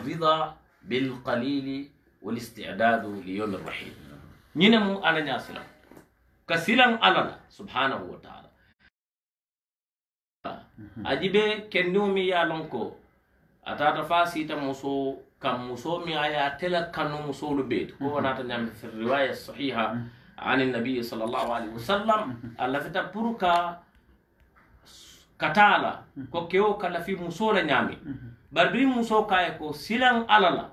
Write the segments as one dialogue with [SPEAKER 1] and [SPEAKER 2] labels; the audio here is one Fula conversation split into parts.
[SPEAKER 1] الرضا بالقليل والاستعداد ليوم الرحيل نينمو على ناسلا كسلام على سبحانه وتعالى أجيبه كنومي يا لونكو أتاتا فاسيتا موسو كم موسو مي آيا تلا كانو موسو لبيت هو ناتنعم في الرواية الصحيحة عن النبي صلى الله عليه وسلم ألا فتا بروكا كتالا كو كيو كلا في موسو لنعمي بربري موسو كايكو سلام على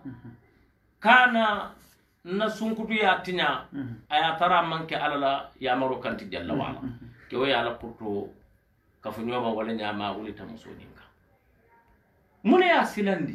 [SPEAKER 1] كان نسونكتو ياتنا آيا ترى منك على يا مرو كانت جل وعلا كيو يا لبورتو كفنيوما ولا نعما ولتا موسو نينكا من يا سلندي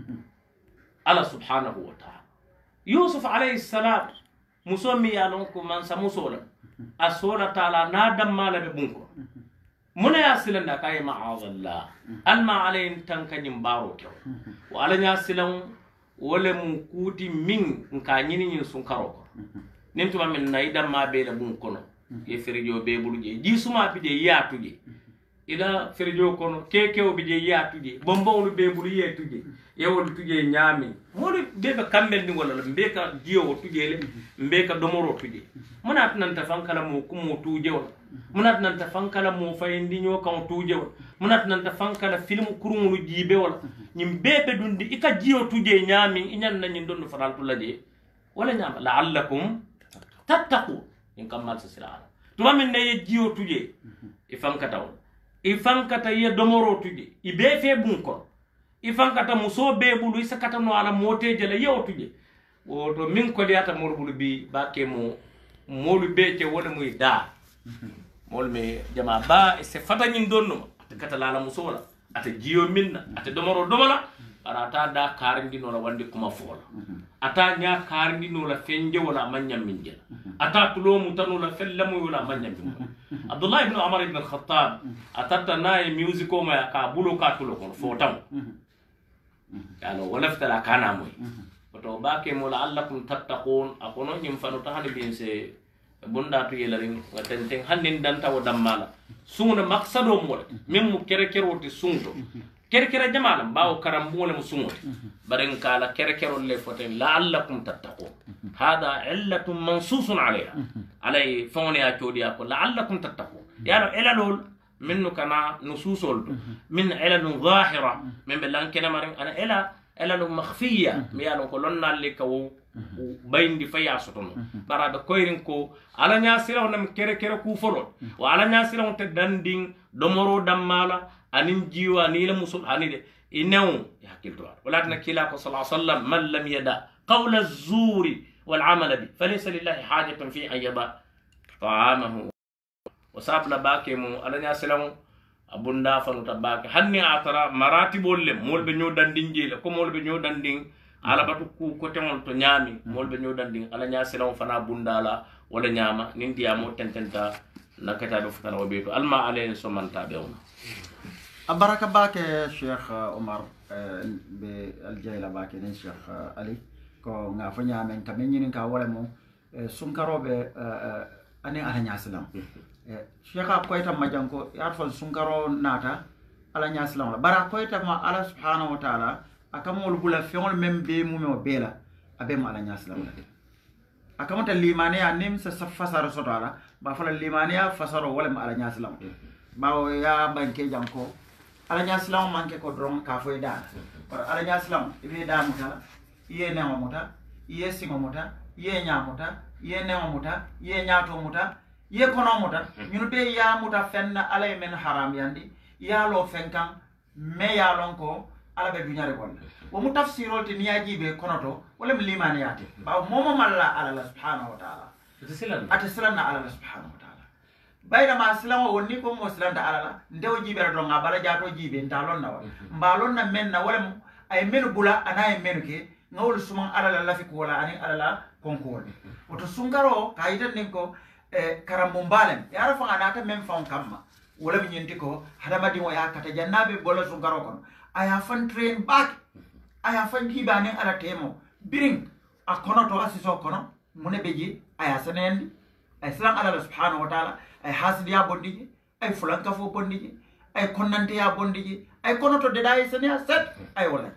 [SPEAKER 1] الله سبحانه وتعالى يوسف عليه السلام مسمي يا لونكو من سموسولا أسولا تعالى نادم مالا ببنكو من يا سلندا كاي معاذ الله الما عليه تنكا نمبارو كيو وعلى يا سلم ولا مكوتي من نكانيني نسونكارو نمتما من نايدم ما بيلا بنكو يفرجو بيبولجي جيسوما بيجي ياتوجي ila ferjo kono kekewo bije yatuje bombawlu be bulu yetuje yewol tuje nyami modi bebe kambel ni wala mbeka diyo tuje le mbeka domoro tuje munat nan tafankala mo kumo tuje wala munat nan tafankala mo fayndi nyo kan tuje wala munat nan tafankala film kurumulu jibe wala nyim bebe dundi ika diyo tuje nyami inyan nan nyin don faral tulaje wala nyama la'allakum tattaqu in kamal sila tuma min ne diyo tuje ifankata wala ifankata ye domoro tuje ibe fe bunko ifankata muso be bulu isakata no ala moteje la yew tuje woto min ko liata morbulu bi bakke mo molu be te wona muy da mol me jama ba se fata nyin donno kata la muso la ata jiyo minna ata domoro domala arata da karindi no la wandi kuma fola ata nya karindi no la fenje wala manyam minje ata tulo mutano la fellamu wala manyam minje Abdullah ibn Umar ibn al-Khattab atatta naye musico ma ka bulo ka tulo kon fotam yalo wala ftala kana moy to baake mo la'allakum tattaqun akono nyim fanu tahani bin se bunda to yelarin waten ten handin danta o dammala sungna maqsado mo mem mu kere keroti sungto kere jamala bawo karam bole mo sungoti baren kala kere le foten la'allakum tattaqun hada illatun mansusun alayha alay fawni a codi ko la'allakum tattaqun yalo ilalul minnu kana nususul min ilalun zahira min bilan kana marin ana ilalun makhfiya mi yalo ko lonnal le kaw bayndi faya sotono barada koyrin ko ala nya siraw nam kere ku folo wa ala nya siraw te danding domoro dammala anin jiwa ni la musul anide inaw ya kilto wala tan kila ko sallallahu alaihi wasallam man lam yada qawla az-zuri wal amala bi falaysa lillahi hajatun fi an yada ta'amahu wa sabla bakemu ala nya siraw abunda fanu tabake hanni atara maratibol le molbe nyo danding jele ko molbe nyo danding ala batu ku ko temol to nyami molbe nyo danding ala nya siraw fana bundala wala nyama ninti amo tententa nakata do futana wabeto alma alayhi somanta bewna
[SPEAKER 2] abaraka bake Sheikh Omar be aljayla bake nen Sheikh Ali ko nga fa nyamen kamen nyin ka wala mo sunkarobe ani ala nyaslam Sheikh ko itam majanko yarfal sunkaro nata ala nyaslam la bara ko itam ala subhanahu wa ta'ala akamol bula fiol membe mumo bela abe ma ala nyaslam la akamata limane ya nim sa fasaro sotala ba fala limane ya fasaro wala ma ala nyaslam bawo ya banke janko ala nyaslam manke ko dron ka foy da par ala nyaslam ibe da muta iye nema muta iye singo muta iye nyamuta iye nema muta iye nyato muta iye kono muta ñunu be ya muta fenna ala men haram yandi ya lo fenkan me ya lon ko ala be dunyare gon wo mu tafsirol te niyaji be konoto wala mi limani yati ba momo malla ala subhanahu wa ta'ala atasilanna ala subhanahu wa ta'ala bayda ma silama wonni ko mo silanta ala ndew jibe do ngabala jato jibe ndalon na wala mbalon na men na wala ay menu bula anaye menu ke ngawul suman ala la fi ko wala ani ala konkol oto sungaro kayita ninko karamumbalem yara fa anata men fa kamma wala mi nyenti ko hadama di mo ya kata jannabe bola sungaro kon aya fan train back aya fan kibane ala temo biring akono to asiso kono mune beji aya sanendi ay salam ala subhanahu wa ta'ala ay hasidiya bondiji ay fulanka fo bondiji ay konnante ya bondiji ay kono to deda ay sene set ay wala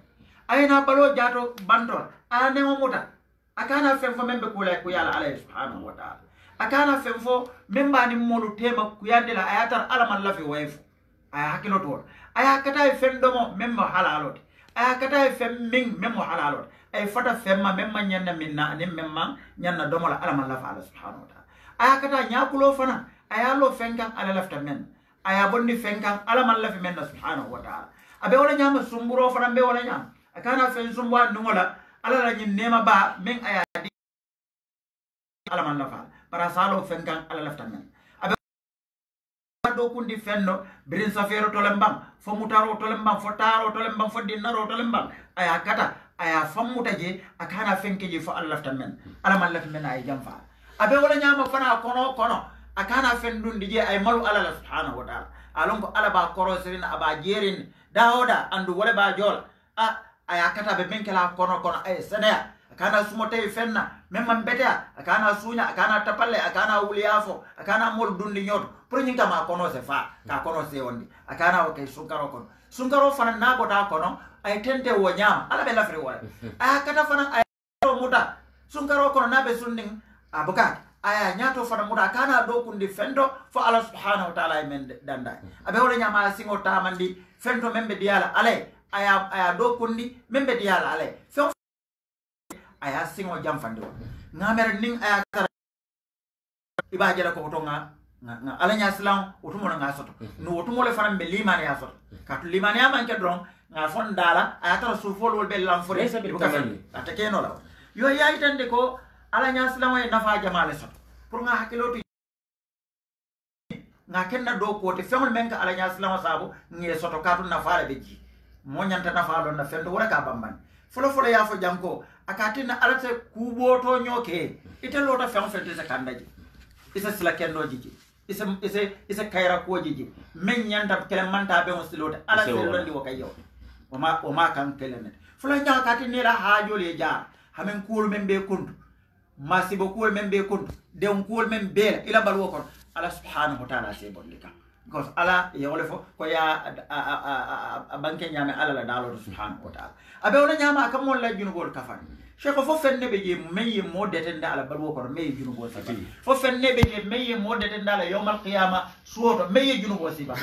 [SPEAKER 2] ayna balo jato bandol ane mo muta akana femfo membe kula ku yala alayhi subhanahu wa ta'ala akana femfo memba ni molu tema ku yandela ayatar alaman lafi wayfu aya hakilo to aya kata fendomo memma halalot aya kata fem min memmo halalot ay fata femma memma nyanna minna ni memma nyanna domola alaman lafi ala subhanahu wa ta'ala aya kata nyakulo fana aya lo fenkan ala lafta men aya bonni fenkan alaman lafi men subhanahu wa ta'ala abe wala nyama sumburo fana be wala nyama akana fen sumba nungola ala la nyin nema ba min aya di alaman lafa para salo fenkan ala lafta men abe do kundi fenno birin safero tolembang fo mutaro tolembang fo taro tolembang fo dinaro tolembang aya kata aya famuta je akana fenke je fo ala lafta men alaman lafta men ay jamfa abe wala nyama fana kono akana fendundi je ay malu ala subhanahu wa ta'ala alon ko ala ba korosirin aba jerin dawoda andu wala ba jola aya kata be menkela kono ay senaya akana sumote fenna memman betea akana sunya akana tapalle akana wuliyafo akana mol dundi nyoto pour nyinga ma kono se fa ka kono se wondi akana o kay sunkaro fana nabo da kono ay tente wo nyama ala be lafri wala aya kata fana ay muta sunkaro kono nabe sunding abuka aya nyato fana muta kana do kundi fendo fo ala subhanahu wa ta'ala men danda abe wala nyama singo tamandi fendo membe diala ale aya do kundi membe diala ale so aya singo jamfande ngamere ning aya tara iba jara ko tonga nga ala nya islam otumo nga soto no otumo le faram be limane ya soto kat limane ya manke dron nga fon dala aya tara sufol wol be lam fore be ka atake no la yo ya itande ko ala nya islam ay nafa jamale soto pour nga hakilo to nga kenna do ko te femol men ka ala nya islam sabo ngi soto katu nafa be ji mo nyanta nafa do na fendo wala ka bamban folo ya fo janko akatina alate kuboto nyoke ite lota fem fete se kandaji isa sila kendo jiji isa kayra ko jiji men nyanta kele manta be on silota ala se londi wakayo o ma kan kelene folo nya akatina la hajole ja hamen kuul men be kuntu masibo kuul men be kuntu de on kuul men be ila balwo kon ala subhanahu wa ta'ala se bodlika because ala ya wole fo ko ya banke nyame ala la dalo subhanahu wa ta'ala abe wona nyama kam mon la junubol kafan cheikh fo fenne be je meye modete ndala balwo ko meye junubol siba fo fenne be je meye modete ndala yawmal qiyama suoto meye junubol siba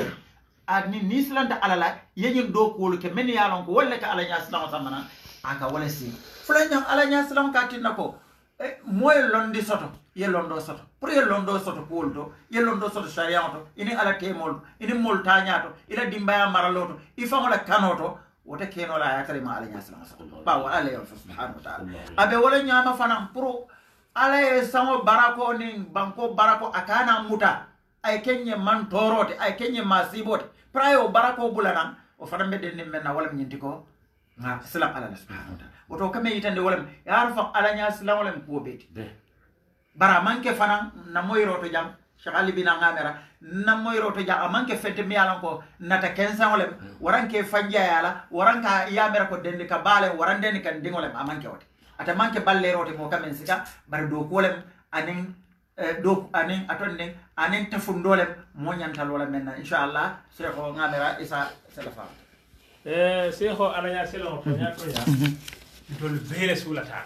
[SPEAKER 2] adni nislanda ala la yenyin do ko ke men yalon ko wolle ka ala nya sallallahu samana aka wala si fulanyam ala nya sallallahu ka tinako moy londi soto ye londo soto pour ye londo soto poldo ye londo soto shariato ini ala temol ini moltañato ila dimbaya maraloto ifangola kanoto wote keno la yakari ma ala nyasala ba wa ala ya subhanahu wa ta'ala abe wala nyama fana pour ala e samo barako ni banko barako akana muta ay kenye man torote ay kenye masibote prayo barako bulana o fana medde ni menna wala nyinti ko nga salam ala subhanahu wa ta'ala woto kame yitande wala yarfa ala nyasala wala ko beti bara manke fana na moyro to jam Cheikh Ali bin Ngamera na moyro to jam manke fete mi yalan ko nata 15 wala waranke fanja yala waranka yamera ko dende ka bale warande ni kan dingolem amanke wote ata manke balle rote mo kamen sika bar do kolem anin do anin atonne anin tafundolem mo nyantal wala menna inshallah Cheikh Ngamera isa salafa
[SPEAKER 3] Cheikh ala ya selo to nyato ya dol bele sulata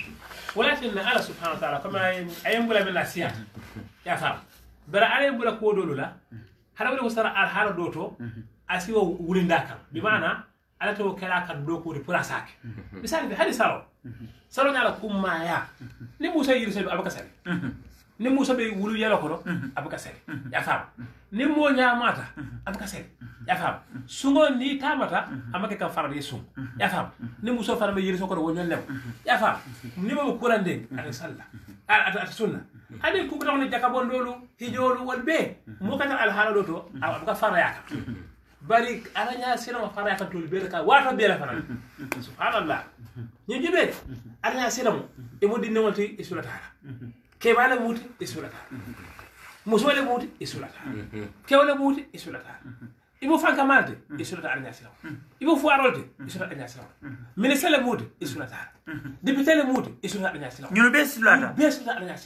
[SPEAKER 3] ولكن الله سبحانه وتعالى كما أيامبلا من الأسياء يا فهم برا أيامبلا كودولو لا هذا بده وصار الحالة دوتو أسيوا ولين داكم بمعنى على تو كلا كدوكو ريبراساك مثال هذا سالو نالا كم مايا نموسى يرسل أبوك سالي نموسى بيقولوا يلا كرو أبوك سالي يا فهم نمو نياماتا أبوك سالي يا فهم سونغو ني تاماتا أما كان فرد يسون يا فهم نموسى فرد يرسل كرو ونيل لم يا فهم نمو كوران دين على سلا على سنة هذا كوكو تقول جاكابون دولو هيجولو والبي مو كان على حالة دوتو أبوك فرد ياك bari aranya sira ma fara ka tol bere ka wato bere fana subhanallah ni jibe aranya sira mo e mo dinne wolti isulata ke wala muti isulata musole muti isulata ke wala muti isulata ibo fanka malde isulata aranya sira ibo fu arolde isulata aranya sira ministre le muti isulata député le muti isulata aranya sira
[SPEAKER 2] ñu be isulata
[SPEAKER 3] be isulata aranya sira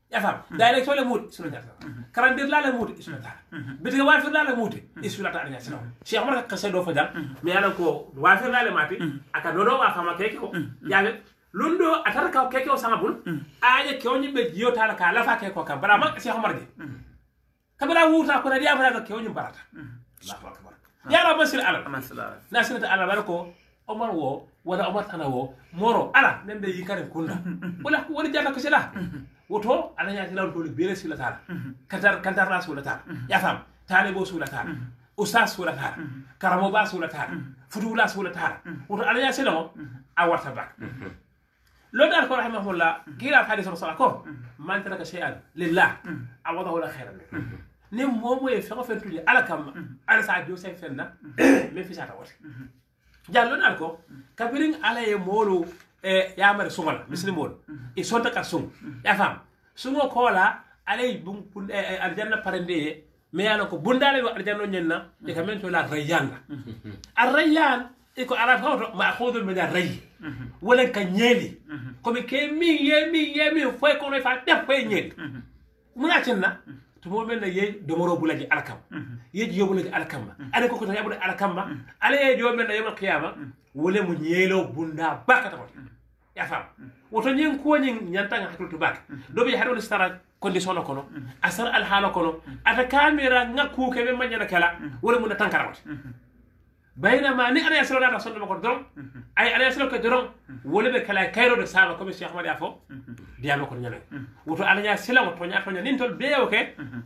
[SPEAKER 3] ya fam dale tole mut sunu jata karandir la le mut sunu ta bitige wafir la le mut sunu ta nya sunu cheikh omar ka se do fa jang mi ala ko wafir la le mati aka dodo wa fama keke ko yabe lundo atara ka keke o samabul aje ke onyi be jiyo tala ka la fa ke ko kam bara ma cheikh omar ge kabara wuta ko na dia bara ke onyi barata allahu akbar ya rabbi sil ala na sinata ala barako omar wo wala omar tana wo moro ala nembe yikare kunda wala jata ko sila woto ala nya tilaw to bele sila tala kantar na sula tala ya fam talibo sula tala ustaz sula tala karamo ba sula tala futula sula tala woto ala nya sila a warta bak lo dal ko rahimahullah kila hadith rasul ko man taraka shay'an lillah awadahu la khairan ni momo e fa fa tuddi ala kam ala sa do sen fenna me fi sata wote jallo dal ko kabirin ala e molo e yamare sumal muslimol e sonta ka sum ya fam sumo kola alay bum aljanna parende me yana ko bundale wa aljanna nyenna e kamen to la rayyan arrayyan e ko arab hawto ma khudul min array wala ka nyeli ko mi ke mi yemi foy ko no fa def foy nyeli muna cinna to mo men ye domoro bulaji alkam yeji yobulaji alkam ale ko to yabude alkam ale ye jo men yoma qiyama wala mu nyelo bunda bakata ko ya fam woto nyin ko nyin nyantanga hakul to bak do bi hadol stara condition kono asar al hala kono ata camera ngakku ke be manjana kala wala mun tankara wat baynama ni ana yasro da sonno ko dorom ay ana yasro ko dorom wala be kala kayro de saba ko Cheikh Ahmad Yafo diamo ko nyane woto ala nya sila to nya nin tol beyo ke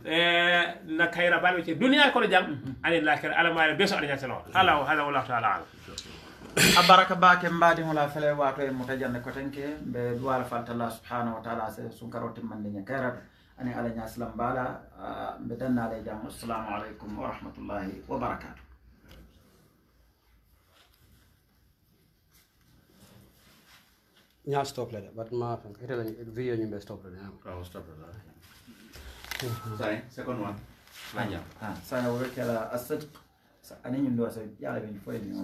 [SPEAKER 3] na kayra balbe ci dunya ko jam ani la kala ala ma beso ala nya sila ala hada wallahu ta'ala
[SPEAKER 2] abaraka bake mbadi hola fele wato e mutajanne ko tanke be duwala faltalla subhanahu wa ta'ala se sunkarote mande nya kayrat ani ala nya salam bala be danna le jam assalamu alaikum wa rahmatullahi wa barakatuh.
[SPEAKER 4] nya stop la but ma fan ite la video ni be stop la
[SPEAKER 1] I'll stop it.
[SPEAKER 5] Sorry, second one. Anya.
[SPEAKER 2] Saya wo kala asidq ani nyindo sa yala ben foy ni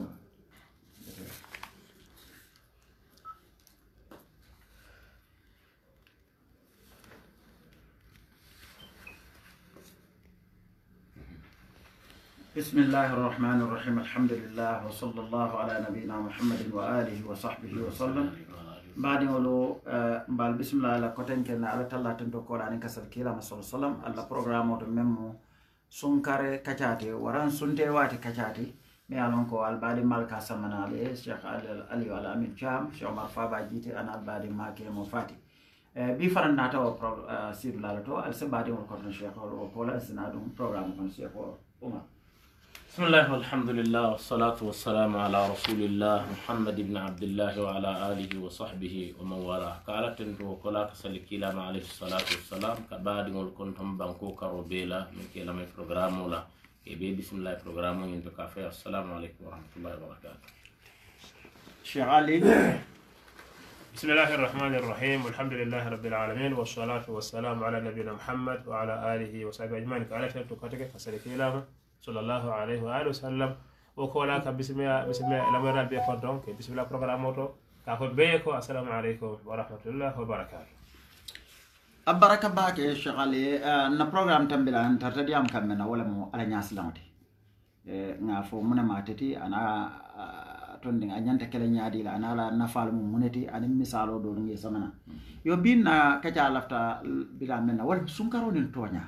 [SPEAKER 2] بسم الله الرحمن الرحيم الحمد لله وصلى الله على نبينا محمد وآله وصحبه وسلم بعد ولو بال بسم الله على كتن كنا على تلا تنتو كولا أن كسر كلا ما صلى الله عليه وسلم على برنامج ممو سنكر كجاتي وران سنتي واتي كجاتي ميالون كو البادي مالك سمنا عليه الشيخ علي وعلى أمين شام شيخ عمر فابا جيتي أنا البادي ماكي مفاتي بيفرن ناتو سيد لالتو السبادي والكورن الشيخ وكولا سنادو برنامج كون الشيخ عمر.
[SPEAKER 1] بسم الله والحمد لله والصلاة والسلام على رسول الله محمد بن عبد الله وعلى آله وصحبه ومن والاه قالت انتو وقلاك سلكيلا عليه الصلاة والسلام كبعد كنتم بانكو كروبيلا من كلام برنامج بسم الله برنامج انتو كافي السلام عليكم ورحمة الله وبركاته.
[SPEAKER 2] شيخ علي.
[SPEAKER 3] بسم الله الرحمن الرحيم والحمد لله رب العالمين والصلاة والسلام على نبينا محمد وعلى آله وصحبه أجمعين قالت انتو كاتك سلكيلا صلى الله عليه وآله وسلم وكولا بسم الله لما ربي فدون بسم الله برنامج كافر بيكو السلام عليكم ورحمة الله وبركاته.
[SPEAKER 2] البركة باك يا شيخ علي na program tambila tartadi am kamena wala mo ala nyaslamati ngafo muna matati ana tonding anyanta kala nyaadi la ana la nafal mu muneti ani misalo do ngi samana yo binna kaca lafta bila menna wala sunkaro nin tonya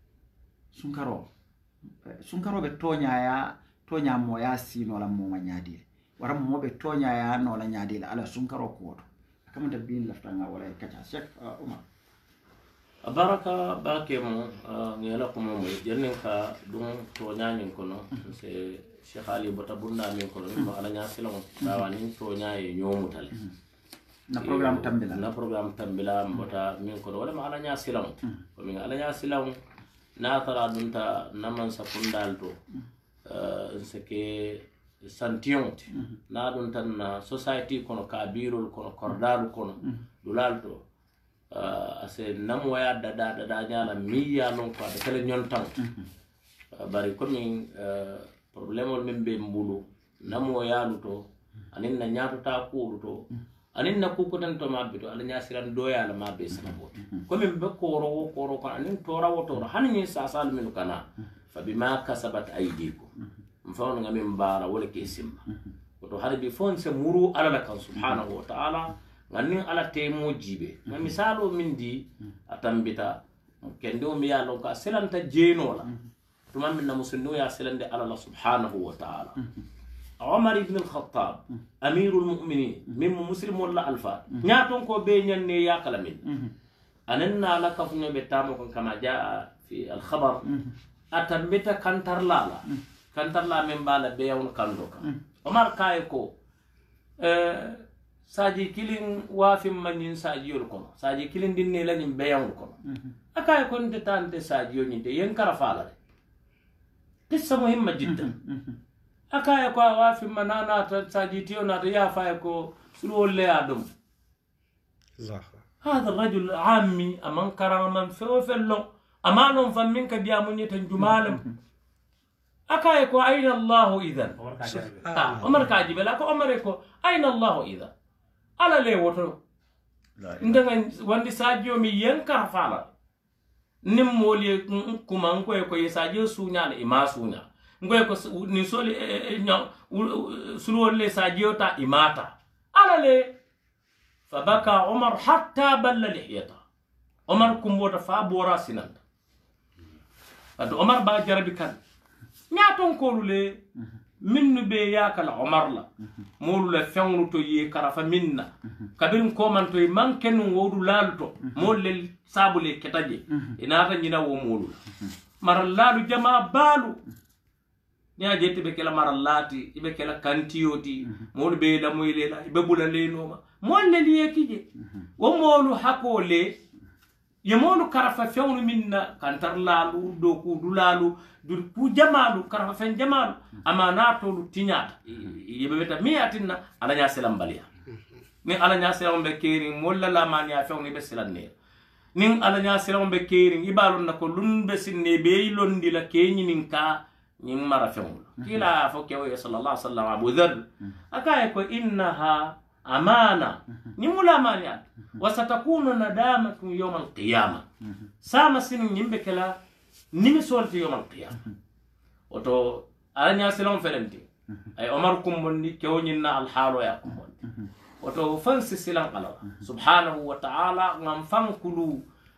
[SPEAKER 2] sunkaro be tonya mo ya sino la mo nyaadi wara mo be tonya ya no la nyaadi la ala sunkaro ko kamata bin lafta nga wala kaca Sheikh Umar.
[SPEAKER 1] Baraka bakemo ngela ko mo jernin ka dum to nyaani kono se Cheikh Ali bota bunda min kono ma ala nya silon dawani to nyaaye nyomutale
[SPEAKER 2] na program tambila bota min kono wala ma ala nya silon ko min ala nya silon na tara dunta naman sa fundalto seke santionte na dunta na society kono ka birol kono kordalu kono dulalto ase namoya dada nyala miya non ko de kala nyontan bari komi problème min be mbulu namoya luto anin na nyato ta ko luto
[SPEAKER 1] anin na kukutan to mabbe to ala nyasiran doya la mabbe sababo ko min be koro ko anin tora wotora hanin sasal min kana fa bima kasabat aydikum mfano ngamin bara wala ke simba to harbi fon se muru ala kan subhanahu wa ta'ala nganin ala temo jibe ma misalo min di atambita kendo mi ya lonka selanta jenola to man min musulno ya selande ala subhanahu wa ta'ala عمر بن الخطاب أمير المؤمنين من مسلم ولا ألفا نياتون كو بينيان يا كلامين أننا لك فني بتامو كما جاء في الخبر أتمبت كنتر لا من بالا بيون كندوكا عمر كايكو ساجي كيلين وافي من ساجي يلكم ساجي كيلين دين لا نيم بيون كم أكايكو نت تانت ساجي يوني دي ينكر فالا قصة مهمة جدا akaya kwa wafi manana tajitio na riafa yako سلول آدم هذا الرجل عامي أمان كرام فلو أمانهم فمنك بيامنية جمالهم أكايكو أين الله إذن عمر كاجب لك عمركو أين الله إذن على ليه وطن عندما وندي ساجيو مي ينكر فعلا نمولي كمانكو يكو يساجيو سونيا لإما سونيا ngoy ko ni soli sulwole sajiyota imata alale fabaka umar hatta balla lihiyata umar kumbota fa bora sinanta adu umar ba jarabi kan nyaton ko lule minnu be yakala umar la molu la fewnu to yi karafa minna kabirin ko man to man ken wodu lalto molle sabule ketaje inata nyina wo molu mar lalu jama balu nya jette be kala marallati ibe kala kantiyoti molu be la moyle la ibe bulale noma molle liye kije wo molu hakole ye molu karafa fewnu minna kantar lalu do ku dulalu dur ku jamalu karafa fen jamalu amana to lu tinyata yebe beta miatinna ala nya selam baliya ni ala nya selam be keri molla la mania fewnu be selanne nin ala nya selam be keri ibalon nako lumbe sinne be londi la kenyi nin ka نيم مرة فيهم كلا فوكيوي صلى الله عليه وسلم أبو ذر أكايكو إنها أمانة نمولا مانيات وستكون ندامة يوم القيامة سام سن نيم بكلا نيم سولت يوم القيامة وتو أرنيا سلام فلنتي أي عمركم بندي كونينا الحال وياكم بندي وتو فنس سلام الله سبحانه وتعالى نمفن كلو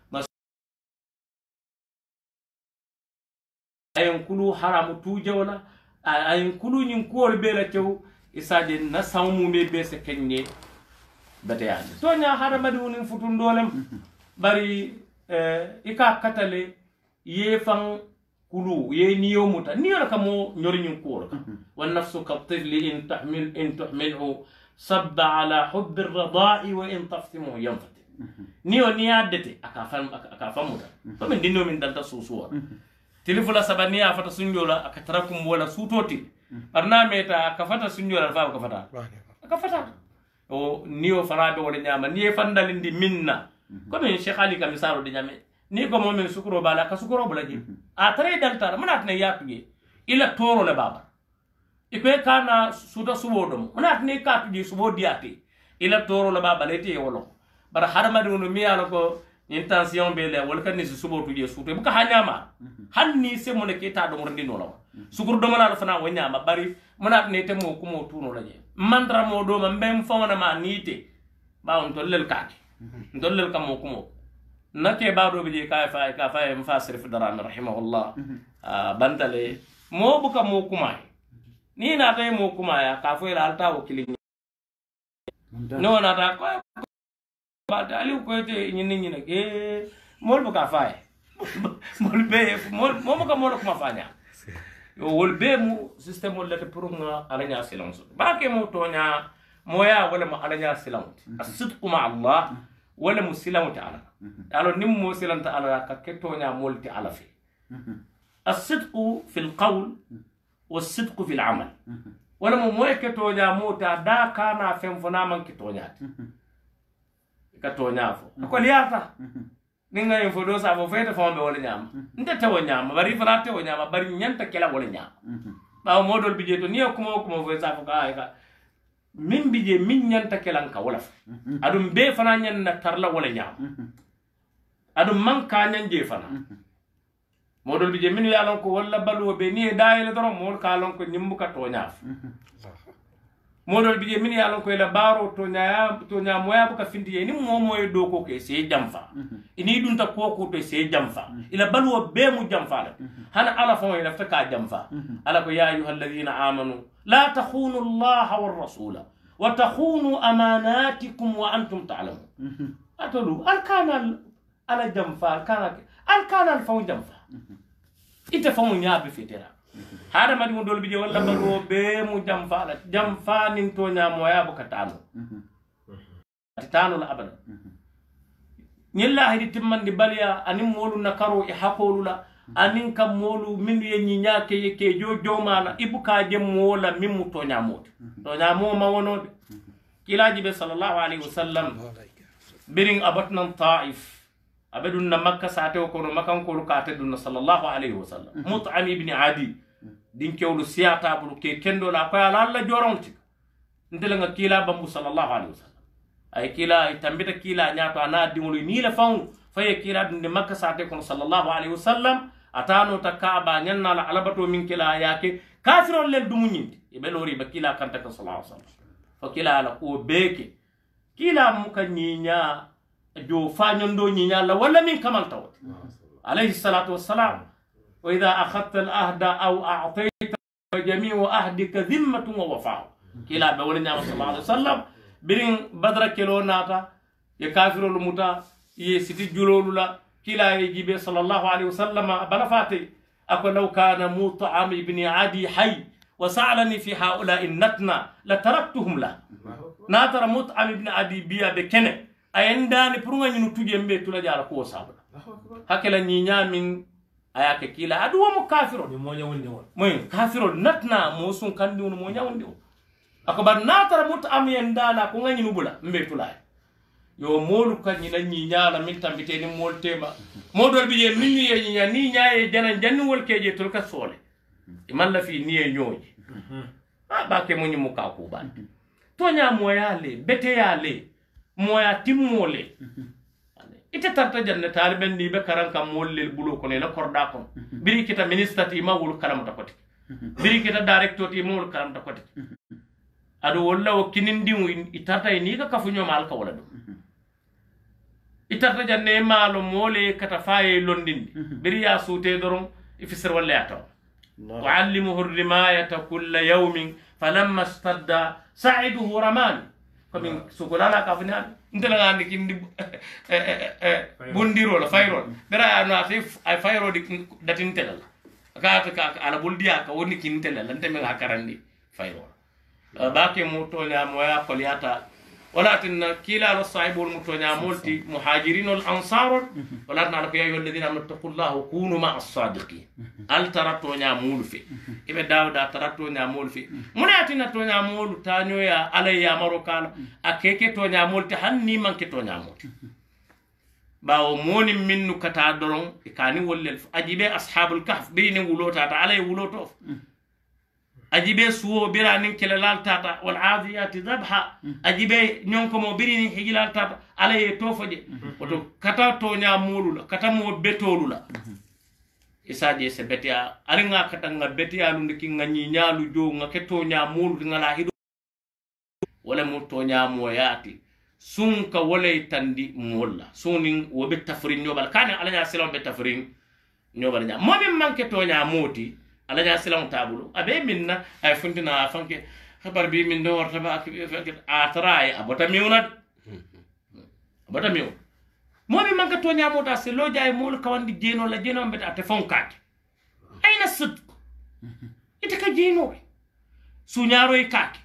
[SPEAKER 1] ayen kulu haramu tuje wala ayen kulu nyin kuol bela tew isaje na sawmu me be se kenye batayani to nya haramadi wonin futun dolem bari ika katale ye fan kulu ye niyo muta niyo kamo nyori nyin kuol ka wan nafsu ka tifli in tahmilhu sabba ala hubb ar-rida'i wa in taftimu yanfati niyo niyadete aka famuta to min dinno min dalta susuwa tilifula sabaniya fata sunjola akatarakum wala sutoti barna meta kafata sunjola fa kafata o niyo farabe wala nyama niye fandalindi minna ko men Sheikh Ali ka misalo de nyame ni ko momen sukuro bala ka sukuro bula ji a tare dalta manat ne yatuge ila toro le baba ikwe kana suda subodum manat ne katuge subo diati ila toro le baba lete wolo bar harmadi wono miyalo ko intention be le wala kan ni subo tuje suto buka hanyama hanni se mo ne keta do morndi no law sukur do mala fana wo nyama bari monat ne te mo ko mo tuno la je mandra mo do ma mbem fawna ma nite ba on tollel kaaki tollel kam mo ko mo nake ba do be ka fa mufasir fi daran rahimahullah bantale mo buka mo kuma ni na tay mo kuma ya ka fo ila alta o kilin no na ta ko bata ali ko te nyini na ke mol buka fae mol be mo ka mo ko mafanya yo wol be mu system wala te pour nga alanya silence ba ke mo tonya moya wala ma alanya silence as-sidqu ma Allah wala muslimu ta'ala alo nim mo silanta ala ka ke tonya mol ti ala fi as-sidqu fi al-qawl was-sidqu fi al-amal wala mo moy ke tonya mo ta da kana fem fona man ke tonya katonyafo ko liata ninga info do sa fo fete fo be wala nyama nte tawo nyama bari fana tawo nyama bari nyanta kala wala nyama ba modol bije to niyo kuma fo sa fo ka min bije min nyanta kelan ka wala adum be fana nyanna tarla wala nyaam adum man ka nyanje fana modol bije min yalon ko walla balu be ni daayele dorom mon ka lon ko nyimbuka to nyaaf modol bije min yalon ko ila baro to nya moya buka findi ni momo e do ko ke se jamfa ini dun ta ko to se jamfa ila balu be mu jamfa la hana ala fo ila faka jamfa ala ko ya ayyuhalladhina amanu la takhunu allaha war rasula wa takhunu amanatikum wa antum ta'lamun atolu al ala jamfa al kana al faw jamfa ite famu nyaabe fitera hada madi mo dol bije walla baro be mu jamfa nin to moya buka tano tano la abada nyilla hidi timmandi baliya anim molu nakaro e hakolula anin kam molu min yenyi nyaake yeke jomala ibuka je mola mimu to nyamo ma wonode kilaji be sallallahu alaihi wasallam biring abatnan taif abedun na makka sate ko no makan ko ka tedun sallallahu alaihi wasallam mut'am ibn adi din kewlu siyata bulu ke kendo la ko ala alla joronti ndela nga kila bambu sallallahu alaihi wasallam ay kila tambita kila nyato ana dimulu ni la fawn faye kila dun makka sate ko sallallahu alaihi wasallam atano ta kaaba nyanna la alabato min kila yake kafirol lel dumunyi ibe lori ba kila kanta ko sallallahu alaihi wasallam fa kila la ko beke kila mukanyinya جو فانيون دو ني يالا ولا من كمال توت عليه الصلاه والسلام واذا اخذت العهد او اعطيت جميع عهدك ذمه ووفاء كلا بولنا صلى الله عليه وسلم بين بدر كيلو ناتا يكافر الموتا يسيتي جولولا كلا يجيب صلى الله عليه وسلم بنفاتي اكو لو كان مطعم ابن عدي حي وسالني في هؤلاء النتنا لتركتهم له ناتر مطعم ابن عدي بيا بكنه ayendani purunga nyinu tujembe tula jala ko sabla hakela nyinya min ayake kila aduwa mo kafiro ni mo nyawndi won moy kafiro natna mo sun kandi won mo nyawndi won akobar natara mut am yendana ko nganyinu bula mbe tula yo molu kanyi na nyinya la min tambite ni mol tema modol biye min ye nyinya ni nyaaye jana janni wol keje tul ka sole iman la fi ni e nyoji ba ke mo nyimu ka ko ban to nya moyale bete yale moya timmole ite tarta janne taliben ni be karan kam mollel bulo ko ne la korda ko biri kita ministre ti mawul kalam ta koti biri kita director ti mawul kalam ta koti adu walla o kinindi itarta ni ka kafu nyomal ka wala do itarta janne malo mole kata faye londindi biri ya sute doron ifisir walla ato tuallimuhu rimayata kull yawmin falamma istadda sa'iduhu ramani komin sugolala ka fina ndela ngandi kindi bundiro la fayrol dara no afif ay fayro di datin telal ka ala buldiya ka woni kin telal lante me hakarandi fayrol baake mo to nya moya koliyata wala tin kila la sahibul mutonya multi muhajirin al ansar wala na ko ya alladhina amtaqullaha kunu ma as-sadiqin al taratu nya mulfi ibe dawda taratu nya mulfi munati na to nya mulu tanyo ya alayya marokala akeke to nya multi hanni manke to nya multi bawo moni minnu kata doron ikani wollel ajibe ashabul kahf bayni wulota ta alay wuloto ajibe suwo birani kelal tata wal adiyati dhabha ajibe nyonko mo birini hijilal tata alaye tofoje oto kata to nyamulula kata mo betolula isaje se betia aringa kata nga betia lunde ki ngani nyalu jo nga keto nyamulu ngala hido wala mo to nyamo yati sunka wala tandi molla sunin wo be tafrin nyobal kana alanya selon be tafrin nyobal nya mo be manke to nyamoti ala nya silam tabulu abe minna ay funtina fanke khabar bi min do warta ba atray abota miwnat abota miw momi manka to nya mota se lo jay mol kawandi jeno la jeno mbeta te fonkati ayna sud ite ka jeno su nyaaro e kaki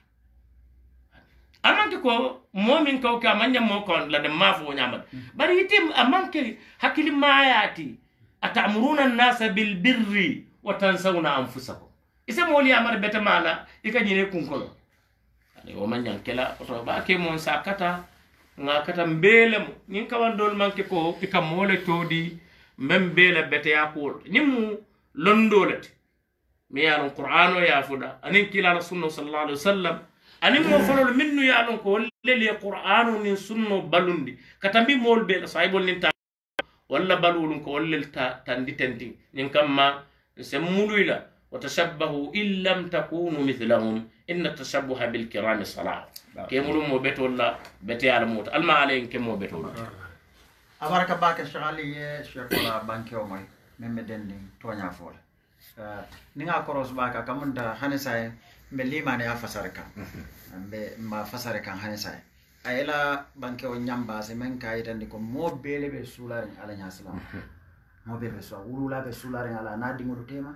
[SPEAKER 1] amanke ko momin ko ka manya mo kon la de mafo nyamat bari itim amanke hakili mayati atamuruna an-nasa bil birri watansawna anfusakum ise moli amar beta mala ikanyine kunkolo ale o manyan kela to ba ke mon sakata nga kata mbelem nin kawandol manke ko ikam mole todi mbembele beta yakul nimu londolet mi ya qur'ano ya fuda anin kila rasulullah sallallahu alaihi wasallam ani mo folol minnu ya lon ko lele qur'anu nin sunno balundi katambi mol be saibol nin ta walla balulun ko lel tandi tendi nin kamma semulula وتشبهوا إن لم تكونوا مثلهم إن التشبه بالكرام صلاح كيمولو مو بيتولا بيتي على موت الما عليهم كيمو بيتولا
[SPEAKER 2] أبارك باك شغالي شيخ ولا بانكي وماي ممدن تونيا فول نيغا كروس باكا كموندا هانساي ملي ماني افسركا ما فسركا هانساي ayla banke o nyamba se men kayitande ko mo bele be sularen ala nya salam mo bele be so wulula be sularen ala na dingo tema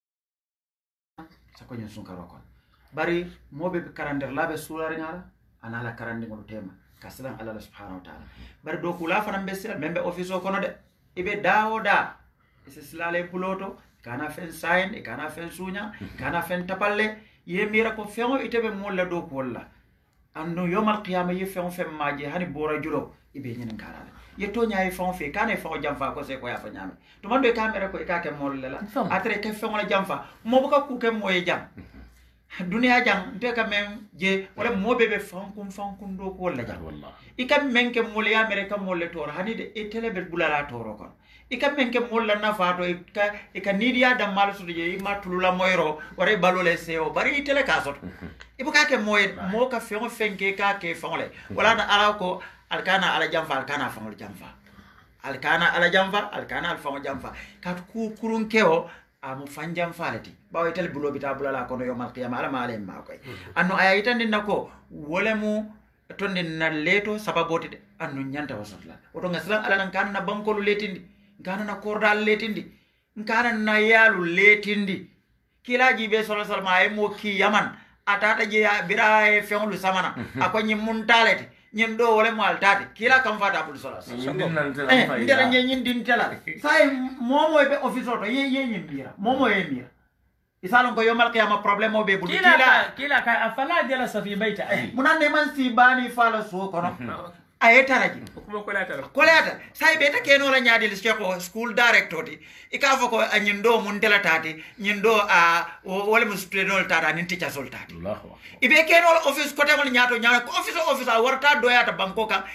[SPEAKER 2] sako nyen sun karokon bari mo be karander la be sularen ala ana la karande ngo tema kasalan ala subhanahu wa ta'ala bari do kula fanam be sel membe office o kono de ibe dawoda ese silale puloto kana fen sain e kana fen sunya kana fen tapalle yemira ko fengo itebe mo la do ko walla anno yomal qiyama ye fen fen maji hani bora julo ibe nyen karala ye to nyaay fen fe kana fen jamfa ko se ko ya fa nyame to mando camera ko ikake mol la atre ke fen la jamfa mo buka ku ke moye jam dunia jang nte ka men je wala mo bebe fankun do ko wala jang wallahi ikam men ke mol ya mere ka mol le tor hani de etele be bulala toro kon ikam men ke mol la nafato ika nidia da mal su je ma tulula moyro wara balole seo bari itele ka sot ibuka ke moye mo ka fen fenke ka ke fonle wala na ala ko alkana ala jamfa alkana fangol jamfa alkana ala jamfa alkana al fangol jamfa ka ku kurun keo amu fanjam falati bawo tel bulo bita bulala kono yomal qiyama ala malen ma koy anno aya itande nako wolemu tonde na leto sababoti de anno nyanta wasatla oto ngaslan ala nan kan na bankolu letindi ngana na kordal letindi ngana na yalu letindi kilaji be sallallahu alaihi wasallam ay mo ki yaman atata je birae fenglu samana akonyi muntaleti nyen do wala mo altati kila kam fata abul sallallahu ndera nyen din tela say momo be office to ye mira momo ye mira isalon ko yomal qiyama problème o be bul
[SPEAKER 1] kila ka afala jala sa fi baita ay
[SPEAKER 2] munande man si bani fala so kono ayetaraji
[SPEAKER 3] kuma
[SPEAKER 2] kolata say beta keno la nyaadi ko school director di ikafo ko anyindo mun tela tati nyindo a wala mu student tata nin teacher sol tati ibe keno office ko tengol nyaato ko office a warta doyata banko kan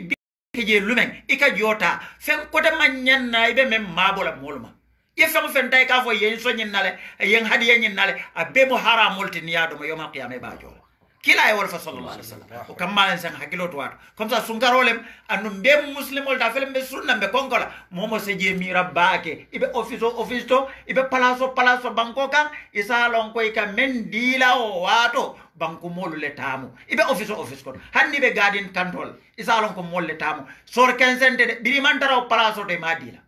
[SPEAKER 2] je lumen ika jota fen ko de manyen na ibe mem mabola molma ye fen fen tay ka fo yen so nyin nale yen hadiye nyin nale abe mo haramul tin yaado mo yoma qiyamé ba jolo kila ay wal fa sallallahu alaihi wasallam o kamma sen hakilo to wato comme ça sungarolem anu be muslimol da felem be sunna be konkola momo se je mira baake ibe office to ibe palaso banko kan isalon ko ika men dila o wato banku molu le tamu ibe office ko hanni be garden control isalon ko mol le tamu sor 15 de biri man taraw palaso de madila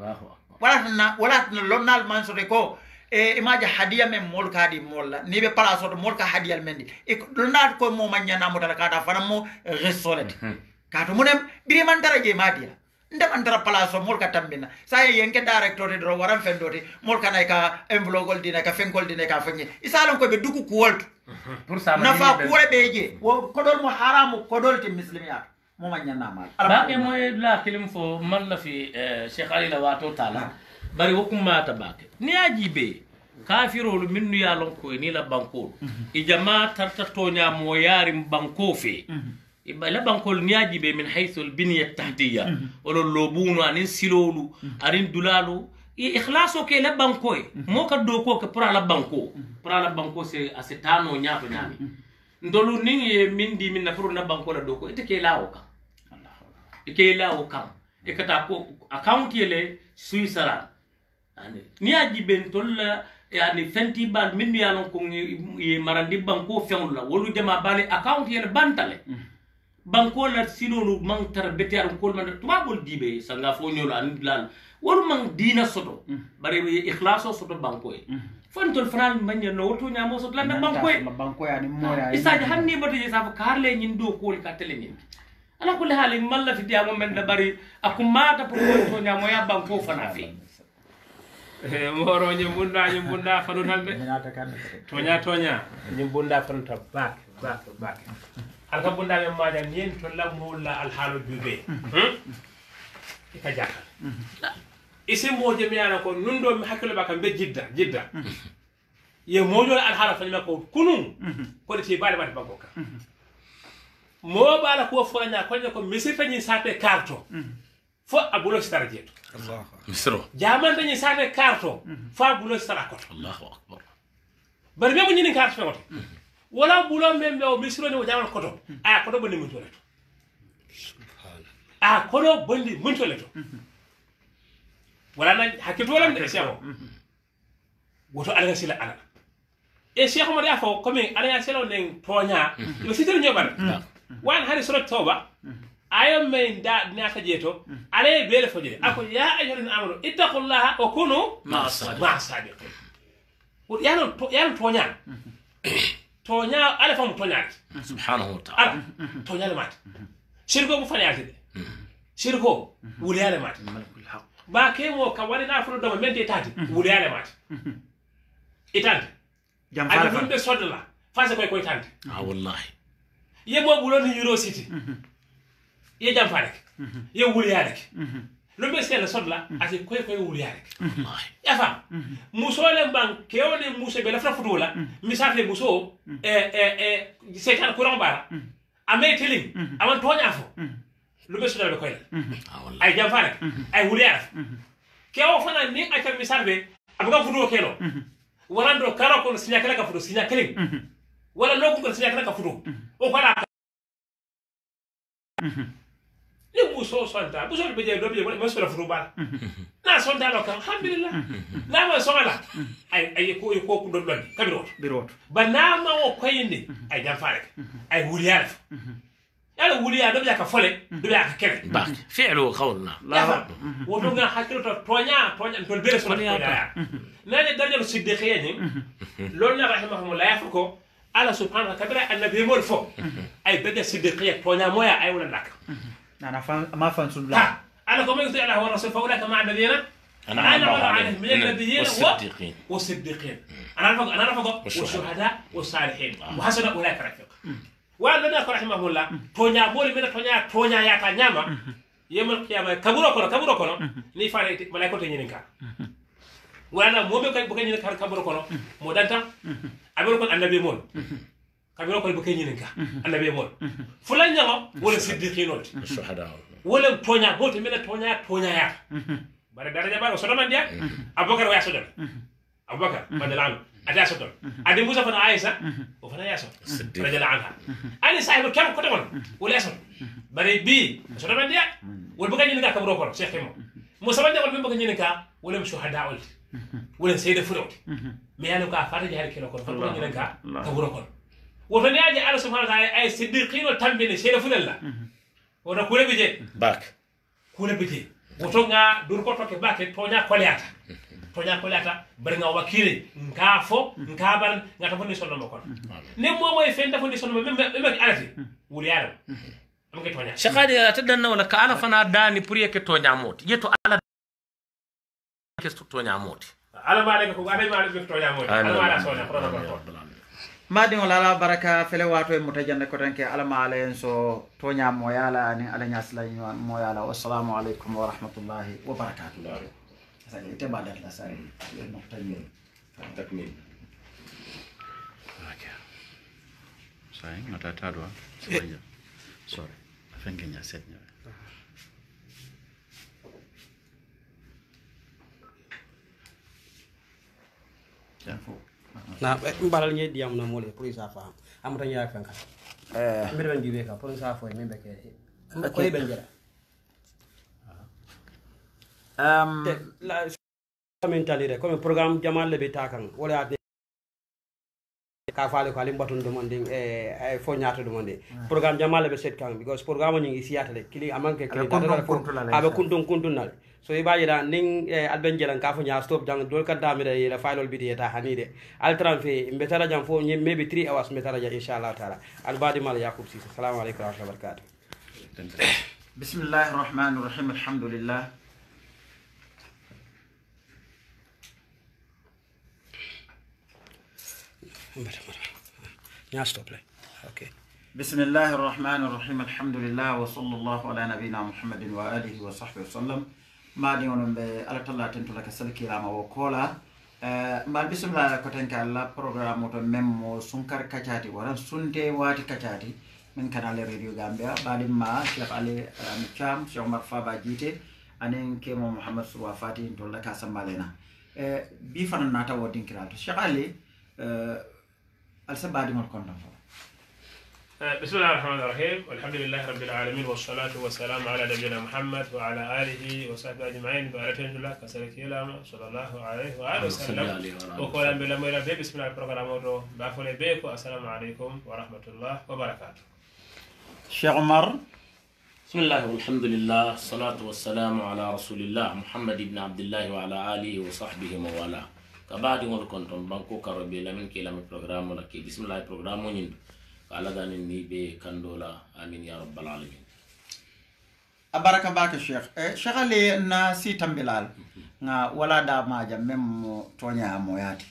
[SPEAKER 2] wala na lonnal man so de ko imaja hadiya men mol kadi molla ni be palaso to mol ka hadiyal mendi e donat ko mo manyana mo tala kada fana mo resolet kato munem biri man daraje madiya ndam andara palaso mol ka tambina say yenke director de ro waram fendoti mol kana ka envelope dina ka fenkol dina ka fanyi isalon ko be duku ko wolto pour ça nafa ko beje wo kodol mo haramu kodol te muslimiya mo manyana mal
[SPEAKER 1] baake moy la kilim fo man la fi cheikh ali la wato tala bari wokumma tabake ni ajibe kafirolu minnu ya lon ko ni la banko ijama tarta tonya mo yari banko fe la bankol ni ajibe min haythu al binya tahtiya wala lobunu anin silolu arin dulalu ikhlaso ke la banko mo ka do ko ke pour la banko c'est asetano nyaato nyami ndolu ni mindi min na pour na banko la do ko ite ke lawo kan e kata ko account yele suisara ni ajiben tolla yani fenti bal min yalon ko e marandi banko fewla wolu jama bale account yele bantale banko la silolu man tar beter ko man tubabol dibe sanga fo nyolo an dilal wolu man dina soto bare ikhlaso soto banko e fontol fran manya no woto nyamo soto la
[SPEAKER 2] banko yani moya
[SPEAKER 1] isaji hanni bote je safa karle nyin do ko ka tele nyin ala kulli hal malla fi diamo men da bari akumata pour to nyamo ya banko fana fi moro nyimbunda fanu tambe tonya nyimbunda fanu tab bak alka bunda be maja nyen to lamulla al halu jube ka jakal isi moje mi ala ko nundo mi hakilo baka be jidda
[SPEAKER 3] ye mojo al hala fa ko kunu ko ti bale bale banko ka mo bala ko fo nya ko misir fa ni sate karto fo abulo star jeto
[SPEAKER 4] Allah
[SPEAKER 1] misro
[SPEAKER 3] jaman dañi sate karto fa bulo star ko
[SPEAKER 1] Allahu akbar
[SPEAKER 3] bar be mo ñini karto fe wote wala bulo membe o misro ni o jaman koto aya koto bonni mun toleto a kono bondi mun toleto wala na hakito wala de cheikh woto ala sila ala e cheikh mo da fo comme ala selo nen tonya yo sitere nyobar wan hari surat tauba ayam men da naka jeto ale bele fojere ako ya ayyuhal amanu ittaqullaha wa kunu ma'as sadiqin ko yalo tonya ala fam tonya
[SPEAKER 1] subhanahu wa ta'ala
[SPEAKER 3] tonya le mat shirko bu fani ati shirko wuliyale mat ba ke mo ka wani na fulo do men te tati wuliyale mat itante
[SPEAKER 2] jam
[SPEAKER 3] ala
[SPEAKER 2] fala
[SPEAKER 3] funde sodla fase koy tante
[SPEAKER 1] ah wallahi
[SPEAKER 3] ye mo bulon university ye jam farek ye wuliyale lo be sel sodla ati koy wuliyale
[SPEAKER 1] wallahi
[SPEAKER 3] ya fam muso le ban kewle muso be la fra fudola misafle muso setan courant bara ame teling aman tonya fo lu be sodal be koy
[SPEAKER 1] ah wallahi
[SPEAKER 3] ay jam farek ay wuliyale kewo fana ni ay misafle abuga fudo kelo warando karo ko sinya kala ka fudo sinya kelin wala loko ko sinya kala ka fudo o fala ni muso sonta muso be je do be mo so la fudo ba na sonta lo kan alhamdulillah na ma so ala ay ko ko do lon kabiro
[SPEAKER 2] birot
[SPEAKER 3] ba na ma o koyinde ay jam farek ay wuliyal yalla wuliya do be ka fole do be ka kele
[SPEAKER 1] bak fi'lu qawlna
[SPEAKER 3] la wodo nga hakilo to tonya to bere so tonya nani darjal siddiqiyya ni lol na rahimahumullah yafko ala subhanahu wa ta'ala annabi mol fo ay bede siddiqiyya tonya moya ay wala lak
[SPEAKER 2] nana fan ma fan sun la
[SPEAKER 3] ala ko mayuti ala wa rasul fa ulaka ma nabiyina ana wala alayhi min nabiyina wa siddiqin ana rafaqo wa shuhada wa salihin wa hasana ulaka rafiq wa lana rahimahullah tonya mol min tonya ya ta nyama yemal qiyamah kaburo kono ni faale malaiko te nyinin ka wala mo be kay bu kay nyinin ka kaburo kono mo danta abiro kon annabi mol kabiro ko bu kay nyinin ka annabi mol fulan nyama wala siddiqinot
[SPEAKER 1] shuhada
[SPEAKER 3] wala tonya bote mena tonya ya bare daraja ba so man dia abubakar wa sodal abubakar madalano ada sodal adi musa fana aisha o fana ya so radiyallahu anha ani sahibu kam ko tamon wala so bare bi so man dia wala bu kay nyinin ka kaburo kono cheikh mo sama dia wala bu kay nyinin ka wala shuhada wala sayda fulot me yalo ka fata jahar kilo ko fata nyinen ka kaburo ko woto ne aje ala subhanahu wa ta'ala ay siddiqino tambine sayda fulalla woto kule bije
[SPEAKER 1] bak
[SPEAKER 3] kule bije woto nga dur ko toke bake tonya kolyata bar nga wakile nga fo nga bar nga to fondi sonno ko ne mo moy fenda fondi sonno be alati wuri yaro am nga tonya
[SPEAKER 1] shaqadi atadanna wala ka ala fana dani pour yeke tonya moti yeto ala kesto tonya moti
[SPEAKER 3] ala ma ko ada ma be tonya moti ala ma la sona protocol
[SPEAKER 2] madi wala la baraka fele wato e mutajande ko tanke ala ma ala en so tonya mo yala ni ala nyasla mo yala wassalamu alaikum wa rahmatullahi wa barakatuh sani ite badat la sari no tanyo
[SPEAKER 5] takmil okay sai ngata tadwa sorry afengenya setnya
[SPEAKER 4] na mbalal ñe diam na mole pour sa fam am tan ya fanka mbir ban jibe ka pour sa fo mi be ke ko e ben jara la mentalire comme programme jamal le be takan wala ka faale ko alim batun demanding e fo nyaato demandé programme jamal be set kan because programme ñi isi yatale kili amanke kili abe kuntun nal so ibaji da ning alben jelan ka fo nyaa stop jang dol ka damire la failol bidi eta hanide al transfer be tara jam fo ñi maybe 3 hours me tara ja inshallah taala al badi mal yakub sisi assalamu alaykum wa rahmatullahi wa barakatuh
[SPEAKER 2] bismillahir rahmanir rahim alhamdulillah
[SPEAKER 4] nya stop le okay
[SPEAKER 2] بسم الله الرحمن الرحيم الحمد لله وصلى الله على نبينا محمد وآله وصحبه وسلم ما ديونم على الله تنتو لك سلكي راما وكولا mbal bismillah ko tan kala programme to memmo sunkar kacati wala sunde wati kacati min kanale radio Gambia balim ma Cheikh Ali Cham Cheikh Omar Faba jite anen kemo Muhammad Surwa Fati to la kasa malena bi fana nata wodin kiralto Cheikh Ali al sabadi mol konta
[SPEAKER 3] بسم الله الرحمن الرحيم والحمد لله رب العالمين والصلاة والسلام على نبينا محمد وعلى آله وصحبه أجمعين بارك الله كسرك يلام صلى الله عليه وآله وسلم وقال بلا ميلا بسم الله البرنامج بعفو بيكو السلام عليكم ورحمة الله وبركاته
[SPEAKER 2] Cheikh Omar
[SPEAKER 1] بسم الله والحمد لله الصلاة والسلام على رسول الله محمد بن عبد الله وعلى آله وصحبه وموالاه كبعد ما كنتم بانكو كربي لمن كلام البرنامج ولا كي بسم الله البرنامج على دان النبي كندولا آمين يا رب العالمين
[SPEAKER 2] أبارك باك الشيخ شيخ علي ناسي تنبلال nga wala da maja mem tonya moyati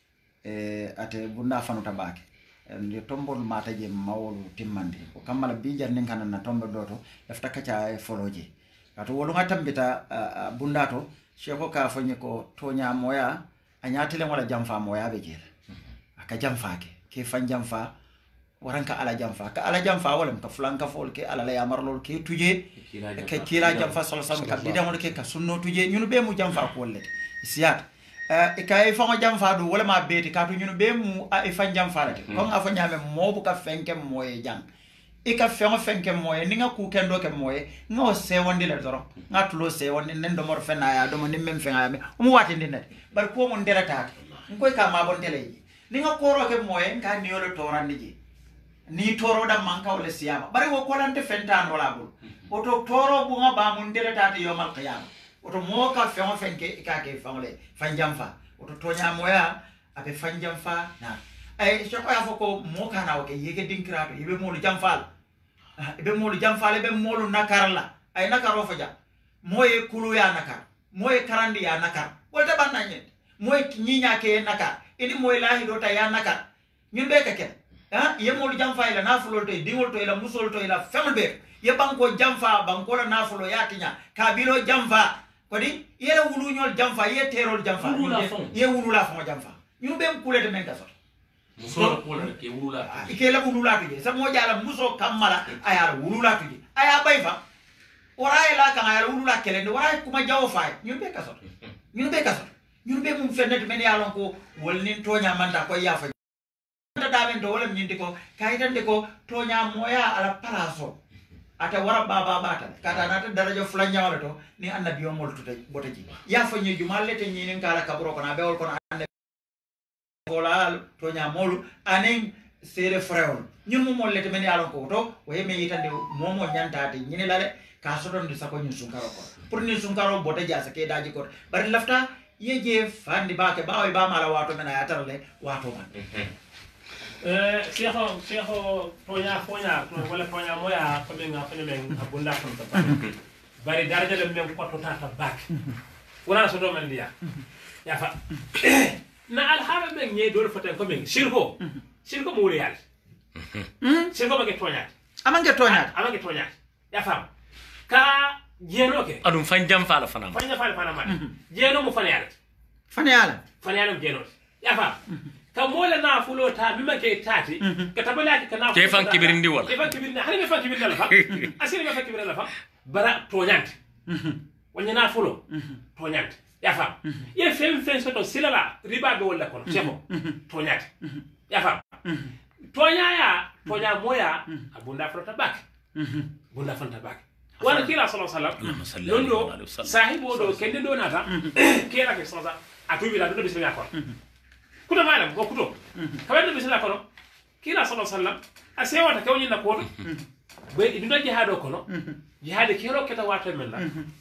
[SPEAKER 2] ate bunda fanu tabake ndi tombol mata je mawlu timmande ko kamala bi jarnin kan na tombe doto lafta kacha foloje kato wolu ngatambita bunda to sheko ka fanyi ko tonya moya anyatile wala jamfa moya be jela aka jamfa ke fan jamfa waranka ala jamfa ka ala jamfa wala ka flanka fol ke ala la yamarlol ke tuje ke kila jamfa sallallahu ka bidamol ke ka sunno tuje ñunu be mu jamfa ko wolle siyat e kay fa jamfa do wala ma beti ka to ñunu be mu e fa jamfa la ko nga fa ñame mo bu ka fenke moye jang e ka fenke moye ni nga ku kendo ke moye no se wondi le doro nga tulo se wondi nen do mor fena ya do mo nimmem fenga me mu wati ndinat bar ko mo ndela taake ngoy ka ma bon tele ni nga koro ke moye nga ni yolo torandi ji ni toro da manka wala siyama bare wo kolante fentan wala bul oto toro bu nga ba mun dele tati yomal qiyam oto mo ka fengo fenke ka ke famle fanjam fa oto tonya moya abe fanjam fa na ay shoko ya foko mo kana o ke yege dinkrato ibe mo lu jamfal ibe mo lu jamfal ibe mo lu nakarla ay nakaro fa ja moye kulu ya nakar moye karandi ya nakar wolta bananye moye nyinya ke nakar ini moye lahi dota ya nakar ñun be ka ken yemolu jamfa ila nafulo to dingol to ila musol to ila fambe ye banko jamfa banko la nafulo yatinya kabilo jamfa kodi yela wuluñol jamfa ye terol jamfa ye wulula fo jamfa ñu bem kulete men ka so
[SPEAKER 1] muso ko ke wulula
[SPEAKER 2] ke la wulula to sa mo jala muso kamala aya wulula to aya bay fa ora ila kan aya wulula kele ora kuma jawo fa ñu be ka so ñu be mum fennet men yalon ko wolnin to nyamanda ko ya fa damen do wala nyindi ko kayitande ko tonya moya ala palaso ata wara baba bata kata nata daraja fulanya wala to ni annabi yomol tuta botaji ya fa nyu jumalle te nyinin kala kabro ko na bewol ko annabi wala tonya molu anen sere frewol ñun mo molle te men yalon ko to o yeme yitande momo nyantaate nyine lale ka sodon de sako ñun sunkaro ko pour ni sunkaro botaji asa ke daji ko bari lafta yeje fandi baake baawi ba mala wato mena ya tarle wato man
[SPEAKER 3] Seho ponya wala ponya moya ko men ngafane men abunda ko ta bari daraja le men ko to tata bak wala so do men dia ya fa na al haba men nyi do fata ko men shirko mo wuri yal shirko ba ke tonya
[SPEAKER 2] amange tonya
[SPEAKER 3] ya fa ka jeno ke
[SPEAKER 1] adum fanjam fa la fana
[SPEAKER 3] ma jeno mo fana yal jeno ya fa ka mola na fulo ta bima ke tati ka tabala ka na
[SPEAKER 1] ke fan kibirindi wala
[SPEAKER 3] ke fan kibirindi hani be fan kibirindi la fa asiri be fan kibirindi la fa bara toñant wanya na fulo toñant ya fa ye fem soto silala riba be wala kono sebo toñant ya fa toña moya abunda frota bak bunda fanta bak wala kila sallallahu alaihi wasallam londo sahibo do kende do nata kila ke sallallahu atubi la do bismillah ko kuto malam ko kuto kawendo bisila kono kila sallallahu alaihi wasallam asewata kawni na koto be idunda jihado kono jihade kero keta wato men la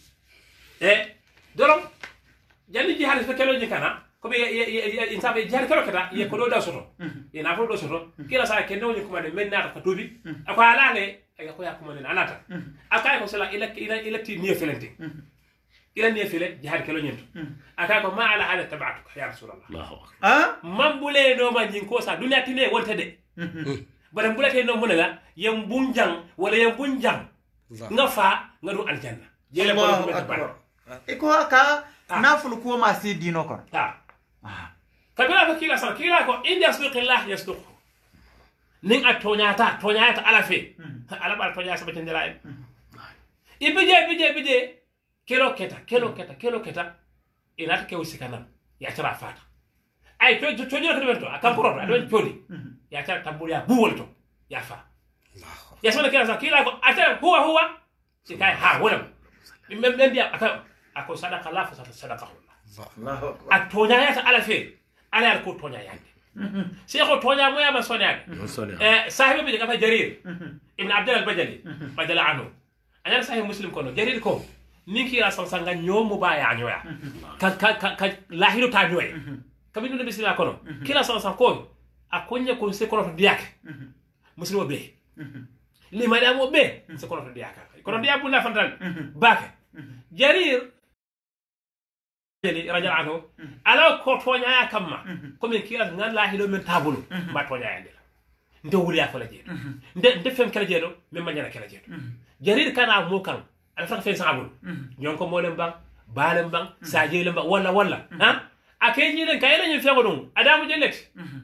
[SPEAKER 3] dorom jani jihade fe kelo nyikana ko be insabe jihade kero keta ye ko do da soto ye na fo do soto kila sa kendo ni kuma de men na ka tubi ako alale aga ko yakuma ni anata akay ko sala ila ti ni felente ila ni fele jihad kelo nyento aka ko ma ala hada tabatuka ya rasulullah
[SPEAKER 1] Allahu akbar
[SPEAKER 3] mambule do ma jinko sa dunya tine wonta de bare mbulate no munala yam bunjang wala yam bunjang nga fa nga do aljanna jele ko ko tabaro
[SPEAKER 2] iko aka nafulu ko ma si dino ko
[SPEAKER 3] kabila ko kila sa kila ko indi asbiqillah yasduqu nin atoñata ala fe ala bal toña sa betendira en ibije kelo keta inata ke usikanam ya tara fata ay to jira ko berto akam poro ado jodi ya tara tambuya buwolto ya fa ya sona kila ko atara huwa sikai ha wala membe dia ako sadaqa la fa sadaqa Allah atoñata ala fe ala ko toña yande شيخو تونيا مويا ما سونيا صاحب بيجي كفا جرير ابن عبد الله البجلي رضي الله عنه انا صحيح مسلم كونو جرير كو نيكي راسل سانغا نيو مبايا نيويا ك لاهيرو تا نيوي كابينو نبي سلا كونو كلا سان كو اكونيا كون سي كونو دياك مسلم بي لي مادامو بي سي كونو دياك كونو دياك بونا فانتال باك جرير رجل عنه على كوتونيا كما كومي كيلا نان لا هيلو من تابلو ما تونيا يندلا nde wuri afala jeedo nde fem kala jeedo min mañana kala jeedo jarir kana mo kan ala fa fen sabul nyon ko molem bang balem bang sajele bang walla ha akay ni len kayela ñu fego dum adamu jelet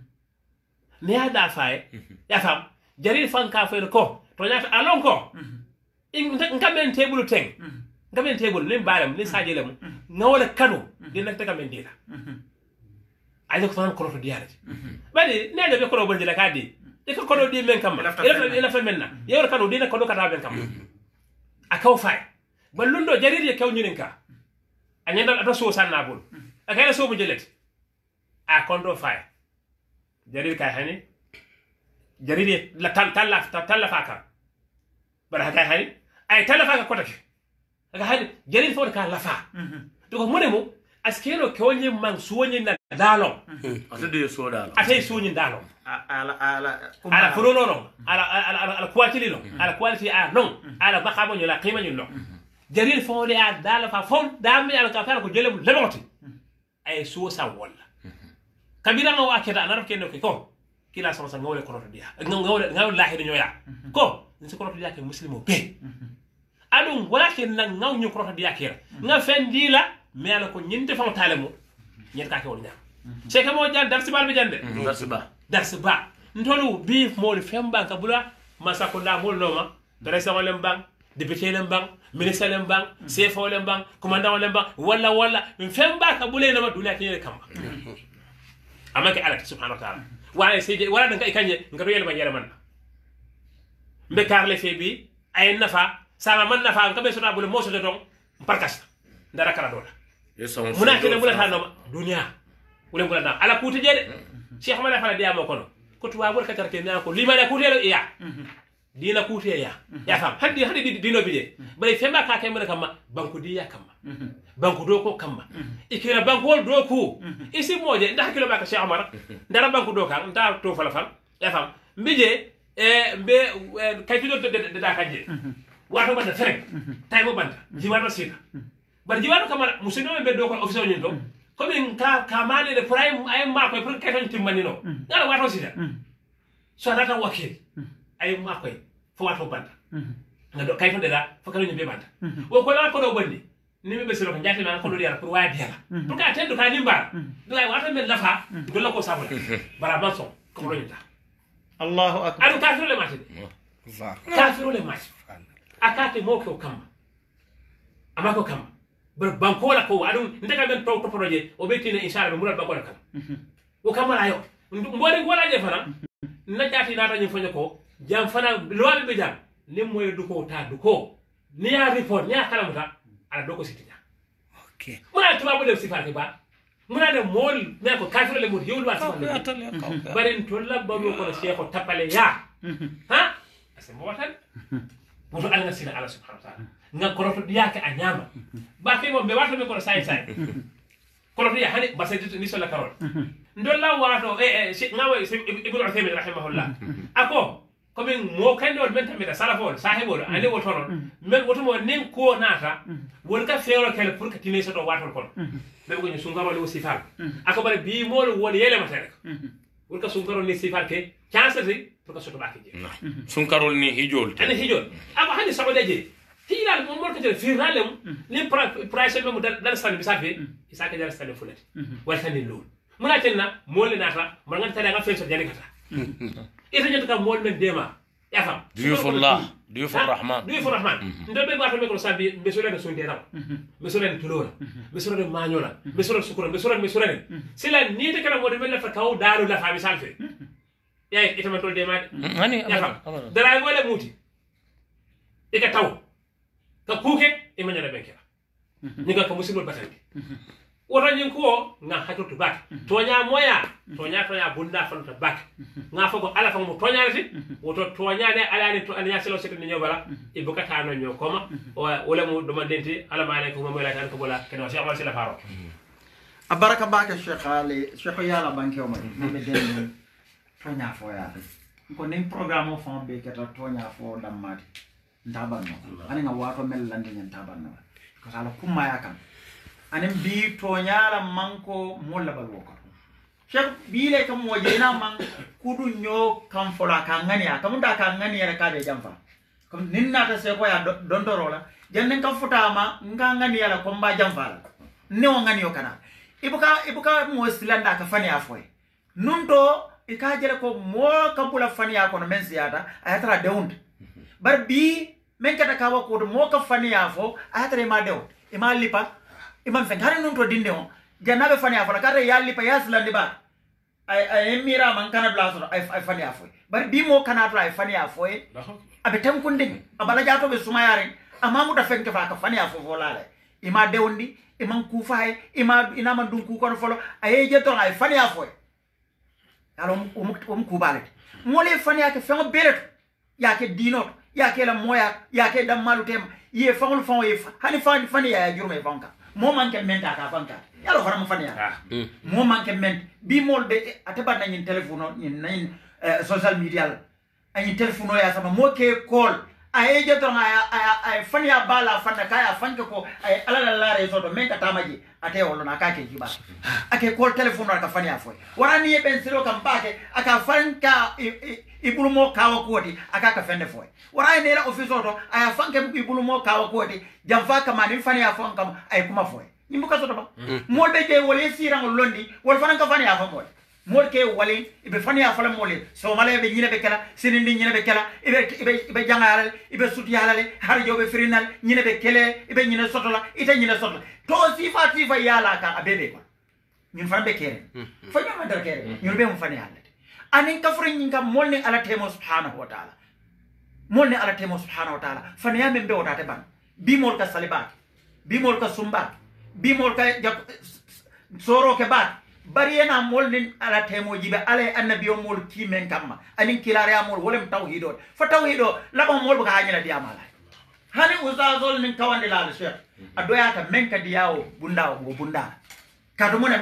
[SPEAKER 3] ne ada faay ya fam jarir fan ka fe ko to ñata alon ko ngamen tebulu teng ngamen tebulu lim balem ni sajele mu ngawala kanu dina taka men dila ay ko fan ko to diarati badi ne de be ko do bonjila kadi e ko do di men kam ila fa menna yewr kanu dina ko do kata ben kam akaw fay ballundo jarir ye kaw ñininka anyanda ata so sanna bol akay so bu jelet a kondo fay jarir kay hani jarir la talla fa ka bara kay hani ay talla fa ka ko tak aka hani jarir fo ka la fa to ko monemo askero kewonye man suwonye na dalo atade so dalo atay suwonye dalo ala furono no ala quality no ala quality a non ala makamo nyola qima nyola jarir fo le a dalo fa fon dami ala ka fa ko jelem leboti ay suwo sa wala kabira ngo akeda anaro kendo ko kila sama ngawle ko to dia ngawle lahi nyoya ko ni ko to dia ke muslimo be adum walakin na ngaw ñu ko to dia ke nga fendila mais ala ko ñinte fam talemu ñen ka ke wol ñam c'est que mo jall darsi bal bi jande darsi ba ntolu bi mo le femba ka bula masako la mo no ma président lem bang député lem bang ministre lem bang CFO lem bang commandant lem bang wala femba ka bule na ma duniya ke kamba amake ala subhanahu wa ta'ala wala sey wala dan kay kanje ngado yele ma yele man mbe karle fe bi ay nafa sama man nafa ka be sota bule mo so don parkas ndara kala dola munakile mula tano dunia ule ngula na ala kuti jede cheikh mala fala diamo kono ko tuwa bol katarte na ko limana kuti ya dina kuti ya fam hadi dino bije bare femba ka kay mala kama banku diya kama banku do ko kama ikira banku wol do ko isi moje nda kilo baka cheikh omar ndara banku do kan nda to fala fam ya fam mbije mbe kay tudo de da kanje wato banda tere tay mo banda jiwato sita bar jiwato kamara musiddo be do ko office on to ko min ka mane de prime ay ma ko pour keton timmani no ngala wato sita so data wakil ay ma ko fo wato banda ngado kay to de da fo kala be banda o ko la ko do bandi ni mi be silo ko jati man ko do yara pour wa diala to ka teddo ka nimba do ay wato men lafa do la ko sabula bara banso ko do nyita Allahu akbar adu kafiru le mati kafiru le mati akate moke o kamba amako kamba bar bankola ko adum ndeka ben to projet o betine inshallah be mural bankola kam o kamba ayo mbode wala je fana na jati nata ñu fanya ko jam fana lobe be jam ni moy du ko ta du ko ni ya report ni ya kalamuta ala do ko sitinya okay muna tuba bo def sifati ba muna de mol ne ko kafiro le mut yewul wat sama baren to labba ko cheikh tapale ya ha ase mo watan woto alga sila ala subhanahu wa ta'ala nga koroto diake a nyama ba ke mo be wato be ko sai koroto ya hani basay ni so la karol ndolla wato ngawa ibnu uthaymin rahimahullah ako ko min mo kande wol men tamita salafol sahibol ande woto non men woto mo nen ko nata won ka feero kele pour que tine soto wato kon be ko ni sungaro le sifal ako bare bi mo wol yele mata rek won ka sungaro ni sifal ke chance pour que soto baake je
[SPEAKER 1] sunkarol ni hijol
[SPEAKER 3] ani hijol aba hani sabode je hilal mo mo kete firalem ni price mo dal stan bisafe isaka dal stan fulati wal tan lol muna tinna mol nata man ngan tala nga fen so jani kata ita nyata ka mol men dema ya fam
[SPEAKER 1] duyufullah duyufur rahman
[SPEAKER 3] ndo be bato be ko sabi be so len so ndera be so len tulora be so len mañola be so len sukura be so len sila ni te kala modi men la fa kaw dalu la fa mi salfe ya ita man tol dema
[SPEAKER 1] hani
[SPEAKER 3] ya fam dara wala muti ika taw ka kuke e manyala benkera ni ga ko musibol batandi woto nyin ko nga hakko to bak tonya moya tonya bunda fan to bak nga fago ala fa mo tonya rati woto tonya ne ala ni to ala selo seto ni nyobala e bukata no nyokoma wala mo do mandenti ala ma alaykum mo la tan ko bola ken wa cheikh sila faro
[SPEAKER 2] abaraka baka cheikh ali cheikh yala banke o mari be den tonya fo ya ko nim programme fon be keta tonya fo damati ndabanno ani nga wato mel landi nyen tabanno ko sala kuma ya kam anem bi toñala manko molla bal woko chef bile kam mo jena man kudu nyo kam fola ka ngani kam da ka ngani ya ka be jamfa kam ninna ta se ko ya don torola jenne kam futama nga ngani ya ko mba jamfa la ne o ngani yo kana ibuka mo silanda ka fani afoy nunto ika jere ko mo kabula fani ya ko no men siyata ayatra dewund bar bi men kata ka ko mo ka fani afo ayatra ma dew e ma lipa imam fen harin non to dinde on janabe fani afala kare yalli pa yaslandi ba ay mira man kana blaso ay fani afo bar bi mo kana to ay fani afo abe tam kunde abala jato be sumayare amamu da fen ka fa ka fani afo volale ima dewndi imam kufaye ina man dun ku kono folo ay je to ay fani afo alo kubale mo le fani ake fen belet yake dinot yake la moya yake dam malutem ye fangul fang ye hani fani ya jurme fanka mo manke menta ka fanka yalo haram fani ya mo manke ment bi mol be ataba na nyin telephone nyin social media ay telephone ya sama mo ke call ay je to ay fani ya bala fanda kaya fanke ko ay alala la reso to menka tamaji ate wolo na kake jiba ake call telephone ka fani ya foi warani e ben silo kam bake aka fanka ibulu mo kawa koti aka ka fende foi waray ne la office auto ay fanke ibulu mo kawa koti jamfa kama ni fani ya fanka ay kuma foi nimbuka soto ba mol be je wole sirang londi wol fanan ka fani ya fa mol ke wale ibe fani ya fala mole so mala be nyine be kala sinindi nyine be kala ibe jangala ibe sutiyalale har jobe frinal nyine be kele ibe nyine sotola ita nyine sotola to sifa yala ka abebe ko ñun fan be kere fa ñama dar kere ñun be mu fani yalla anin kafrin ñinga molni ala temo subhanahu wa ta'ala molni ala temo subhanahu wa ta'ala fani ya membe wota te ban bi mol ka salibat bi mol ka sumbat bi mol ka soro ke bat bari yana molni ala temo jibe ala annabiyo mol ki men kamma anin kilare amol wolem tawhido fa tawhido laba mol ka hanyala di amala hani uzazol nin kawande la sheikh adoya ka men ka diyawo bunda go bunda kadu munem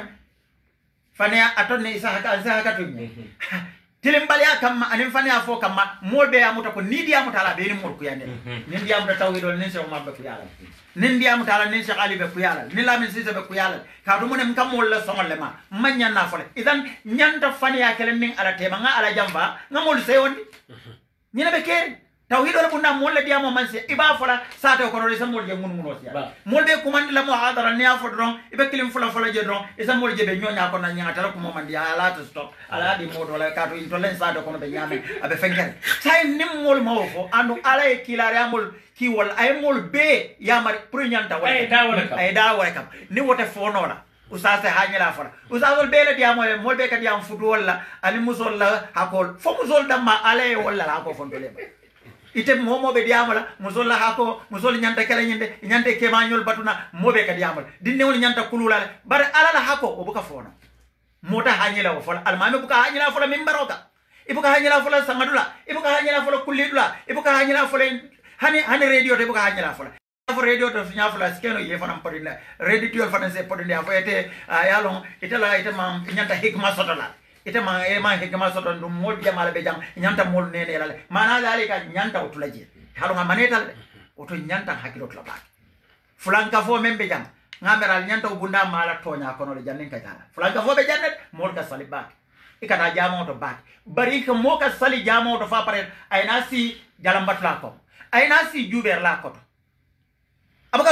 [SPEAKER 2] fane atone isa haka to tilim baliya kamma anin fane afo kamma molbe amuta ko nidi amuta la be ni mol ku yande nindi amuta tawhido nin se o mabbe ku yalla nindi amuta la nin se ali be ku yalla ni la min sise be ku yalla kadu munem kam mol la songol le ma manya na fole idan nyanta fane ya kelen nin ala tema nga ala jamba nga mol se wondi nyina be kere tawhido la bunda mol la diamo manse iba fola sato ko no mol je mun osia mol be kumandi la muhadara ni afo dron ibe kilim fola je dron isa mol je be nyonya ko na nyata ko mo mandi ala to stop ala di modo la kato intolen sato ko no be nyame abe fengere say nim mol mawfo andu ala e kilare amol ki wol ay mol be yamari pour nyanta wala ay da wala kam ni wote fonora usase hanyela fola usazol be la diamo mol be ka diam futu wala ali musol la hakol fo musol damma ala e wala la ko fontole ite momo be diamala musolla hako musol nyanta kala nyande ke mañol batuna mobe ka diamala dinne woni nyanta kulula bare alala hako o buka fona mota hanyela o fola almame buka hanyela fola mimbaroka ibuka hanyela fola sangadula ibuka hanyela fola kullidula ibuka hanyela fola hani radio te buka hanyela fola fo radio to nya fola skeno ye fana podina radio to fana se podina fo ete yalon itala itama nyanta hikma sotola ite ma hikma soto ndum mol jamala be jam nyanta mol nene la mana dali ka nyanta utulaje halu nga manetal oto nyanta hakilo tula bak fulanka fo membe jam ngameral nyanta ubunda mala tonya kono le jannen ka jala fulanka fo be jannet mol ka sali bak ikata jamo to bak bari ka mo ka sali jamo to fa pare ay nasi jalam batla ko ay nasi juber la ko abaka so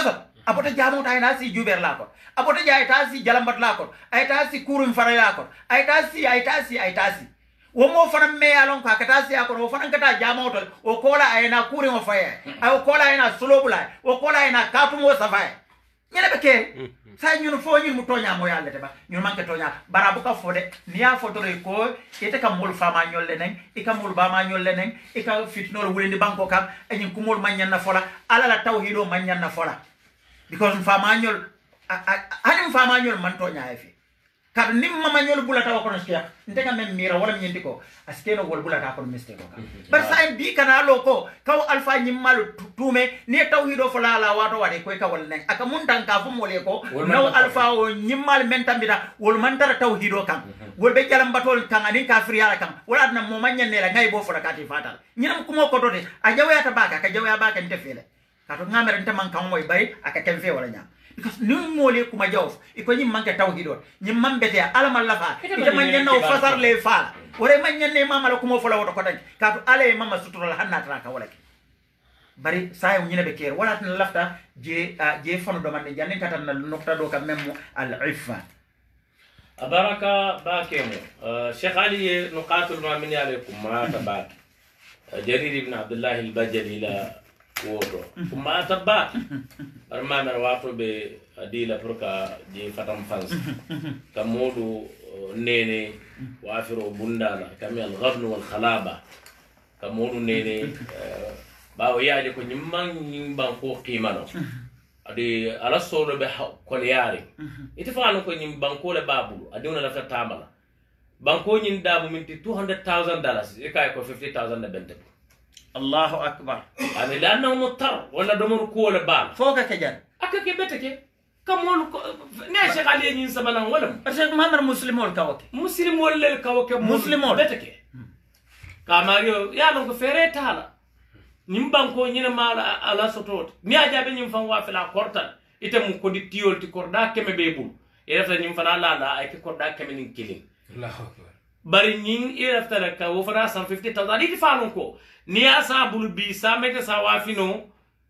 [SPEAKER 2] abota jamu ta ina si juber la ko abota ja ita si jalambat la ko ita si kurum fara la ko ita si wo mo fana me alon ka kata si ko wo fana kata jamu to o kola ayna kurum faye ay o kola ayna sulobula o kola ayna katumo safaye ñene be ke sa ñun fo ñun mu toña mo yalla te ba ñun manke toña barabu ka fo de niya fo dore ko ite kam mul fama ñol lenen e kam mul ba ma ñol lenen e ka fitnol wulindi banko kam e ñin kumul manyan na fola ala la tawhido manyan na fola because fama ñol anim fama ñol man toña e fi kad nim mama ñol bulata ko no cheikh ndega men mira wala ñindi ko askeno wol bulata ko mistake ko bar sa bi kana lo ko kaw alfa ñimmal tume ni tawhido fola la wato wade ko ka wol nek aka mun tan ka fu mole ko naw alfa o ñimmal men tambida wol man tara tawhido kam wol be jalam batol kan ani kafir yala kam wala na mo man ñane la ngay bo fola kati fatal ñinam ko mo ko dote a jawya ta baka ka jawya baka nte fele kato ngamere nte man kan moy bari aka ken fe wala ñam because ni mole kuma jawf iko ñim manke tawhido ñim mambete alama lafa ite man ñane o fasar le fa wore man ñane mama la kuma fola woto ko tan kato ale mama sutura hanna tra ka wala bari say ñine be ker wala tan lafta je fanu do man janni katan na nokta do kam memu al iffa
[SPEAKER 1] abaraka bakemo Sheikh Ali nuqatul ma min alaykum ma tabak Jarir ibn Abdullah al-Bajali la wodo kuma tabak arma mer wato be adila pourka je fatam fans kamodu nene wafiro bundala kam al ghabn wal khalaba kamodu nene bawo yaaje ko nyimban ko qimano adi ala solo be kolyari itifano ko nyim banko le babulu adi ona la tamala banko nyin dabu minti $200,000 e kay ko $50,000 na bente
[SPEAKER 2] Allahu akbar
[SPEAKER 1] ani lanna mutar wala domor ko le bal
[SPEAKER 2] foka ke jan
[SPEAKER 1] aka ke bete ke kamol ko ne Sheikh Ali nyin sabana wala
[SPEAKER 2] Sheikh Muhammad muslimol kawke
[SPEAKER 1] muslimol le kawke
[SPEAKER 2] muslimol
[SPEAKER 1] bete ke kamario ya lon ko fere tala nim banko ñina mala ala sotot mi ajabe ñim fan wa fela kortal ite mu ko di tiol ti korda keme be bul e rafta ñim fana la ay ke korda keme nin kilin Allahu akbar bari ñin e rafta la ka wo fana 150,000 iti falon ko ni asa bul bi sa mete sa wa fino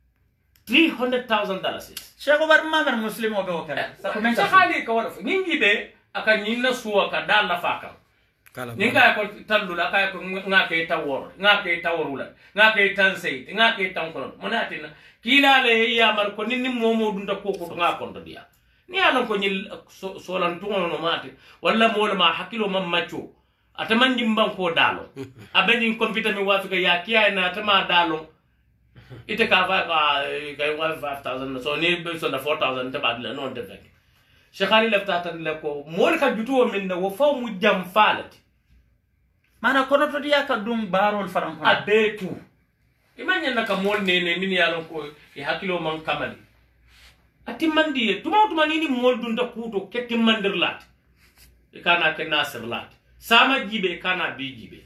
[SPEAKER 1] $300,000
[SPEAKER 2] Sheikh Omar Mamar muslimo be o kala sa ko men
[SPEAKER 1] sa khali ka wala ñin gibe aka ñin na suwa ka dal la faka ninga ko tallula kay ko ngake taworula ngake tansay ngake tankon monatina kila le yamar ko ninni momo dunda ko ngakon to dia ni alon ko nyil solan tungo no mate walla mol ma hakilo mam macho ataman dimban ko dalo abeni kon vitamin wa fika ya kiya na atama dalo ite ka fa ka 5,000 so ni be so na 4,000 te badla non de fek Sheikh Ali lafta tan le ko mol ka jutuwo min na wo faw mu jam falati mana kono to dia ka dum barol faran ko abetu imanya naka mol nene min yalon ko e hakilo man kamali ati mandi tuma nini mol dun da kuto ketti mandir lat e kana ke nasir lat sama jibe kana bi jibe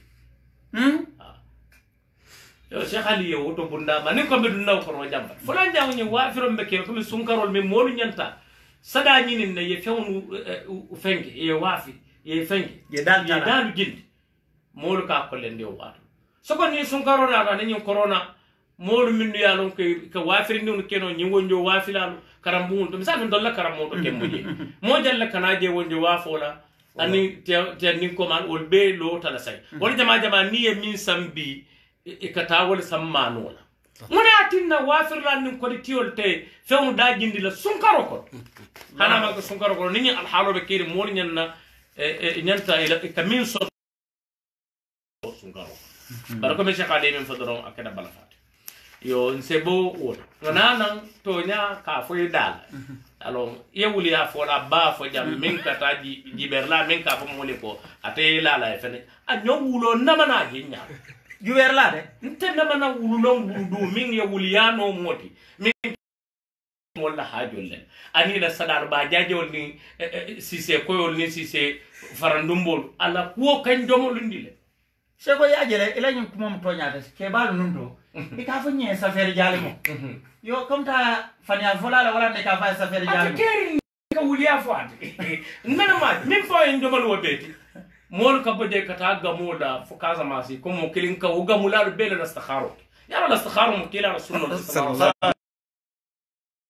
[SPEAKER 1] yo Sheikh Ali yo to bunda mani ko be dun naw ko jamba fulan jaw ni wa firom be ke ko mi sunkarol mi molu nyanta sada nyini ne ye fewnu fenke ye wafi ye fenke ye dal gindi molu ka ko len dew wato soko ni sun corona ga ni corona molu mindu ya lon ke wafiri ni keno ni wonjo wafilalu karambul to misal dolla karamo to kemmoje mo jalla kana je wonjo wafola ani te ni ko man ol be lo tala say wol jama ni e min sambi e kata wol sammanola mona atinna wafirlan ni ko tiol te fewnu da jindi la sun karo ko hana ma ko sun karo ko ni al halo be kiri mol nyanna nyanta ila kamin so sungaro bara ko me Sheikh Ali men fodoro akada balafat yo nsebo wona nana to nya ka fo dal alors yewuli ya fo la ba fo jam min kata jiberla min ka fo mole ko ate la fene a nyowulo namana jinya
[SPEAKER 2] juwerla de
[SPEAKER 1] nte namana wululo wudu min yewuli ya no moti min wala hajol len ani la sadar ba jajol ni si se koyol ni si se farandumbol ala ko kan jomol ndile
[SPEAKER 2] Seko ya jere ila nyum kuma mto nyata ke balu nundo ika fa nye safari jale mo yo comme ta fanya vola la wala ne ka fa safari jale mo
[SPEAKER 1] keri ka wuliya fo ati nana ma min fo en jomal wo beti mol ka bode ka ta gamoda fo kaza masi ko mo kilin ka wo gamula be la istikharo ya la istikharo mo kila rasulullah sallallahu alaihi wasallam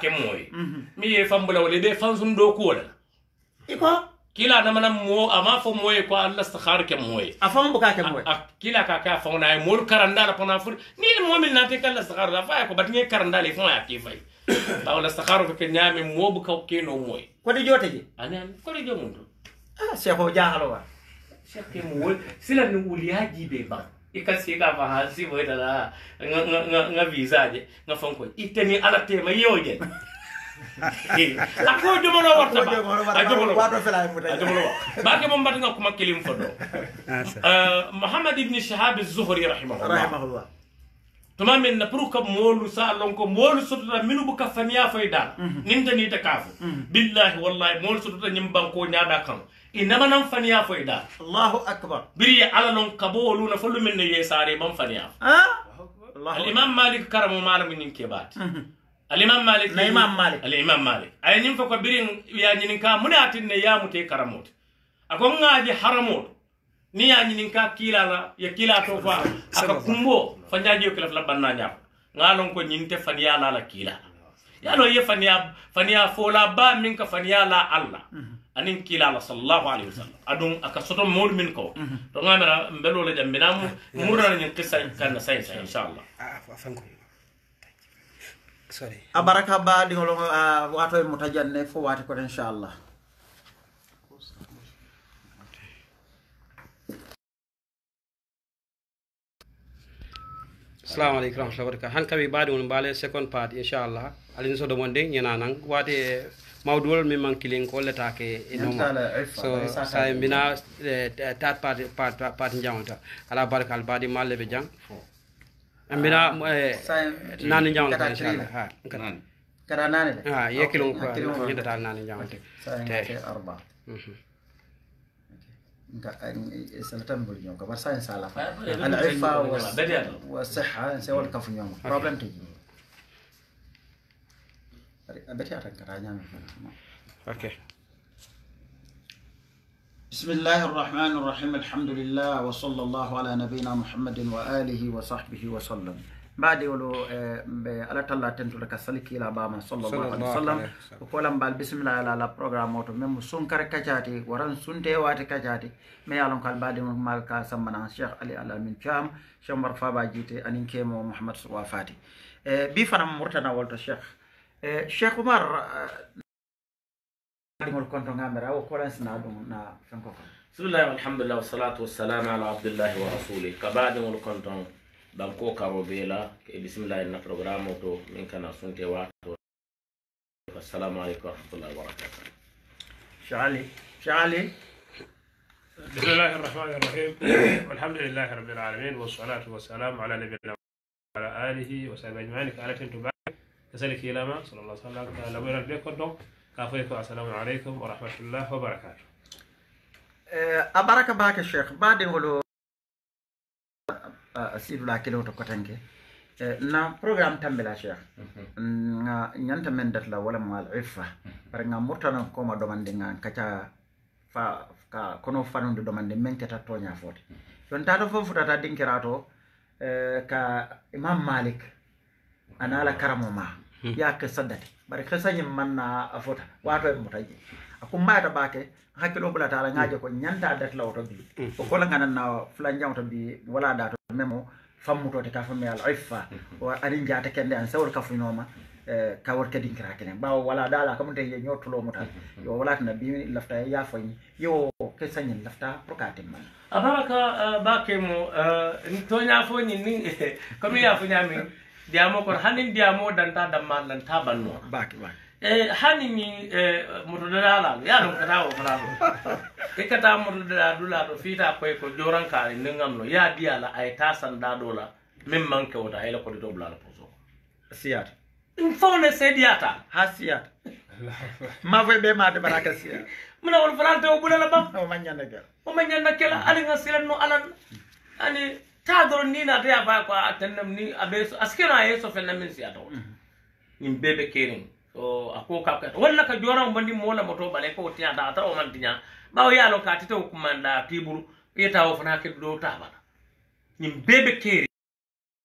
[SPEAKER 1] ke moy mi ye fambula wala be fansun do ko la
[SPEAKER 2] iko
[SPEAKER 1] kila na mana mo ama fo moy ko Allah istikhar ke moy
[SPEAKER 2] afam buka ke moy
[SPEAKER 1] kila ka fo na mol karanda la pona fur ni mu'min na te kala istikhar la fa ko batni karanda le fo ya ki fay ba wala istikhar ko ke nyame mo bu ka ke no moy
[SPEAKER 2] ko di jote ji
[SPEAKER 1] anan ko di jomundo
[SPEAKER 2] Cheikh jahalo wa
[SPEAKER 1] Cheikh ke mo sila ni uliya jibe ba ikasi ka fa hasi boy da nga visa je nga fon ko iteni ala te ma yoje ako jomono warta ba jomono
[SPEAKER 2] wato fela futa
[SPEAKER 1] jomono ba ke mom bat nga kuma kelim fodo Muhammad ibn Shihab az-Zuhri rahimahullah tuma min na pour que molu sa lon ko molu sotota minu bu ka faniya fayda ninta ni ta kafu billahi wallahi molu sotota nyim banko nyaada kan inama nan faniya fayda
[SPEAKER 2] Allahu akbar
[SPEAKER 1] biri ala lon kabolu na fulu min ne yesare ban faniya al-imam Malik karamu malam nin kebat al-imam Malik al-imam Malik ay nim fa ko biri ya nyinin ka munatin ne ya mute karamot akon ngaji haramot ni ya nyinin ka kilala ya kila to fa aka kumbo fanjaji ko la banna nya ngalon ko nyinte faniya la kila ya no ye faniya fola ba min ka faniya la Allah anin kila la sallallahu alaihi wasallam adun aka soto mol min ko to ngamera mbelo la jambina murna ni qissa kan say inshallah
[SPEAKER 4] sorry
[SPEAKER 2] abaraka ba di ngolo wato mutajanne fo wati ko inshallah
[SPEAKER 4] assalamu alaikum warahmatullahi wabarakatuh han kabi baadi on bale second part inshallah alin so do monde nyana nan wate mawdul mi mankilin ko letake so sa mbina tat part njawta ala barakal baadi malle be jang mbina nan njawta inshallah ha
[SPEAKER 2] kada nane
[SPEAKER 4] ha yekilon ko nyata nan njawta
[SPEAKER 2] te arba سنتم باليوم كبر ساين سالا العفة والصحة سوى الكف اليوم problem تيجي بدي أتكلم
[SPEAKER 4] okay
[SPEAKER 2] بسم الله الرحمن الرحيم الحمد لله وصلى الله على نبينا محمد وآله وصحبه وسلم بعد يقولوا على تلا تنتو لك سلكي لا باما صلى الله عليه وسلم وقولن بال بسم الله على program auto même sunkar kajati waran sunte wati kajati me yalon kal badi mal ka samana Cheikh Ali Alamin Cham Cheikh Omar Faba jite anin kemo Muhammad Wafati bi fanam murtana wolto Cheikh Omar ngol konto ngamera o kolan sina dum na fanko
[SPEAKER 1] bismillah walhamdulillah wassalatu wassalamu ala abdillah wa rasulih kabadi ngol konto banko karobela ke bismillah na programo to min kana sunte wato assalamu alaykum wa rahmatullahi wa barakatuh
[SPEAKER 2] شعلي
[SPEAKER 3] بسم الله الرحمن الرحيم والحمد لله رب العالمين والصلاة والسلام على نبينا وعلى آله وصحبه أجمعين كالة تبارك كذلك إلما صلى الله عليه وسلم لبينا بكم كافيكم السلام عليكم ورحمة الله وبركاته
[SPEAKER 2] أبارك باك الشيخ بعد نقولوا أسير لا كيلو تكتنك na program tambela Cheikh nga nyanta men datla wala mal ifa par nga murtana ko ma domande nga kacha fa ka kono fanundo domande men keta tonya foti don tata fofu tata dinkirato ka Imam Malik anala karamo ma ya ka saddati bari khasani manna afota wato e mutaji akum mata bake hakkilo bula tala ngaaje ko nyanta datla auto bi ko kola ngana na flan jamto bi wala dato memo fammuto te ka fammi al ifa o arin jaata kende an sawol kafunoma ka wor kadin kra kene bawo wala dala kam te ye nyotulo mutal yo wala na bi lafta ya fani yo ke sanyin lafta prokatim man
[SPEAKER 1] abaraka bakemo to nya fo ni ni comme ya fo nyami diamo ko hanin diamo danta damman lan tabanno
[SPEAKER 2] baki
[SPEAKER 1] hani ni moto dala ya no kata o fara e kata moto dala do fita ko joran ka ni ngam no ya dia la ay tasan da dola mem manke wota ay la ko do bla la poso
[SPEAKER 2] siyat
[SPEAKER 1] fone sediata
[SPEAKER 2] hasiyat ma ve be ma de baraka siyat
[SPEAKER 1] muna wol falante o bulala ba
[SPEAKER 2] o manyanda
[SPEAKER 1] kala ali ngasilan no alan ani tadro ni na ta fa ko atannam ni abeso askena yeso fe na min siyata ni bebe kering so ako kapkat wala ka joram bandi mola moto bale ko tiya da ta o man tinya bawo yalo ka tito kumanda tiburu eta o fana ke do tabana nim bebe keri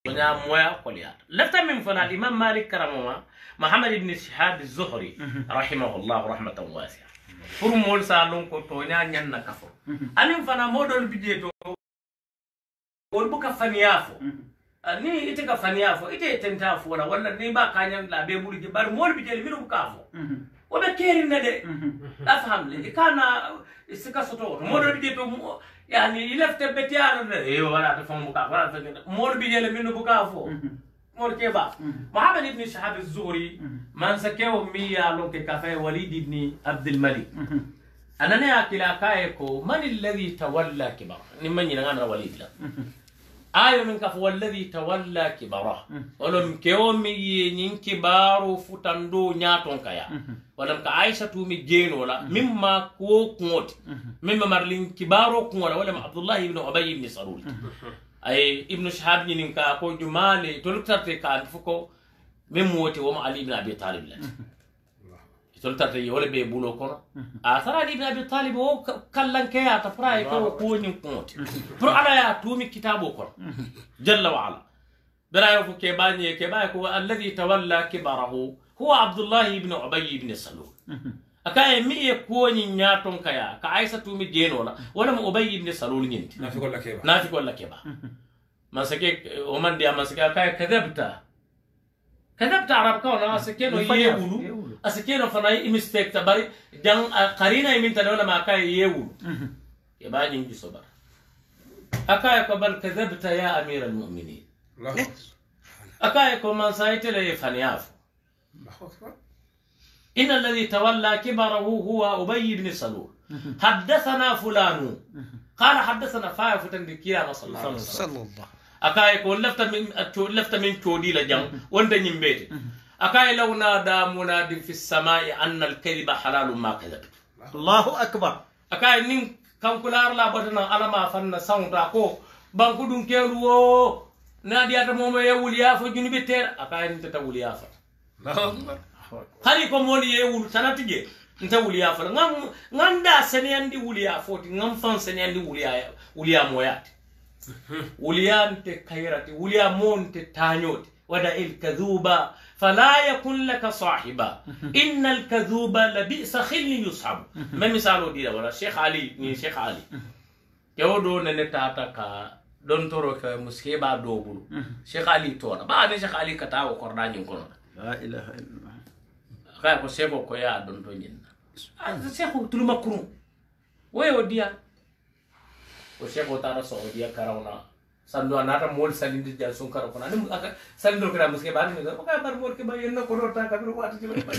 [SPEAKER 1] nya moya qoliyat lafta min fana imam malik karamama muhammad ibn shihab az-zuhri rahimahullah rahmatan wasi'a pour mol salon ko to nya nyanna kafo anin fana modol bijeto wol buka faniyafo ni ite ka faniyafo ite tentafo wala ni ba kanyan la be buri bar mol bijel minu bukafo wobe kerin de afham le kana isika soto modol bijeto يعني يلفت بتيار ايه ولا تفهم بكا ولا مور بيجي منه بكافو مور كيفا محمد بن شهاب الزهري من سكيو ميا لون كافيه وليد بن عبد الملك انا ناكل كايكو من الذي تولى كبره نمن ينغان وليد لا آية من كف والذي تولى كبره ولم كيوم ينين كبارو فتندو نياتون كيا ولم كعائشة تومي جين ولا مما كو كوت مما مرلين كبارو كولا ولم عبد الله بن أبي بن سلول أي ابن شهاب ينين كاكو جمالي تلترتي كان فكو مموتي وما علي بن أبي طالب لا تلترتي ولا بيبولو كنا أثر علي بن أبي طالب هو كلن كيا تفراي كو كوني كوت فرو على يا تومي كتابو كنا جل وعلا برايو كيباني كيبايكو الذي تولى كبره هو عبد الله بن أبي بن سلول أكاي مي يكوني نياتون كيا كعائشة تومي جينولا ولا أبي بن سلول نينت نافي ولا كيبا ما سكيك ومن دي ما سكيك أكاي كذبت عرب كون أسكينو يهولو أسكينو فناي مستيك تباري جان قرينا يمين تلونا ما أكاي يهولو يبقى نيجي صبر أكاي قبل كذبت يا أمير المؤمنين أكاي كمان سايتلي فنياف إن الذي تولى كبره هو أبي بن سلول حدثنا فلان قال حدثنا فايف تندكيا صلى الله عليه وسلم أكاي كون لفت من كودي لجان وانت نيمبيت أكاي لو نادى مناد في السماء أن الكذب حلال ما كذبت
[SPEAKER 2] الله أكبر
[SPEAKER 1] أكاي نين كم كلار لا بدنا على ما فن ساوند أكو بانكو دون كيلو نادي أتمومي يوليا فجنبي تير أكاي نين تتوليا فر hali ko moli ye wul sanatije nta wuliya fala nganda seniyandi wuliya foti ngam fan seniyandi wuliya moyati wuliya nte kayrati wuliya monte tanyoti wada il kadhuba fala yakun laka sahiba innal kadhuba labisa khilli yushabu ma misalo dira wala sheikh ali ni sheikh ali yodo nene tata ka don toro ka muskeba dobulu sheikh ali tona ba ne sheikh ali katawo kordañin kono
[SPEAKER 2] لا إله إلا الله
[SPEAKER 1] kaya ko seko ko ya don to nyinna seko tuluma kuru wayo dia ko seko tara so dia karawna sando anata mol salindi jal sun karo kona nim aka sando kra muske ba ni ko kaya bar mol ke ba yenna ko rota ka bi wati juma ba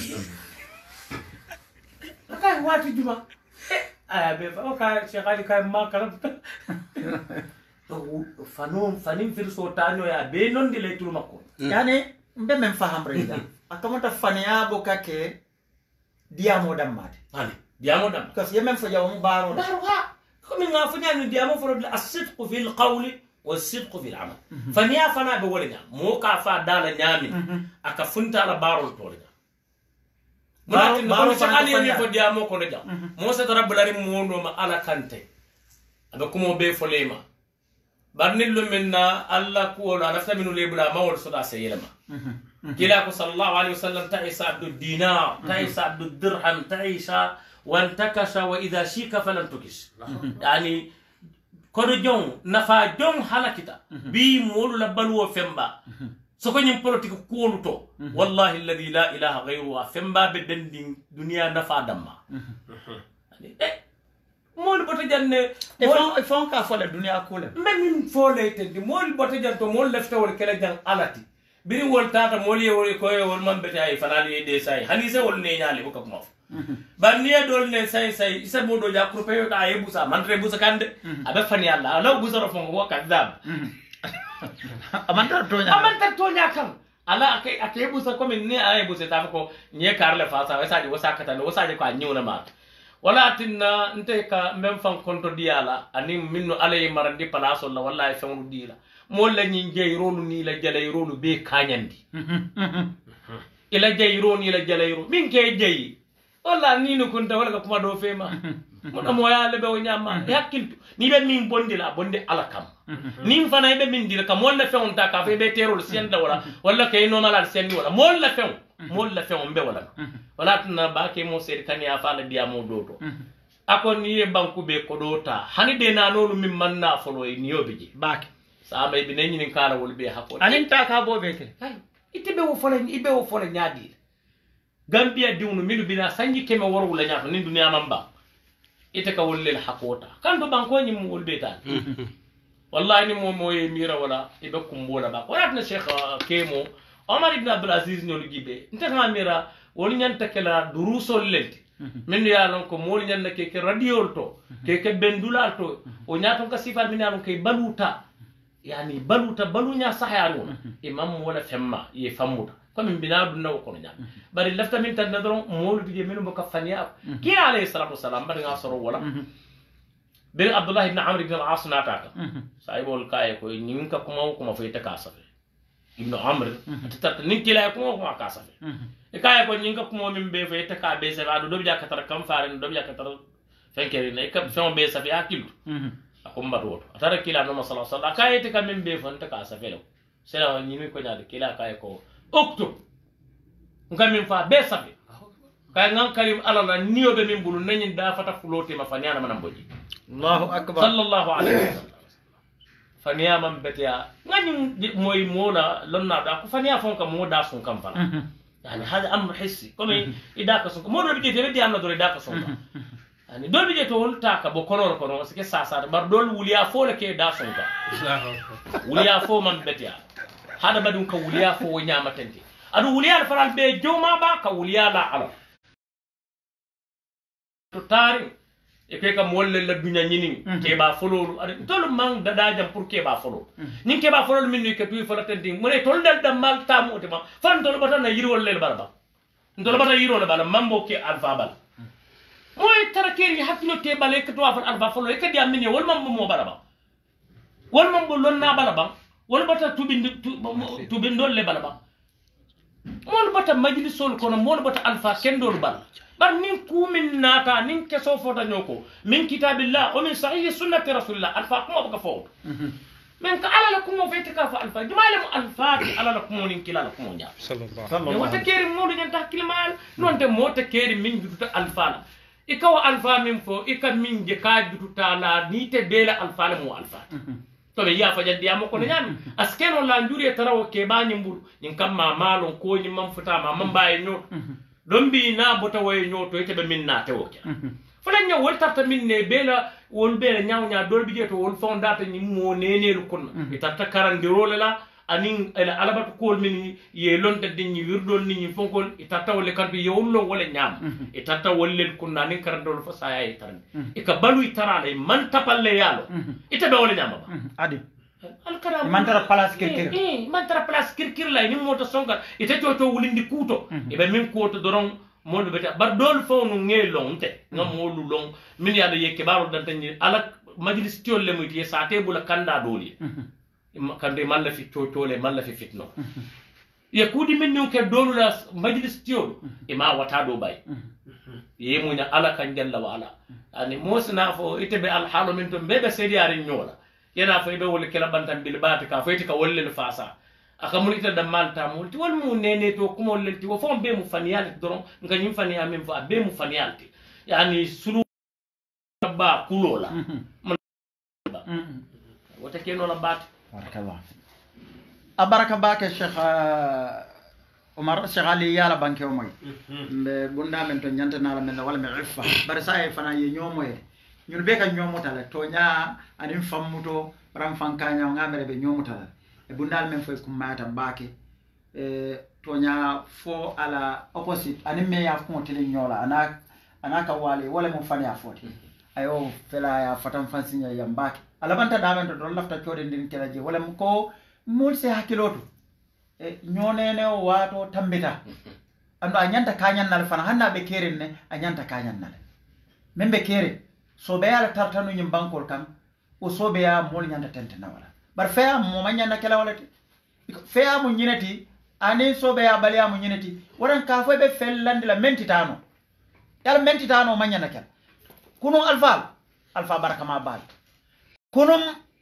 [SPEAKER 1] kaya wati juma aya be o kaya shekali kaya ma kala to fanin fir so tanyo ya be non di le tuluma ko
[SPEAKER 2] يعني mbeme mfaham reza akamata fania boka ke diamo damate
[SPEAKER 1] ani diamo dam
[SPEAKER 2] parce que même fa jaw baro
[SPEAKER 1] ha comme nga fanya ni diamo foro as-sidq fi al-qawl was-sidq fi al-amal fania fana be wolina mo ka fa dala nyami aka funta la baro to le baro shakali ni ko diamo ko le jam mo sa rabbul alamin mo no ma ala kante abe kumo be folema barnillo minna alla ko ala faminu lebula mawol soda sayelama كلاكو صلى الله عليه وسلم تعيس عبد الدينار تعيس عبد الدرهم تعيس وانتكش وإذا شيك فلم تكش يعني كل جون نفا جون حلقتا بي مول لبلو فمبا سكون يمبولتك كولتو والله الذي لا إله غيره فمبا بدن دنيا نفا دما مول بوتجان
[SPEAKER 2] فون كا فول الدنيا كولم
[SPEAKER 1] من فوليت مول بوتجان تو مول لفتا ولا كلا جان alati biri wol tata moli wol ko wol mambe tay fanali de say halise wol ne nyali ko ko banniya dol ne say isa modo ja ko peyo ta e busa mantre busa kande abe fani Allah law busa ro fongo ko kadab amanta tonya kan ala ake busa ko min ne ay busa ta ko nye karle fa sa wasa di wasa kata no wasa ko nyuna ma wala tinna nte ka mem fan konto diala ani minno alay marandi palaso la wallahi fengu dila molla nyi jeyronu ni la jalayronu be kanyandi ila jeyronu ila jalayru min ke jeyi walla ni no kunta wala ko kuma do fema moɗo moya leɓe o ñamma e hakkiltu ni ɓe min bondila bonde ala kam nin fana ɓe min dila kam molla fewnta ka fo ɓe terol senda walla kay nomalal sendi wala molla fewn mbe wala tuna bake mo seedi kaniya fa ala diyamo ɗo to akon ni e banque ɓe ko ɗo ta hani de nanolu min manna folo e niyoɓe je
[SPEAKER 2] bake
[SPEAKER 1] sama ɓe nañinin kalawol ɓe hakko
[SPEAKER 2] anin taka bo ɓe ke
[SPEAKER 1] itte iɓe wo fole ñaadire gambia diwnu miɗo bina sanji keme worwula ñaato nin duniyaman ba ite ka wollel hakkota kanto bankoñi mum wol ɓeytani wallahi ni moye mira wala eɓe kumbola ba wonatna cheikh kemo omar ibne abdoul asis ñolu jiɓe ntetama mira wol ñanta kela durusol lente min no yalon ko moolu ñanda keke radiol to keke bendulal to o ñaton ka sifat min yalon koye baluta yani baluña sahayani wona imam wala femma ye fammuta komin mbina dunnawo kono ñam bari lefta min tadna doron mawludu je min boka faniya kila alayhi salatu wasalam mbaɗa soro wala ben abdullah ibne amr ibne al as nataka sahibol kaye koye nin ka kuma foye te ka safe ibnu amr tatta nin kila kuma ka safe e kaye ko nin ka kuma min be foye te ka be safe aɗo ɗoɓe jakatara kam faare ɗoɓe jakatara fenkerina e kam fewo be safe ha kiltu ako mbatoto atara kila noma sala sallam kaye te kam min be fo te ka safe lew sela ñimi ko ñade kila kaye ko octobre ngamin fa be sabe kay ngan karim alala niyobe min bulu nañin da fata fulote ma faniana manam boji
[SPEAKER 2] Allahu akbar
[SPEAKER 1] sallallahu alaihi wasallam faniya man betia ngani moy mola lonna da ko faniya fon kam moda sun kam fala yani hada amru hissi comme idaka sun modo bi te be amna do idaka sun yani do bi je to wolta ka bo kono parce que sa bar dol wuliya fo le ke da sun ka wuliya fo man betia hada badum ka wuliya fo wo ñamatente aɗu wuliyal faral ɓe jowma ba ka wuliyala ala to taari e ke kam wollel la duña ñinin keɓa fololu aɗa tolu man daɗajam pour keɓa folol nin keɓa folol min ni ke tuy folatenti mone tol dal dammal tamutema fan tolo ɓata na yirwollel bala ba ntolo ɓata yirwole bala mambo ke alpha bala moye tara keri hakkilo te bala ke towa fot alpha folol e kadi ammin ye wol mambo mo bala ba wol mambo lonna bala ba wol bata tubindolle bala ba mon bata majlisol kono mon bata alpha kendol bala bar nin kumin nata nin keso fota ñoko min kitabillah o min sahih sunnati rasulillah alpha kuma baka fo men ka ala la kumo fete ka fa alpha jumale mo alpha ki ala la kumo nin kilala kumo nya sallallahu wata keri modu ñanta kilmal non te mota keri min jututa alpha la ikawa alpha min fo ika min je ka jututa la ni te bela alpha la mo alpha to be yafa jaddiyamo kono ñami askeno la njuri tarawo ke bañi mburu ñin kam ma malon ko ñi mam futa ma mam baye ñoo don bi na bota waye ñoo to ite be min na tewo ke fulan ñoo wol tarta min ne bela wol bela ñaaw ñaa dol bi je to wol fondata ñi mo nenelu kono e tarta karandirole la anin alabatu kol min ye lonta dinni wirdol ni ñi fonkol e tarta wol kan bi yewlo wala ñaam e tarta wollel kunna ni karandol fa saya e tarni e ka balu tarale man tapalle yalo ite be wala ñaama ba
[SPEAKER 2] adi
[SPEAKER 1] alkara
[SPEAKER 2] mantara place kirkir
[SPEAKER 1] mantara place kirkir la ni moto songa ite to wulindi kuto e be min kuto doron mondo beta bar dol fo no ngelon te ngam molu long min ya de yeke baro dan tan ala majlis tiol le muti sa te bula kanda doli kande malla fi tole malla fi fitno ye kudi min no ke dolu la majlis tiol e ma wata do bay ye munya ala kan jalla wa ala ani mosna fo ite be al halu min to be sediari nyola yana fay be wol kala bantam bil batika fayti ka wolle fasa aka mun ita da malta mun ti wol mu nene to kuma wolle ti wo fon be mu faniyal doron nga nyim faniya min fa be mu faniyal ti yani sulu ba kulola wata keno la bat
[SPEAKER 2] barakallah abaraka bake cheikh Omar cheikh Ali yala banke o moy be bunda men to nyantana la men wala me ifa bar sa e fana ye ñomoy ñun be ka ñomutala to nya anin fammuto ram fankanya ngamere be ñomutala e bundal men foy kumata bake to nya fo ala opposite anin me ya ko tele ñola anaka wale wala mo fani afoti ayo fela ya fatam fansinya ya bake ala banta damen to don lafta code ndin kelaje wala ko mul se hakiloto e ñonene o wato tambita ando a ñanta kañannal fana hanna be kerin ne a ñanta kañannal men be kere so be ala tartanu ñim bankol kam o so be ya mol ñanta tentena wala bar feya mo mañana kala wala feya mo ñinati ani so be ya baliya mo ñinati waran ka fo be fellande la mentitano yalla mentitano mañana kala kunun alfa barakama bal kunun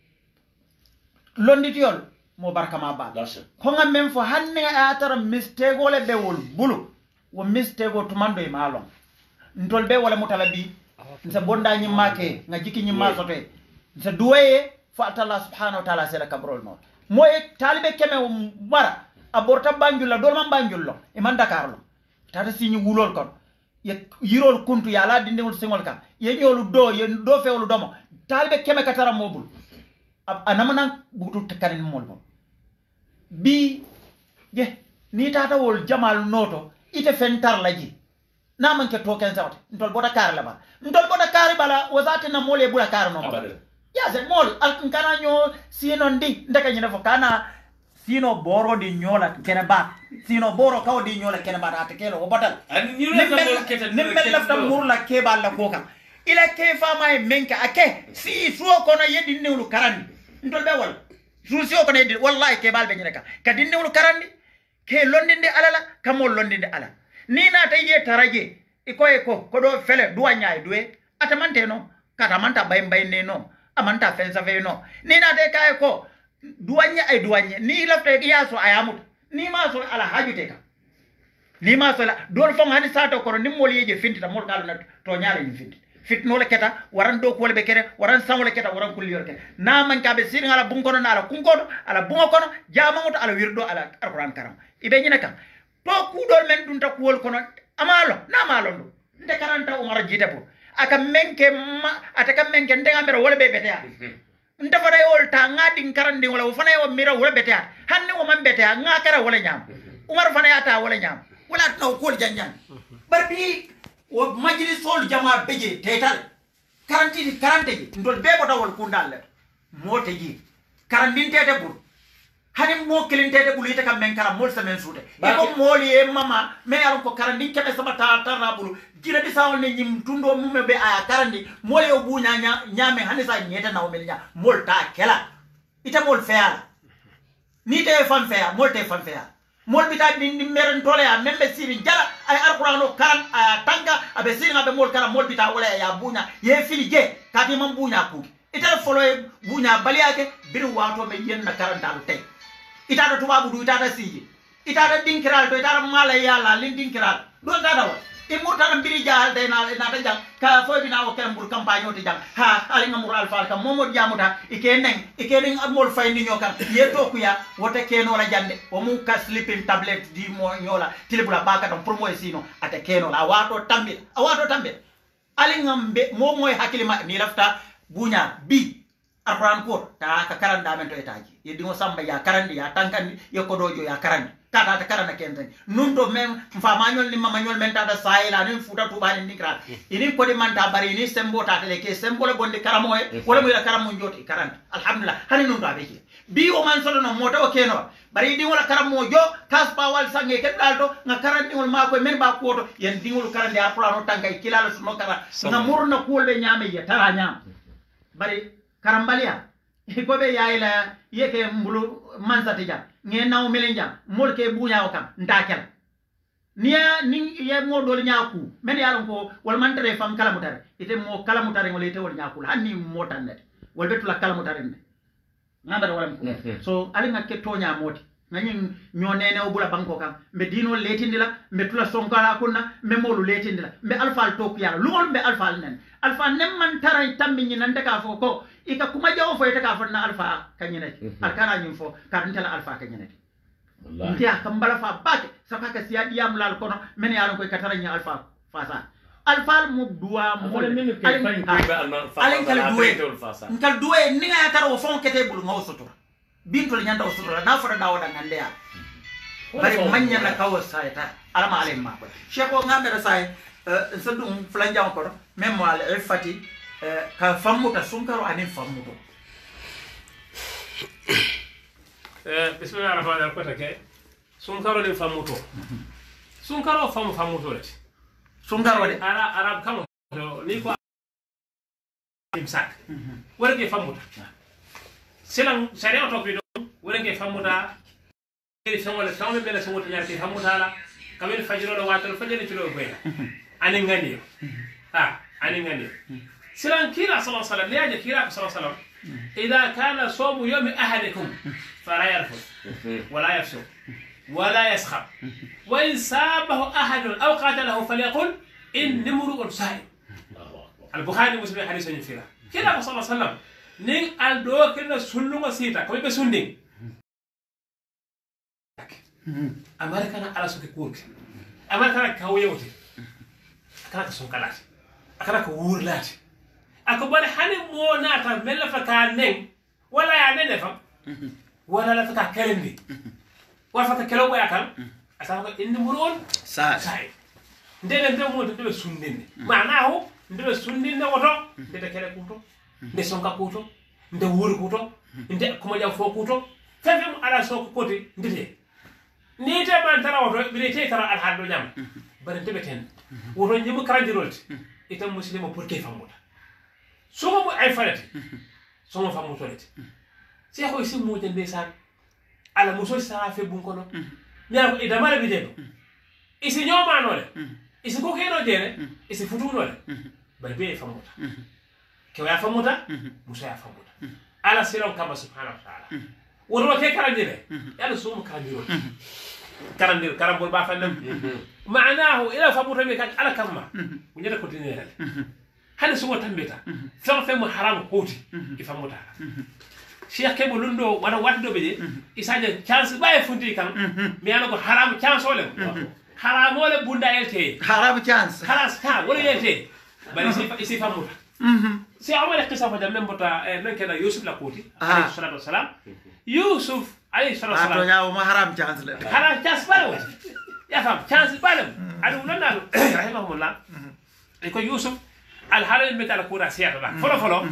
[SPEAKER 2] londitiyol mo barakama bal ko ngam men fo hanne a tara mistake wala be wol bulu wo mistake o tumando e malon ntol be wala mutala bi nsa bonda nyimake nga jiki nyimma sote nsa duwaye fa Allah subhanahu wa ta'ala sela kabrol no moy talibe keme mara aborta banjul la dol man banjul lo e man Dakar lo tata siñu wulol kon ye yirol kuntu ya la dindewul singol kam ye ñolu do fewlu domo talibe keme katara mobul anamana butu takarin molbo bi je ni tata wol jamal noto ite fentar laji na man ke token zawte ntol boda kar la ba ntol boda kar bala wazate na mole bula kar no ya se mol al kana nyo sino ndi ndeka nyina fo kana sino boro di nyola kene ba sino boro kaw di nyola kene ba ata kelo o batal nimmel lafta murla ke balla koka ila ke fama e menka ake si suo kono yedi newlu karandi ndol be wal suo kono yedi wallahi ke balbe nyina ka di newlu karandi ke londinde alala kamol londinde ala ni na tay ye taraje iko ko do fele duwa nyaay duwe atamante no kata manta bay ne no amanta fensa fe no ni na tay kay ko duwanye ay duwanye ni lafta ya so ayamut ni ma so ala hajute ka ni ma so la dol fon hani sato ko ni mol yeje fintita mol galu na to nyaala ni finti fitno le keta waran do ko le be kere waran samole keta waran kul yor kete na man ka be sir ngala bunkono na ala kunkono ala bungo kono jamamuto ala wirdo ala alquran karam ibe nyina kam to ku dol men dun ta kuwol kono amalo na malo ndo nde karanta umar jite po aka menke ma ataka menke ndenga mero wala be betea nda fana yol ta ngadi karandi wala fana yo mira wala betea hanne wo man betea ngakara wala nyam umar fana yata wala nyam wala taw ko janjan barbi wo majlis sol jama beje tetal karante ndol be ko tawol kundal mote ji karandin tete bur hani mo kilintede bulu ite kam men kala mol samen suude ko moli e mama me yaron ko karandi kebe sama tarna bulu gira bi sawol ne nyim tundo mume be aya karandi moli o bunya nyame hani sa nyeta na o melnya mol ta kela ita mol fea ni te fam fea mol te fam fea mol bita ni meren tole ya membe siri jara ay alqur'ano karan aya tanga abe siri ngabe mol kala mol bita wala ya bunya ye fili je kati mam bunya ku ita folo e bunya baliyake biru wato be yenna karanta lu tay itata tubabu du itata siji itata dinkiral to itata mala yalla lin dinkiral don tata wa e murtana mbiri jaal de na ta jang ka fo bi na o kembul campagne o te jang ha ali ngamur alfal ka momod jamuta ikenen amol fay ni ñokan yeto ku ya wote keno la jande o mu ka sleeping tablet di mo ñola tilibula baka tam pour moy sino ate keno la wato tambe ali ngambe mo moy hakilima ni lafta bunya bi alquran ko ta ka karanda men to etaji yedi ngo samba ya karandi ya tankandi yokodojo ya karandi tata ta karana kenten nundo mem famanyol ni mamanyol men tata sayla ni futa to bani nikra ini ko de manta bari ni sembo tata le ke sembo le bonde karamo e wala mo ila karamo njoti karandi alhamdulillah hani nundo abeki bi o man solo no moto o keno bari di wala karamo jo kaspa wal sange ke dalto nga karandi wol mako men ba ko to yen dingol karandi alquran tankay kilala suno kara nga murna kulbe nyame ya tara nyam bari karambalia ko be yaila yeke mbulu mansati jam nge naw melen jam molke buña o kam ndakel niya ni ye mo dol ñaaku men yalon ko wal man tere fam kala mutare ite mo kala mutare ngol ite wol ñaaku hanni mo tannet wol betula kala mutare ne ngamba wala so ali ngakke toña moti ngani ñonene o bula banko kam be dino letindila be tula sonkala kunna be molu letindila be alfal tok yalla lugol be alfal nen alfa nem man taray tammi ni nande ka fo ko ika kuma jawo fo ita ka fo na alfa kanyinati alkana nyim fo karantela alfa kanyinati wallahi ndia kambala fa bake saka ka siya diyam lal kono men yalla ko katara nya alfa fasa alfa mu duwa mo alen kala duwe nkal duwe ni nga taro fo kete bul ngaw soto bintol nyanda soto na fo da wada ngande ya bari manya na kawo sayta alama alem ma ko sheko ngamere say sadum flanjam ko même wal e fati ka famuta sunkaro anin famuto
[SPEAKER 3] bismillahir rahmanir rahim take sunkaro ni famuto sunkaro famuto le
[SPEAKER 2] sunkaro de
[SPEAKER 3] arab kamo ni ko imsak wala ke famuta selang sharia to bido wala ke famuta ni famole famole bela samuta nyarti famuta la kamil fajiro do watal fajiri tilo boyna anin ngani ha ani ngani silan kila sallallahu alaihi wasallam liaje kila sallallahu alaihi wasallam idha kana sawmu yawmi ahadikum fala yarfud wala yafsuk ولا يسخر وإن سابه أحد أو قاتله فليقل إني امرؤ صائم البخاري ومسلم حديث ينفيها كلا صلى الله عليه وسلم نين الدو كنا سلوما سيتا كوي بسندين أمريكا على سوق كورك أمريكا كويوتي أكلك سونكالات أكلك وورلات أكبر حني مو ناتا ملا فكانين ولا يعني نفهم ولا لا فكا كلمني وافك كلو وياكل أسافك إن مرون ساي ندير ندير مو ندير سندين معناه ندير سندين نوتو ندير كلا كوتو ندير سونكا كوتو ندير وور كوتو ندير كم جاو فوق كوتو فهم على سوق كوتي ندير نيجا ما ترى وتو بنيجي ترى الحال دو جام برنت بتين وتو نجيب كرانديرولت إتام مسلم بور كيف فهمودا سوما أي فلت سوما فهموتولت سيأخو يسمى موجن بيسان على مسوي سافي بونكونو ميا إذا ما لبيدينو إسي نيوم مانوله إسي كوكينو جينه إسي فتونوله بربيه فهمودا كيويا فهمودا مسوي فهمودا على سيرون كما سبحانه وتعالى وروا كي كرانديره يلا سوما كرانديرول كراندير كرامبول بافندم معناه إذا فهمودا ميكان على كما ونجد كوتينيرال هذا سوى تنبيتا فهم حرام قوتي يفهمودا شيخ كيبو لندو وانا واتدو بيجي إساجة chance باي فندي كان ميانو حرام chance ولا حرام ولا بوندا يلتي
[SPEAKER 2] حرام chance
[SPEAKER 3] خلاص كان ولا يلتي بل يسي فهمودا سي عمر قصة فجأة من بطا من كنا يوسف لقوتي عليه الصلاة والسلام يوسف عليه الصلاة والسلام
[SPEAKER 2] أتوجا وما حرام chance له
[SPEAKER 3] حرام chance بالو يا فهم chance بالو أنا ولنا رحمهم الله يكون يوسف الحالة اللي بتاع الكورة سيارة فلو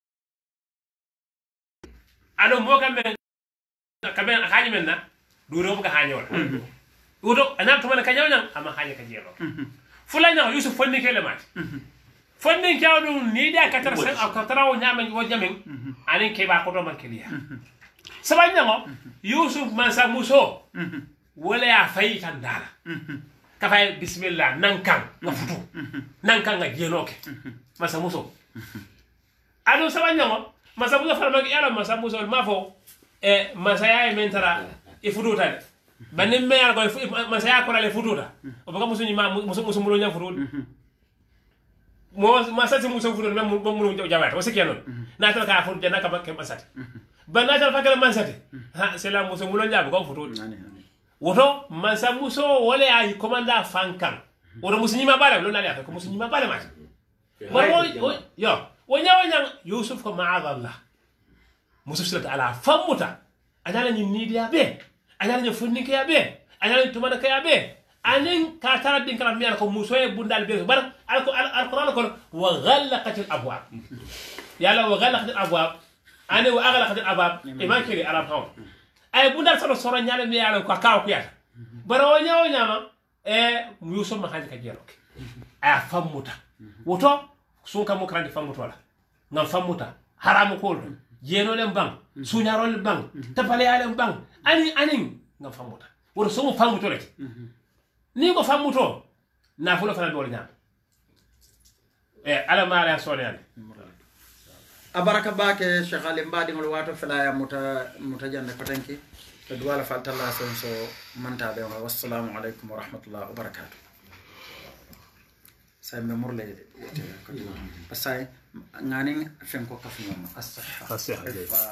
[SPEAKER 3] أنا موكا من كمان خاني منا دورو بكا خاني ولا ودو أنا كمان كنيا ولا أما خاني كجيرو فلان يوسف فني كلمات فني كانوا نيدا كتر سن أو كتر أو نعمل وجمين أنا كيبا كتر من كليا سبحان يوسف ما ساموسو ولا يفاي كان دارا كفاية بسم الله نانكان نفتو نانكان نجيلوك ما ساموسو أنا سبحان masabuza farmagi yala masabuza mafo masaya mentara ifuduta de banim me yala ko masaya ko le fuduta o baka musu ma musu mulo nya fudud mo masati musu fudud mem mo mulo jawata o sikeno na tan ka fudu na ka bakke masati banna tan fakala masati ha sela musu mulo nya ko fudud woto masabuso wala ay komanda fankan woto musu nyima bala lo na ya ko musu nyima bala ma yo ونيا يوسف معاذ الله مسوسلت على فموتا انا نيدي يا بي انا نفنيك يا بي انا نتمنك يا بي انين كاتر دين كلام ميان كو موسوي بوندال بي بار القران يقول وغلقت الابواب يلا وغلقت الابواب انا واغلقت الابواب ايمان كيري عرب هون اي بوندال سورو سورو نيال مي يالا كو كاو كيات بار ونيا ما يوسف ما خاني كجيروك فموتا وتو sunka mo krandi famutola ngam famuta haramu ko jeno lem bang sunyaro lem bang tapale alem bang ani ngam famuta woro so mo famutola ni ko famuto na fulo fana dol nyam ala mala sonyan
[SPEAKER 2] abaraka bake Cheikh Ali mbadi ngol wato fala ya mutajande patanki to duwala faltalla so manta be wassalamu alaikum wa rahmatullahi wa barakatuh say memorle pasay ngani fen ko kaf ñom as-sahha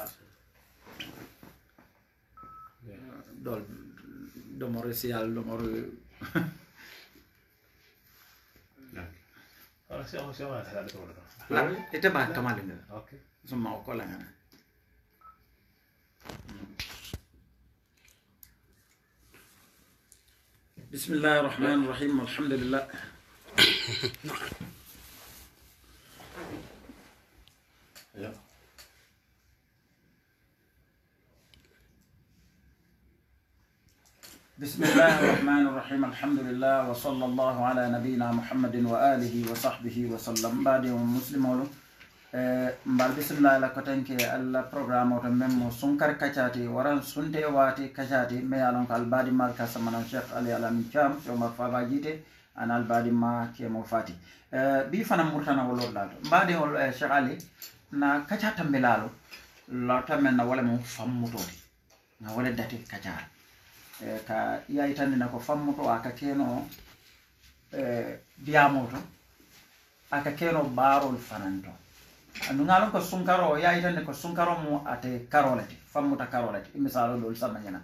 [SPEAKER 2] dol do moro sial do moro la ite ba kamal ni okay so ma ko la ngana bismillahir rahmanir rahim alhamdulillah بسم الله الرحمن الرحيم الحمد لله وصلى الله على نبينا محمد وآله وصحبه وسلم بعد مسلمون mbal bismillah la kotanke alla programme to memmo sunkar kacati waran sunte wati kacati me alon kal badi mal kasamana Cheikh Ali Alamin Cham so ma faba jite anal badi ma ke mo fati bi fana murtana wolo lato mbadi wol Cheikh Ali na kacha tambelalo la tamen na wala mo fammuto na wala dati kacha ka iya itande na ko fammuto aka keno diamoto aka keno barol fananto andu ngalon ko sunkaro ya itande ko sunkaro mo ate karolati fammuta karolati misalo dol samanyana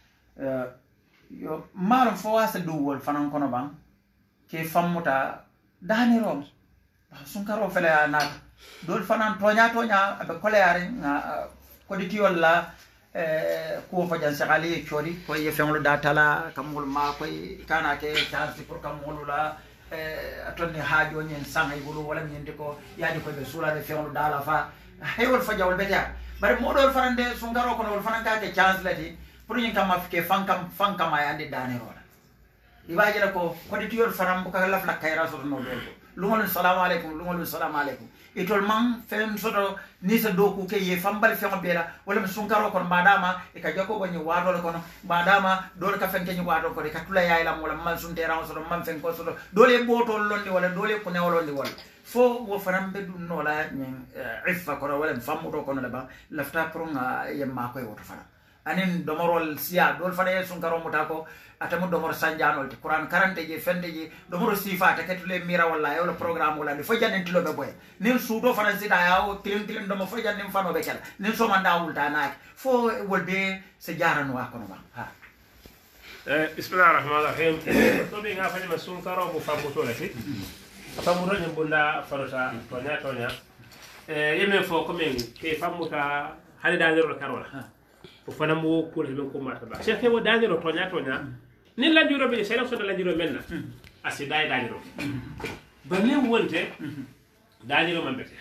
[SPEAKER 2] yo malum fo wasa duwol fanan kono bang ke fammuta dani rom sunkaro fele na dol fanan tonya abe koleare nga koditiol la ko fa jan sakali chori ko ye fenglo datala kamul ma ko kana ke chance pour kamul la atonni haajo nyen sangay bulu wala nyende ko yaadi ko be sula de fenglo dala fa haywol fa jawol beta bare modol farande sunkaro kono wol fanan ka ke chance lati pour nyin kam afike fankam ay ande dani rola ibaje la ko koditiol faram bu ka lafla kayra so no do lungol assalamu alaikum itol man fem soto ni sa doku ke ye fambal fe ngobera wala sunkaro kon madama e ka joko boni wado kono madama dole ka fenke ni wado ko ka tula yaay lam wala man sun terrain soto man fen ko soto dole botol londi wala dole ko newolondi wala fo wo farambe dum no la nyen iffa ko wala famudo kono la ba lafta pro nga yemma ko woto fara anin domorol siya dol fana ye sunkaro mutako atamu domor sanjanol te Quran 40 je fende je domoro sifa ta ketule mira wala yo programme wala fo jannen tilo be boy nin sudo fana sita yawo tilin domo fo jannen fano be kala nin so manda wulta nak fo wolbe se jarano wa kono ba ha
[SPEAKER 3] bismillahir rahmanir rahim to be nga fani sunkaro mo famu to lati famu ro nyambunda farota tonya yemen fo ko men ke famuta hali da ngero karola o fana mo ko le ko mata ba cheikh wo dangero tonya ni la juro be sey la so la juro menna asi dai dangero ba ni wonte dangero man bete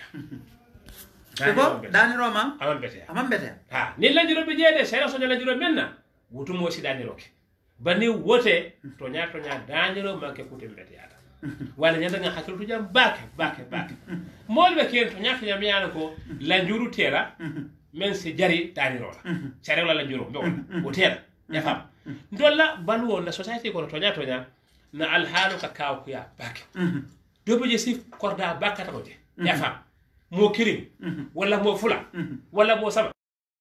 [SPEAKER 2] dangero ma amam bete
[SPEAKER 3] ha ni la juro be jede sey la so la juro menna wutu mo si dangero ke ba ni wote tonya dangero man ke kutem bete yata wala nyanda nga hakkilu to jam bake molbe ken tonya fi mi yana ko la juru tera men se jari danirola sare wala la juro be wala hotel ya fam ndolla balu na society ko tonya na al halu ka kaw ku ya bak do be si korda bakata ko je ya fam mo kirim wala mo fula wala mo sama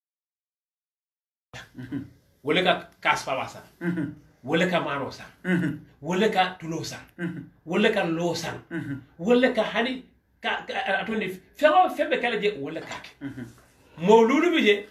[SPEAKER 3] wala ka kasfa wasa wala ka maro sa wala ka tulo sa wala ka lo sa wala ka hani ka atoni febe kala je wala ka mawlulu bi je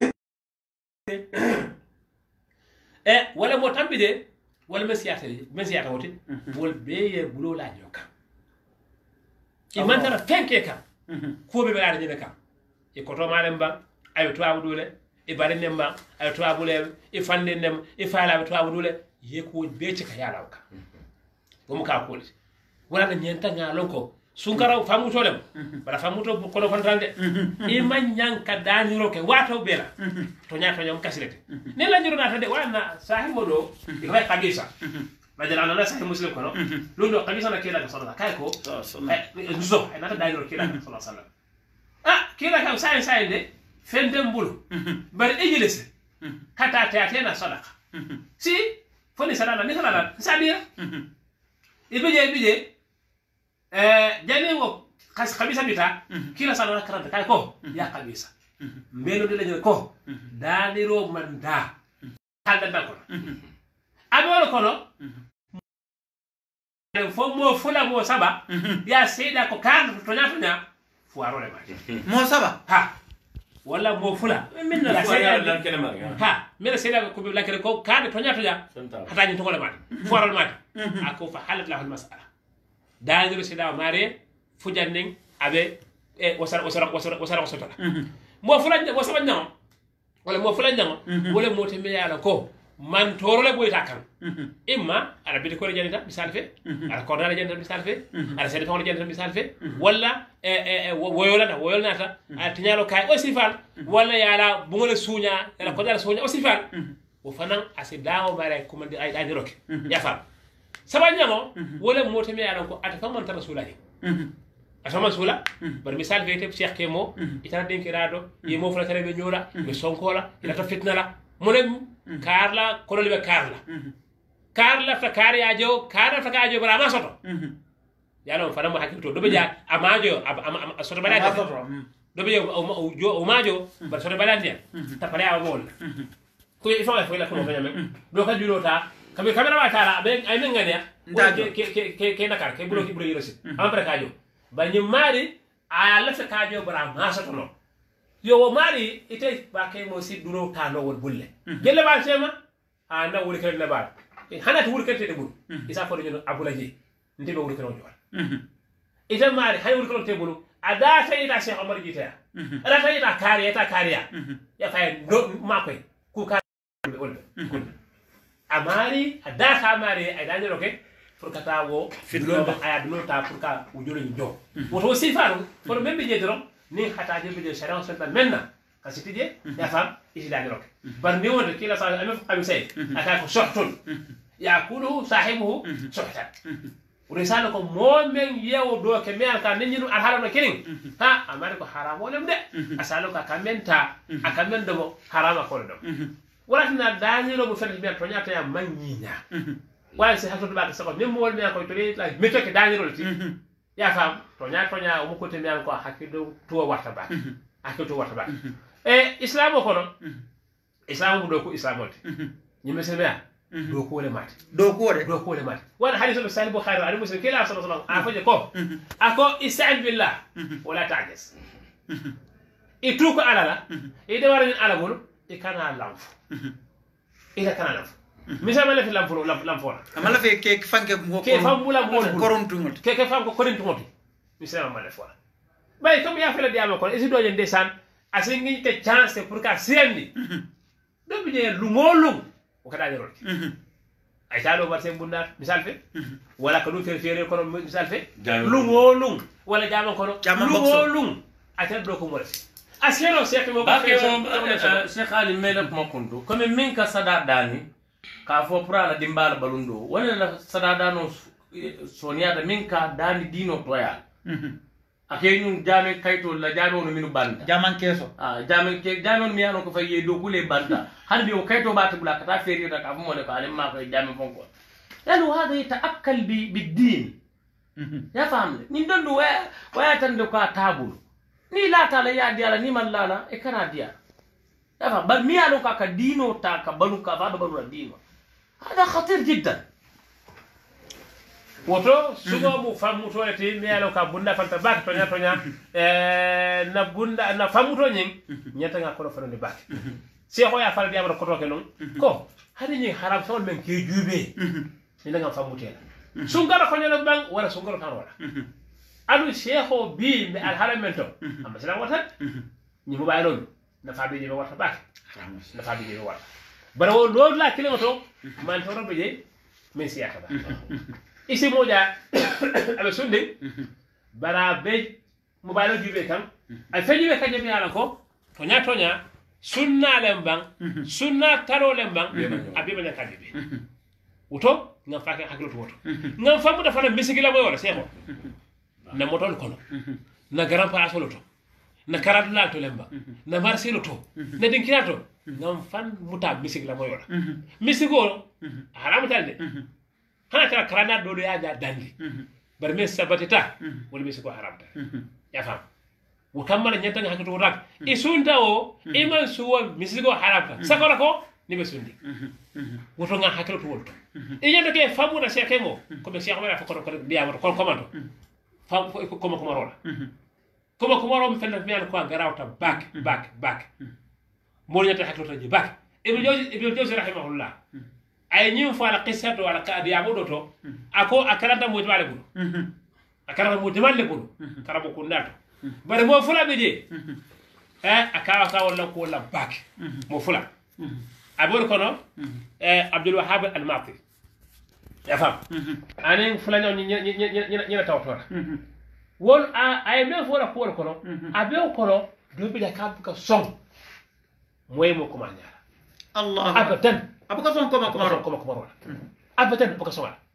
[SPEAKER 3] wala mo tambi de wala mesiyata wote wol beye bulo la nyoka imantara fenke kam ko be ala jene kam e ko to malen ba ayo to abudule e bare nemba ayo to abule e fande nem e faala to abudule ye ko be ci ka yala ka go mu ka ko wala na nyenta ngalo ko sunkara famu to dem bara famu to ko do fantande e manyanka daniro ke wato bela to nyato nyam kasilete ne la juro nata de wana sahibo do e way kabisa badala na sahih muslim ko no lundo kabisa na kila sallallahu kay ko nzo e nata daniro kila sallallahu alaihi wasallam kila kam sai de fendem bulu bari ejilese kata ta sadaqa si foni sadana ni sadana sabira ibije jani wo khabisa bita kila sana karanta kay ko ya khabisa mbelo de lañu ko daliro manda halda dal ko abolo kono fo mo fula mo saba ya seeda ko kan to nya fu arole ma
[SPEAKER 2] mo saba
[SPEAKER 3] ha wala mo fula min la seeda lan kene ma ha mera seeda ko be la kene ko kan to nya hata ni to ko le ma fu arole ma ako fa halat lahu al mas'ala daliro sida mare fujanning abe wasara mo fulan mo sama nyam wala mo fulan nyam wala mo te meyala ko man torole boyta kan imma ala bidi ko janita misal fe ala ko dala janita misal fe ala sede ko janita misal fe wala woyolna ta ala tinyalo kay o sifal wala yala bungole sunya ala ko dala sunya o sifal o fanan asidawo mare ko mandi ay roke ya fam sabanyamo wala mote me yalan ko ata famman rasulahi ata masula bar misal vete cheikh kemo itana denkirado yemo fula tare be nyora be sonkola ila ta fitna la monem karla ko le be karla kar lafta kar yajo kar lafta kar yajo bara ma soto yalo fana mo hakito do be ja amajo soto bala do be o majo bar soto bala dia ta pare a bol ko il faut la ko nganya men do ka julo ta kabe kamera ma tara be ay men ngania ke nakar ke bulo yirosi am pare kajo ba ni mari a lafta kajo bara ma soto no yo mari ite ba ke mo si duro ta no wol bulle gelle ba sema a na wuri kele na ba hanati wuri kele de bul isa ko ñu abula ji ndebe wuri kele ñu ita mari hay wuri kele te bulu ada ta ita Cheikh Omar jita ada ta ita kariya ya fay do ma koy ku ka wol amari ada ka mari ay dañu roke pour kata wo fidlo ba aya do ta pour ka wujuro ñu do woto sifaru for membe je drom ni hata je be sharia sultan menna kasiti je ya fam isi dañu roke bar ni wonde kila sa am xam say aka ko sohtun yakulu sahibuhu sohtan urisala ko mo men yewo do ke men ka ninu al haram kirin ha amari ko haram wolem de asalo ka kamenta akamen do harama ko do wala na dañu bu fel bi to nyata ya manyinya wala se hakto ba ko nem wol men ko to la meto ke dañu rol ti ya fam to nya o mu ko te men ko hakido to warta ba hakido warta ba islam ko no islam do ko islamoti nyime se be do ko le mate wala hadith sahih bukhari ali muslim kila sallallahu alaihi wasallam ko ako ista'in billah wala ta'jas ituko alala ide warin ala bulu e kana lamfu ida kana lamfu misama la fi lamfu
[SPEAKER 2] amala fe ke fanke mo
[SPEAKER 3] ke fambula mo
[SPEAKER 2] korontu ngot
[SPEAKER 3] ke fam ko korintu ngot misama mala fora bay comme ya fela diama ko isi do je ndesan asingi te chance pour ka sendi do bi je lu ngolum o kada ni roti ay talo war sen bunda misal fe wala ko do fere ko misal fe lu ngolum wala jama ko lu ngolum atel do ko mo resi asero sekk mo ba ke
[SPEAKER 1] Cheikh Ali melak mo kuntu comme min ka sada dani ka fo prala dimbal balundo wala la sada dano sonia da min ka dani dino toya ake ñun jame kayto la jame no minu banda
[SPEAKER 2] jaman keso
[SPEAKER 1] jame mi yano ko fay do kule banda hande o kayto bata bula kata feri da ka mo le ko ale ma ko jame fonko yalu hada yataakkal bid-din ya famle ni dondu wa tan do ka tabul ni la ta la ya diala ni man lala e kana dia ya fa bal mi yano ka dino ta ka balu ka ba balu dino hada khatir jiddan woto sugo mu famuto eti mi yalo ka bunda fanta bak to nya na bunda na famuto nyin nyata nga ko fano ni bak se ko ya fal bi amro ko to ke non ko hadi nyi haram sol men ke jube ni nga famute sungara ko nyalo bang wala sungara kan wala alu sheikho bi mi al haram men to amma sala wata ni mo baylo na fabi je wata bak na fabi je wata barawo lo la kilimo to man to robe je men siyaka ba isi moja abe sunde bara be mobile jibe kam ay fejibe ka jemi ala ko tonya sunna lembang sunna taro lembang abi banya ka jibe uto ngam faake hakilo to woto ngam famu da fana misigila moy wala sebo na motol kono na garan pa asolo to na karatu la to lemba na marsilo to na dinkira to ngam fan muta misigila moy wala misigo haram talde hana kala karana do ya ja dandi bar me sabatita wala me ko haramta ya fam wo kamala nyanta nga hakito rak isunta o iman suwa misigo haramta sakora ko ni be sundi woto nga hakito to wolto e nyanta ke famu na seke mo ko be cheikh wala fakoro ko diya ko komando fam ko ko rola ko rom fenna mi an ko garawta back mo nyanta hakito to ji back ibnu jawzi rahimahullah ay ñim fa la qissatu wala ka diya modo to ako akaranta mo jwale bulu akaranta mo jwale bulu karabo ko ndato bare mo fula be je akawa ka wala ko la bak mo fula abor kono abdul wahhab al mati ya fam anen fula ñi tawtora wol ay me fula ko kono abe kono do bi da ka son moy mo ko manyara
[SPEAKER 2] Allah
[SPEAKER 3] abadan abuka son koma wala abadan abuka son wala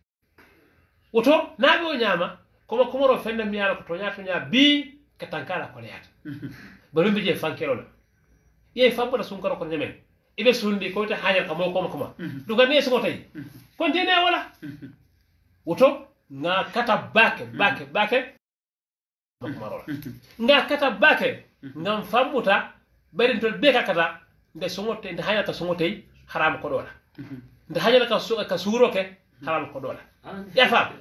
[SPEAKER 3] woto nabe o nyama koma ro fenna mi yala ko to nya bi ka tankala ko leata barum bi je fankelo la ye fambo da sun ko nyame ibe sundi ko ta hanyar kamo koma duga ne so tay continue wala woto nga kata bake marola nga kata bake ngam fammuta bari tol be ka kata nde songote nde hayata songote haram ko dola nde hayata ka suuro ke haram ko dola ya fam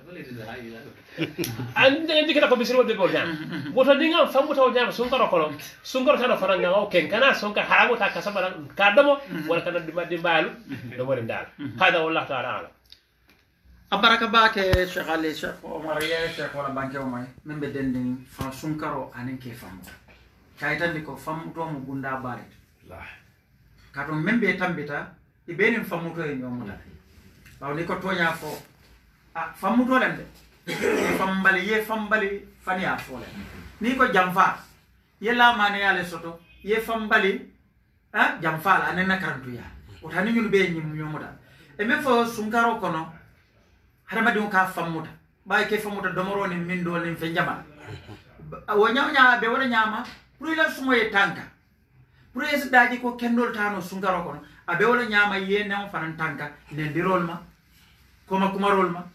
[SPEAKER 3] ande ndikata ko bisiro de bol nyam woto ni ngam fammuta o nyam sunkaro ko sunkaro tan faranga o ken kana sonka haramu ta ka sabara ka damo wala kana dimbalu do wori dal hada wallahu ta'ala alam
[SPEAKER 2] abaraka baake Cheikh Ali Cheikh Omar ye Cheikh wala banke Omar min be dendin fa sunkaro anen ke famu kaytandi ko fammuto mo bunda barit kato min be tambita ibenin fammuto e nyomula baw ni ko tonya fo fammuto lende ye fambali fania fole ni ko jamfa ye la mane yale soto ye fambali jamfa la anen nakarantu ya o tani nyul be nyim nyomuda e me fo sunkaro kono hadamadi ka fammuta bay ke fammuta domoro ni min do ni fe jama wo nyawnya be wala nyama pour ila sumo ye tanka pour es daji ko kendol tano sunkaro kono abe wala nyama ye nem fanan tanka ne dirol ma koma kumarol ma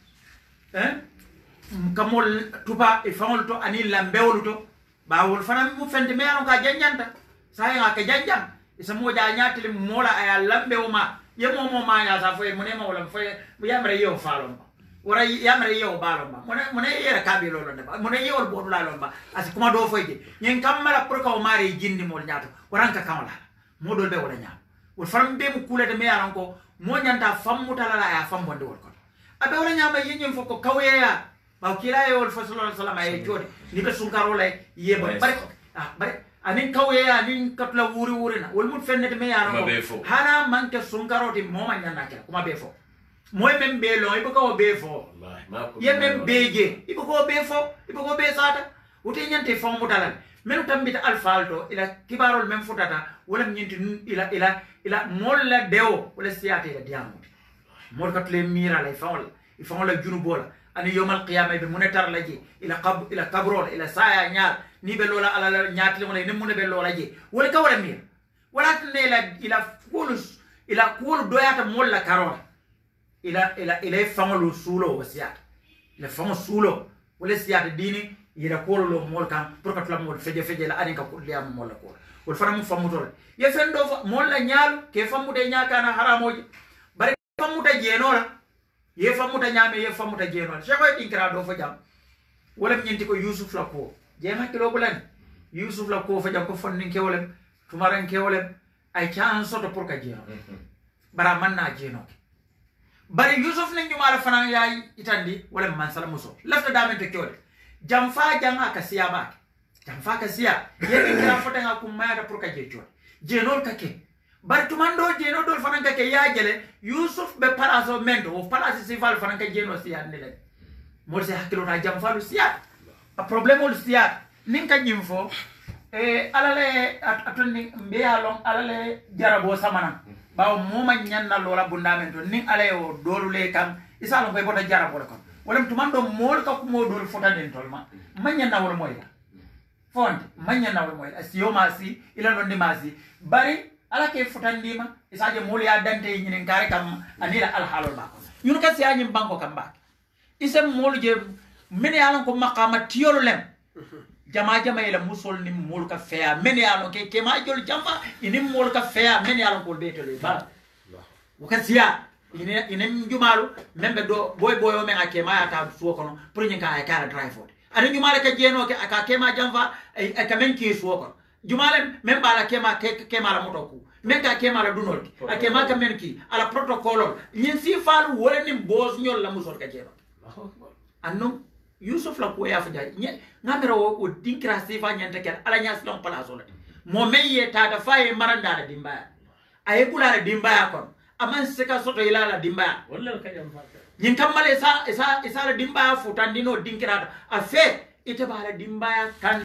[SPEAKER 2] kamol tuba e famol to ani lambewol to bawol fanan mu fende me ka janjanta say nga ka janjam isa mo ja nyaatele mola aya lambewo ma ye mo ma ya sa fo mo ne ma wala fo ya mare yo falon wara yamre yo balomba mone yera kabilo londe ba mone yewol bodu la lomba asi kuma do foyde nyen kamala pour ka o mari jindi mol nyaato waranka kamala modol be wala nyaam wol faram be mu kulete me yaran ko mo nyanta fammuta la ya fambonde wol ko abe wala nyaama yenyen foko kawyeya ba kila yewol fa sallallahu alaihi wasallam ay jode ni be sunkaro lay yeba bare bare anin kawyeya anin katla wuri na wol mut fennete me yaran ko hana manke sunkaro di mo ma nyanda kala kuma be fo moy men be lo ibo ko be fo ye men beje ibo ko be fo ibo ko be sata wuti nyante fo mutala men tambita alfalto ila kibarol men futata wala nyinti ila molla deo wala siyate ila diamu mol katle mira la ifon la junubola ani yawmal qiyamah be munetar laji ila kabrol ila saya nyaar ni be lola ala nyaatli wala ni mun be lola ji wala ka wala mir wala tne ila kulus ila kul doyata molla karola ila fangolo sulo wasiat le fango sulo wala siat dini ila kolo mol kan pour que la mol feje la aninka ko liam mol ko wol fana mu famuto ye fendo mol la nyaalu ke famude nyaaka na haramoji bare famuta jenola ye famuta nyame ye famuta jenola cheko dinkra do fa jam wala nyenti ko yusuf la ko jema kilo bulan yusuf la ko fa jam ko fonni ke wala tumaran ke wala ay chan soto pour ka jeno bara manna jeno bari yusuf ne nyumala fana yayi itandi wala man sala muso lafta dame te kyole jamfa janga kasiya ba jamfa kasiya ye kira fota nga kumaya da purka jecho jenol kake bari tumando jeno dol fana kake ya jele yusuf be palaso mendo o palasi sifal fana ka jeno siya nele mo se hakilo ta jamfa lu siya a problemo lu siya ninka nyimfo alale atonni mbiya long alale jarabo samana bawo moma nyanna lola bundamento nin ale o dolule kam isalo koy bota jarabo ko wala tumando mol ka ko modol fota den tolma manyanna wala moyla fond manyanna wala moyla asiyo masi ila non di masi bari ala ke futandima isaje mol ya dante nyinen kare kam anila al halol ba yun ka siya nyim banko kam ba isem mol je mene alon ko maqama tiyolo lem jama ila musol ni mol ka feya men yalon ke kema jol jamba ini mol ka feya men yalon ko betele ba wakasiya ini jumalu membe do boy o men akema ata suwo kono pour nyinka ay kala drive ani jumale ka jeno ke aka kema jamba ka men ki suwo kono jumale men bala kema la moto ku men ka kema la dunol akema ka men ki ala protocol nyin si falu wala ni boss nyol la musol ka jeno anno yusuf la ko ya fa jay ngamira o dinkra sifa nyanta kel ala nyas lon palaso la mo meye tata faye maranda la dimba ay kula la dimba kon aman seka soto ila la dimba wala ka jam fa nyin kamale isa la dimba futandino dinkra afe ite bala dimba kan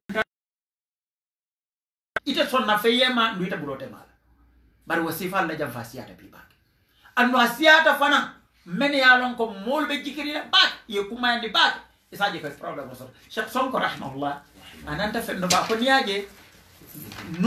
[SPEAKER 2] ite sonna feyema nduita bulote mala bari wasifa la jam fa siyata biba anno asiyata fana men yalon ko molbe jikiri ba ye kuma ndi ba isaje ko problem so Sheikh Sonko rahimahullah ananta fendo ba ko niaje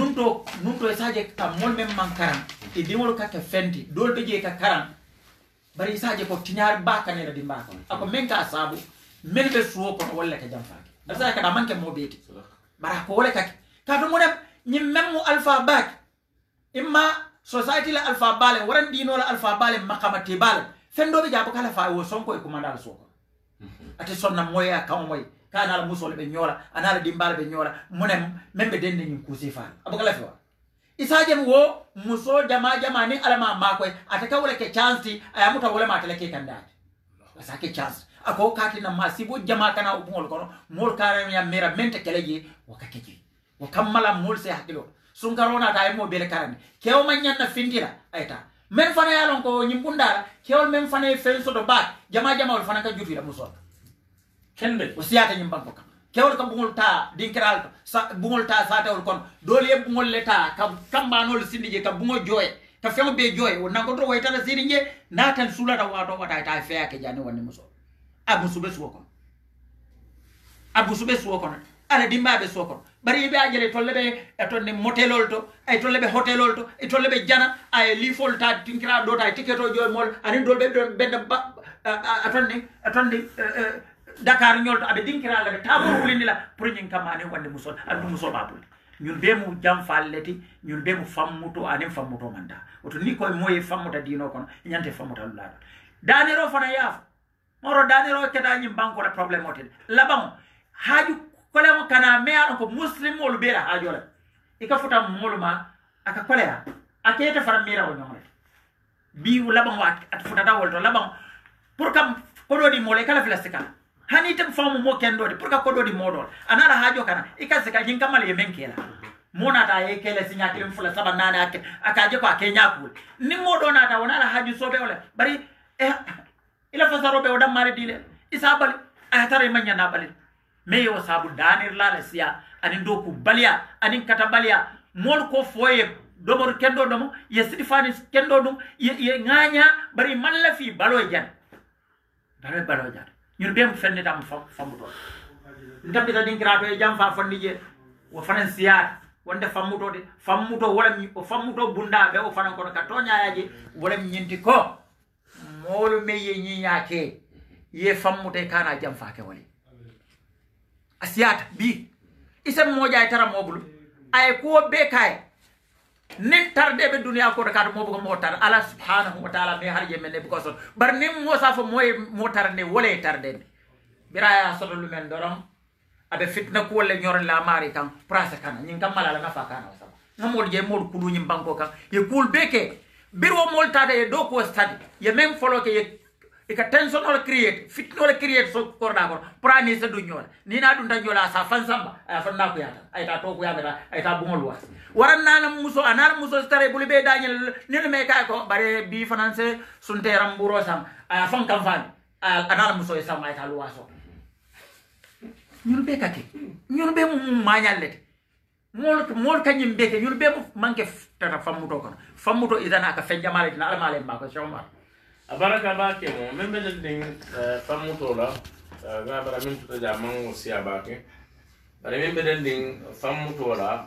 [SPEAKER 2] nunto isaje ka mol mem mankaran e dimol ka fenti dol be je ka karan bari isaje ko tiñaar bakane la dimba ko ako men ka sabu men be suwo ko wala ka jam faaki asa ka da manke mo beti bara ko wala ka ka to mo dem ñim même alpha bak imma society la alpha bale waran dino la alpha bale makamati bale fendo be jabo kala fa wo sonko e ko mandal soko ate sonna moya kam moy kana la musole be nyola anala dimbal be nyola munem membe dende ñim kusi fa abukala fi wa isaje wo muso jama ni alama makoy ataka wala ke chance ayamuta wala matale ke kandati asake chance ako kati na masibo jama kana ubungol kono mol kare ya mera mente keleji wakakeji wakamala mol se hakilo sunkarona ta mo bele karani kew man nyanna findira ayta men fana yalon ko nyimbundala kew men fana fenso do ba jama wal fana ka jutira muso kende o siyata nyimbanko ka kewol kam bungol ta dinkiral sa bungol ta sa tawol kon dole e bungol leta kam kambanol sindije ka bungo joye ka femo be joye wonna ko to waytana sirinje natan sulata wato wata ta feya ke jani wonni muso abu sube suwokon ala dimbabe sokon bari be ajele tolle be e tonne motelol to ay tolle be hotelol to e tolle be jana ay lifol ta tinkira do ta tiketo joy mol ani dol be ben atonne Dakar ñolto abe dinkira la tabo wulini la pour ñin kamane wande musol andu musol babul ñun be mu jam falleti ñun be mu fammuto anen fammuto manda oto ni koy moye fammuta dino kono ñante fammuta lula danero fana yaaf moro danero keda ñim banko la problème otel labam haaju kolemo kana me alon ko muslim mol be la haaju la ika futa moluma aka kolera akete fara mira wo ñomre bi labam wat at futa dawol to labam pour kam ko do di mole kala filastika hani tem famu mo kendo de pourka ko do di modol anara hajo kana ikase ka jin kamal ye menkela mona ta ye kele sinya kilim fula saba nane akaje ko akenya kul ni modo na ta wona hajo sobe wala bari ila fasaro be odam mari dile isabali ayatare manya na bali me yo sabu danir la siya ani do ku balia ani kata balia mol ko foye domor kendo domo ye sidifani kendo dum ye nganya bari malla fi balo jan balo jan ñun dem fenni tam famuto ndabbi ta dinkirato e jam fa fondije wo fanan siyat wonde fammuto wala o fammuto bunda be o fanan kono ka toñayaji wala ñinti ko molu meye ñiñake ye fammute kana jam fa ke wali asiyata bi isam moja tara mobulu ay ko be kay nin tarde be duniya ko ka mo bugo motar ala subhanahu wa ta'ala me harje men be ko so bar nim mo sa fo moy motar ne wala tarde biraya sodolu men dorom abe fitna ko wala ñor la mari kan prasa kan ñin kam mala la nafa kan sa ngamol je mol kudu ñim banko kan ye kul beke biro mol tade e do ko stadi ye même folo ke e ka tension or create fitna or create so ko da ko prani se du ñor ni na dun ta jola sa fan samba ay fan na ko yata ay ta to ko yata ay ta bungol was waran nana muso anar muso stare buli be daniel ni me kay ko bare bi finance sunte ramburo sam ay fan kam fan anar muso e sam ay ta luwaso ñun be kake ñun be mu mañallete mol kanyim be ke ñun be mu manke tata fammuto kono fammuto idana ka fen jamale dina almale ma ko shomar
[SPEAKER 1] abaraka ba ke mo membe den fammuto la ga bara min to ja man siya ba ke bare membe den fammuto la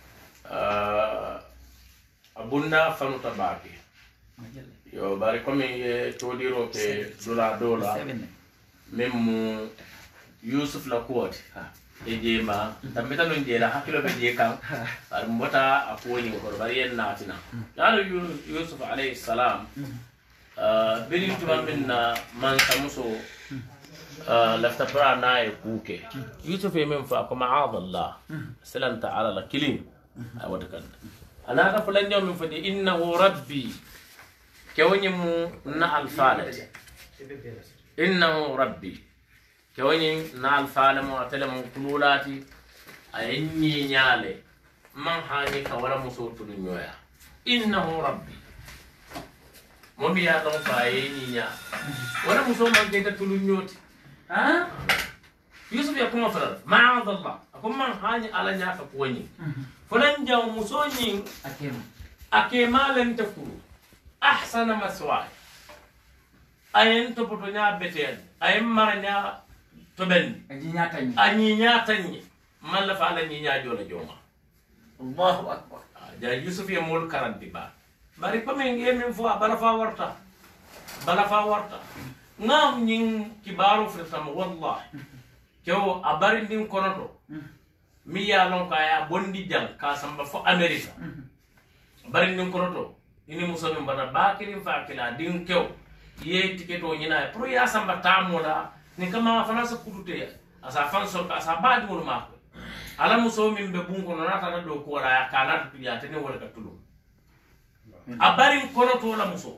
[SPEAKER 1] abunda famuta ba ke yo bare comme to diro ke dola memu Yusuf la kuwati ejema tambeta no njera hakilo be je kan ar mbota akoni ko bari en natina dalo Yusuf alayhi salam bini tuma minna man samuso lafta pra na e kuke Yusuf e men fa ko ma'adallah salam ta'ala la kilim ay wadakan ana ka fulan jom min fadi innahu rabbi kawni mu na al falat innahu rabbi kawani na alfalamo atele mon kululati ayni nyaale man hani ka wala muso tunu nyoya innahu rabbi mo biya don fa ayni nya wala muso man ke tulu nyoti ha Yusuf ya kuma fara ma'ad Allah akum man hani ala nya ka kuwani fulan jaw muso nyin akema len takuru ahsana maswa ayen to potonya beten ayem maranya to ben anyi nyatani man la fa la nyi nyaajo la joma Allahu akbar ja Yusuf ya mol karanti ba bari ko men ngi men fo bala fa warta bala fa warta ngam nyin kibaru fitam wallahi kew abari din konoto mi ya lon ka ya bondi jang ka samba fo america bari din konoto ini muso min bata bakirin fa kila din kew ye tiketo nyina pro ya samba tamola ni kama fana sa kutute asa fan so ka sa badi wol ma ala muso min be bunko no nata do ko la kana to ya tene wala ka tulu abari konoto la muso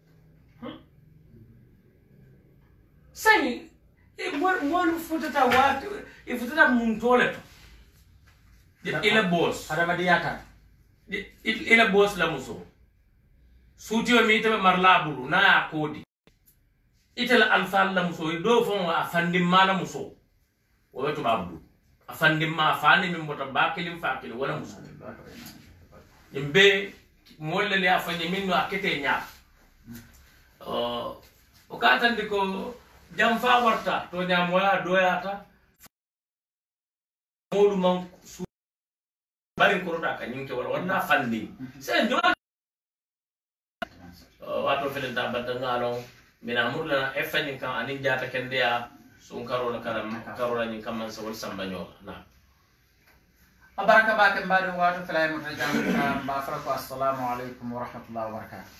[SPEAKER 1] sai mo futata wat futata mun toleto ila boss
[SPEAKER 2] adama diyata
[SPEAKER 1] ila boss la muso sutio mi tabe marla bulu na kodi itala alfal la muso do fon afandi mala muso wato babdu afandi ma fani min mota bakilim fakil wala muso imbe molle le afanye min no akete nya o katandi ko jam fa warta to nya moya doyata molu man su bari ko rota ka nyinke wala fandi sen do wato felen ta badda ngalo mina murla e fanyin kan anin jata kende ya sun karo la karola nyin kan man sa wal sambanyo na
[SPEAKER 2] abaraka ba ke mbado wato fela mo tan jam ba fara ko assalamu alaikum wa rahmatullahi wa barakatuh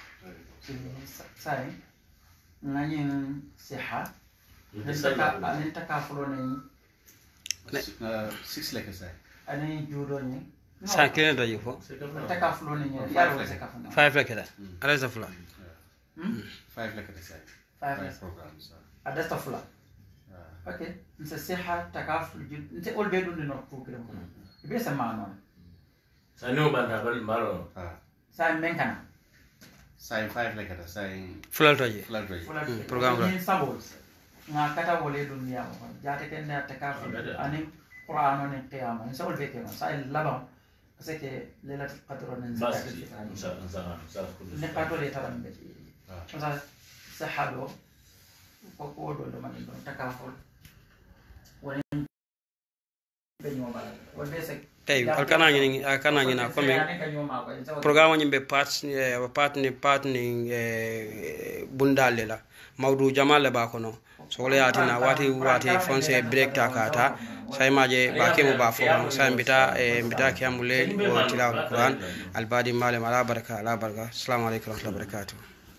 [SPEAKER 2] sai ngani siha anin takafulo ne
[SPEAKER 5] 6 like sai
[SPEAKER 2] anin judo ne
[SPEAKER 4] sa kene da yifo
[SPEAKER 2] takafulo ne ya ro takafulo
[SPEAKER 4] 5 like da ala sa fula
[SPEAKER 5] 5 like sai
[SPEAKER 2] 5
[SPEAKER 5] programs
[SPEAKER 2] adasta fula okay nse siha takaful nse ol be dun no program ko be sa mano
[SPEAKER 1] sa no banda bal maro
[SPEAKER 2] sa menkana
[SPEAKER 5] sai 5 like sai
[SPEAKER 4] fulal toje
[SPEAKER 2] program ni sabol nga kata wole dunia ko jate ken na takaful ani qur'ano ne qiyama nse ol be ke sa laba parce que lelat qadro ne ne qadro le taram be sa sahado ko do man do takaful wala be nyoma wala be se
[SPEAKER 4] tay alkana ni na comme programme nyimbe partner bundale la mawdu jamal ba kono so wala yatina wati fonse break takata say maje ba kemo ba fo say mbita kiamule o tilawul qur'an albadi malem ala baraka assalamu alaykum wa rahmatullahi wa barakatuh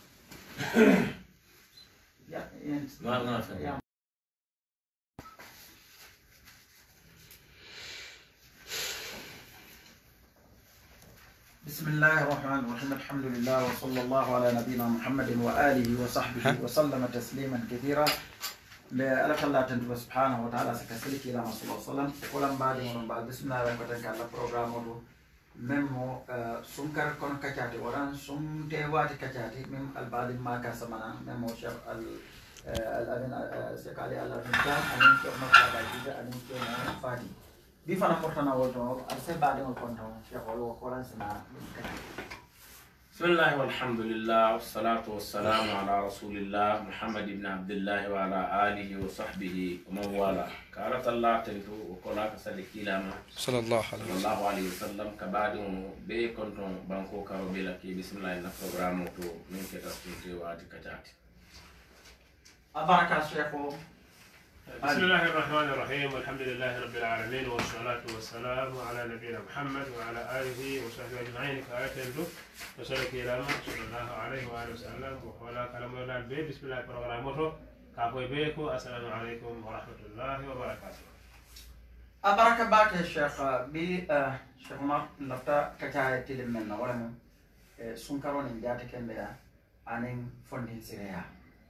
[SPEAKER 2] بسم الله الرحمن الرحيم الحمد لله وصلى الله على نبينا محمد وآله وصحبه وسلم تسليما كثيرا بألف الله تنتبه سبحانه وتعالى سكسلك إلى صلى الله عليه وسلم ولم بعد بسم الله الرحمن الرحيم كان البروغرام ممو سنكر كون كجاتي وران سن تيواتي كجاتي مم البعض ما كسمنا ممو شر الأبن سكالي الأبن جام أنين كما كذا جدا أنين كما فادي بيفنا مرتنا وجهه أرسل بعدين وكنتم شغلوا وقرن سمع
[SPEAKER 1] بسم الله والحمد لله والصلاة والسلام على رسول الله محمد بن عبد الله وعلى آله وصحبه ومن والاه كارت الله تنتو وقلاك سلكي لما
[SPEAKER 4] صلى الله عليه وسلم كبعد بي كنتم بانكو كاروبي لكي بسم الله إن برنامج تو من كتاسكي وادي كجاتي
[SPEAKER 2] أبارك الشيخو
[SPEAKER 3] بسم الله الرحمن الرحيم والحمد لله رب العالمين والصلاة والسلام على نبينا محمد وعلى آله وصحبه أجمعين كآية وسلك إلى صلى الله عليه وآله وسلم ولا كلام ولا البيت بسم الله برنامجه كافوي بيكو السلام عليكم ورحمة الله وبركاته
[SPEAKER 2] أبارك باك يا شيخ بي شيخ عمر لفتا كتاية تلمنا ولا من سنكرون إنجاتي كنبيا أنين فندين سيريا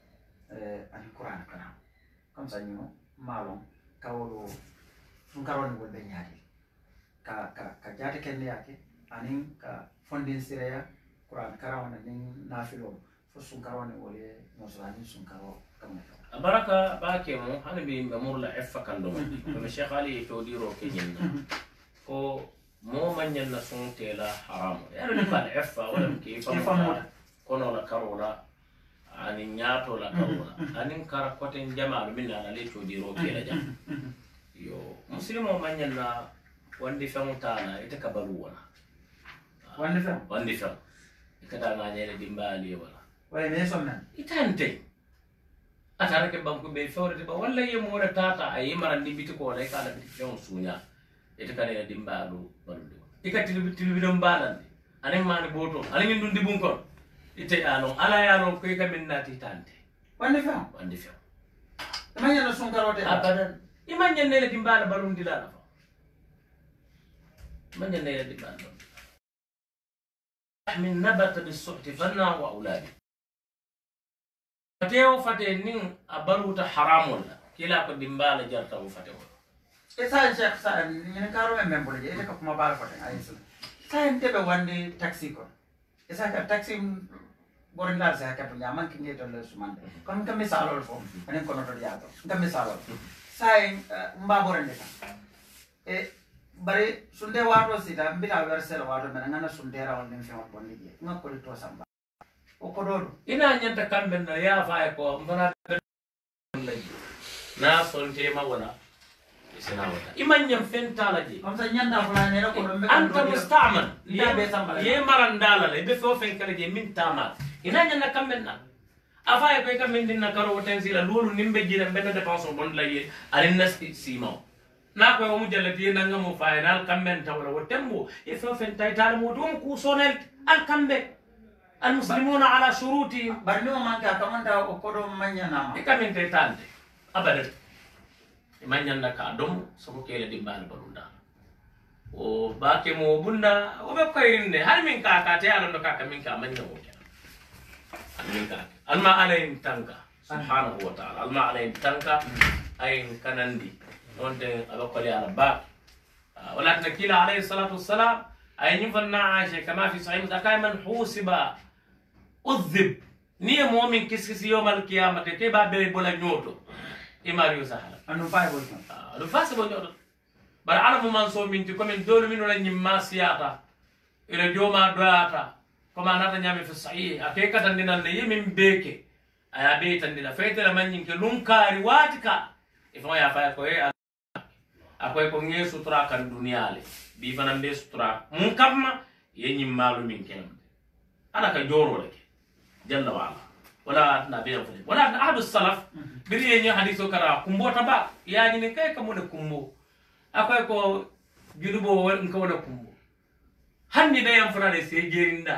[SPEAKER 2] أن القرآن كلام comme ça ñu malon kawolo sun karoni wol be nyaati ka jaate ken yaake anin ka fondin sireya qur'an karawana nin nafilo fo sun karoni wole musulani sun karo kamna
[SPEAKER 1] baraka baake mo hanbi mamur la effa kando ko cheikh ali to diro kenyen ko mo manyen na sun tela haram ya ni ba effa wala ke fa kono la karola ani nyaato la karola anin kara koten jamaal min ala le to diro kela jam yo muslimo manyen na wandi famutana ite kabalu wala wandi fam ikata na nyele dimbali wala
[SPEAKER 2] way ne somna
[SPEAKER 1] itante atara ke banko be fawrete ba walla yemo wala tata ay marandi biti ko lay kala biti fewn sunya ete kala ya dimbalu balde ikati tilu dum balande anen mani boto anen ndun dibun kon ite alon ala yalon ko kamin nati tante
[SPEAKER 2] wande fe imanya no sun karote
[SPEAKER 1] abadan imanya ne dimbala balum dilala fa imanya ne dimbala min nabata bis-suhti fanna wa auladi fateo fate nin abaruta haramul kila ko dimbala jarta o fateo
[SPEAKER 2] esa cheikh sa ni karo men bole je ko kuma bal fate ayisa sa ente be wande taxi ko esa ka taxi borin dal sa ka punya man kinge to le sumande kon kam misalo fo anen kono to diato kam misalo sa mba borin de e bari sunde wato sita mbita versel wato men ngana sundera on nen fewon bonni je ngakko to samba o ko do
[SPEAKER 1] ina nyanta kambe na ya fa ko mbana na sonte ma wala isna wata imanyam fentala je
[SPEAKER 2] am sa nyanda fula ne ko do
[SPEAKER 1] anta musta'man ye marandala le be fo fen kala je min tama ina nyanta kambe na afa ko kambe din na karo tensila lolu nimbe jira mbena dépense bon la ye alin nasti simo na ko mo jallati nanga mo final kamben tawra wotembo e fo fen taytale mo dum ku sonel al kambe al muslimuna ala shuruti
[SPEAKER 2] barno man ka kamanta o kodo manya nama
[SPEAKER 1] e kamen taytande abadan e manya naka dum so ko kele dimbal balunda o baake mo bunda o be koyrinde har min ka ka te ala no ka kamin ka manya o kala min ka alma alayhim tanka subhanahu wa ta'ala alma alayhim tanka ayin kanandi وانت أبقى لي على الباب ولكن كلا عليه الصلاة والسلام أي نفنا عائشة كما في صحيح مسلم من حوسب أذب نية مؤمن كسكس يوم القيامة كيبا بيبولا نيوتو إما ريو سهلا
[SPEAKER 2] أنو فاي بولتو
[SPEAKER 1] أنو فاسي بولتو بل على ممانسو من تكو من دول منو لن يما سياتا إلى جوما دواتا كما ناتا نعمل في الصحيح أكيكا تندنا نية من بيكي أيا بيتا تندنا فايتا لمن ينك لنكاري واتكا إفما يا فاي كوي akoy ko nge sutura kan dunia le bi fanam be sutura mun kamma yenyi malu min ken ana ka joro le jalla wala wala na be fule wala ahadu salaf biri yenyi hadithu kara kumbo taba yaani ne kay ka mun kumbo akoy ko junubo won ko wona kumbo hanni be yam fulale se gerinda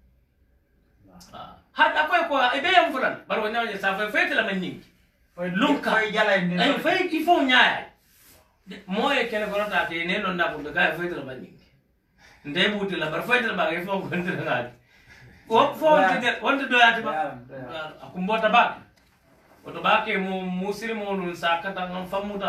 [SPEAKER 1] had akoy ko be yam fulal bar wona ne sa fa fete la man nyingi lunka
[SPEAKER 2] fay jala ni
[SPEAKER 1] ay fay il faut nyaay moye kene ko rota ke ne non da ko ga fayta la bani ndey buti la bar fayta la ba ga fo ko ndina ngati o fo wonde do yati ba akumbota ba oto ba ke mo muslimo nun sakata ngam famuta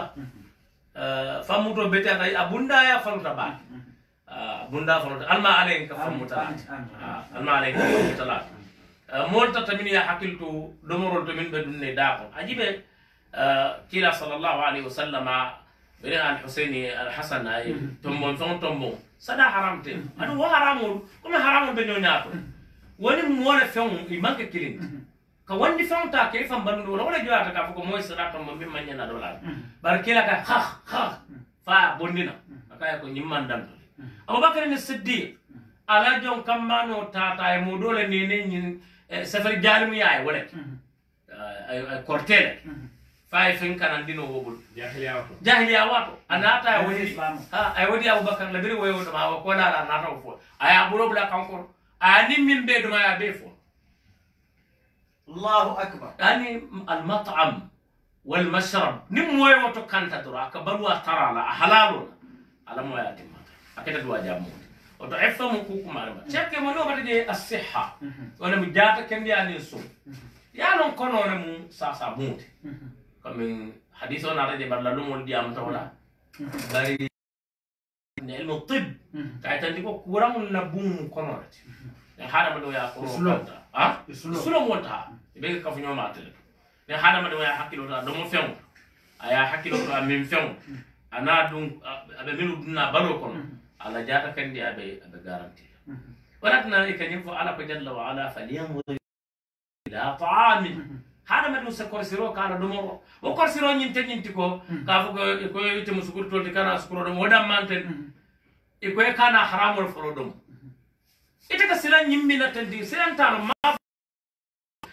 [SPEAKER 1] famuto bete ay abunda ya faluta ba bunda faluta alma alayka ka famuta alma alayka ka famuta molta tamin ya hakiltu domorol to min be dunne da ko ajibe kila sallallahu alaihi wasallama bere al husaini al hasan ay tombon fon tombon sada haramte adu wa haramul kuma haramul be nyaato woni mo wala fen i manke kilin ka wandi fen ta ke fam bandu wala joata ka ko moy sada tombon be manyana dola bar kila ka ha fa bondina akaya ko nyimman dam abubakar ni siddiq ala jon kammano tata e mo dole ne ne safari jalimu yaay wala ay kortele fay fen kanan dino wobul jahiliya wato anata ay wodi abubakar la biri woyo ma ko la nata fo aya bulo bla kankor ani min be do ma be fo
[SPEAKER 2] Allahu akbar
[SPEAKER 1] yani al mat'am wal mashrab nim moy woto kanta dura ka balwa tarala halalu ala moya timma aketa do jamu oto efamu ku kuma ma chekke mo no bataje as-sihha wala mu jata kendi ani so ya non kono ne mu sa muti comme hadith on arade barla lumol diam tawla bari ilmu tib kay tan diko kurang na bum kono ne hada ma do ya ko ha sulo monta be ka fu nyoma tele ne hada ma do ya hakilo da do mo few aya hakilo do min few ana dum abe minu na balo kono ala jata kandi abe garanti walatna ikanyim fu ala ko jalla wa ala falyanzur ila ta'amin hada ma dum se korsiro kala dumoro o korsiro nyinti ko ka fu ko yite musukuru tolti kana sukuro do modam manten e ko kana haramul folo dum ite ka silan nyimmina tandi silan tano ma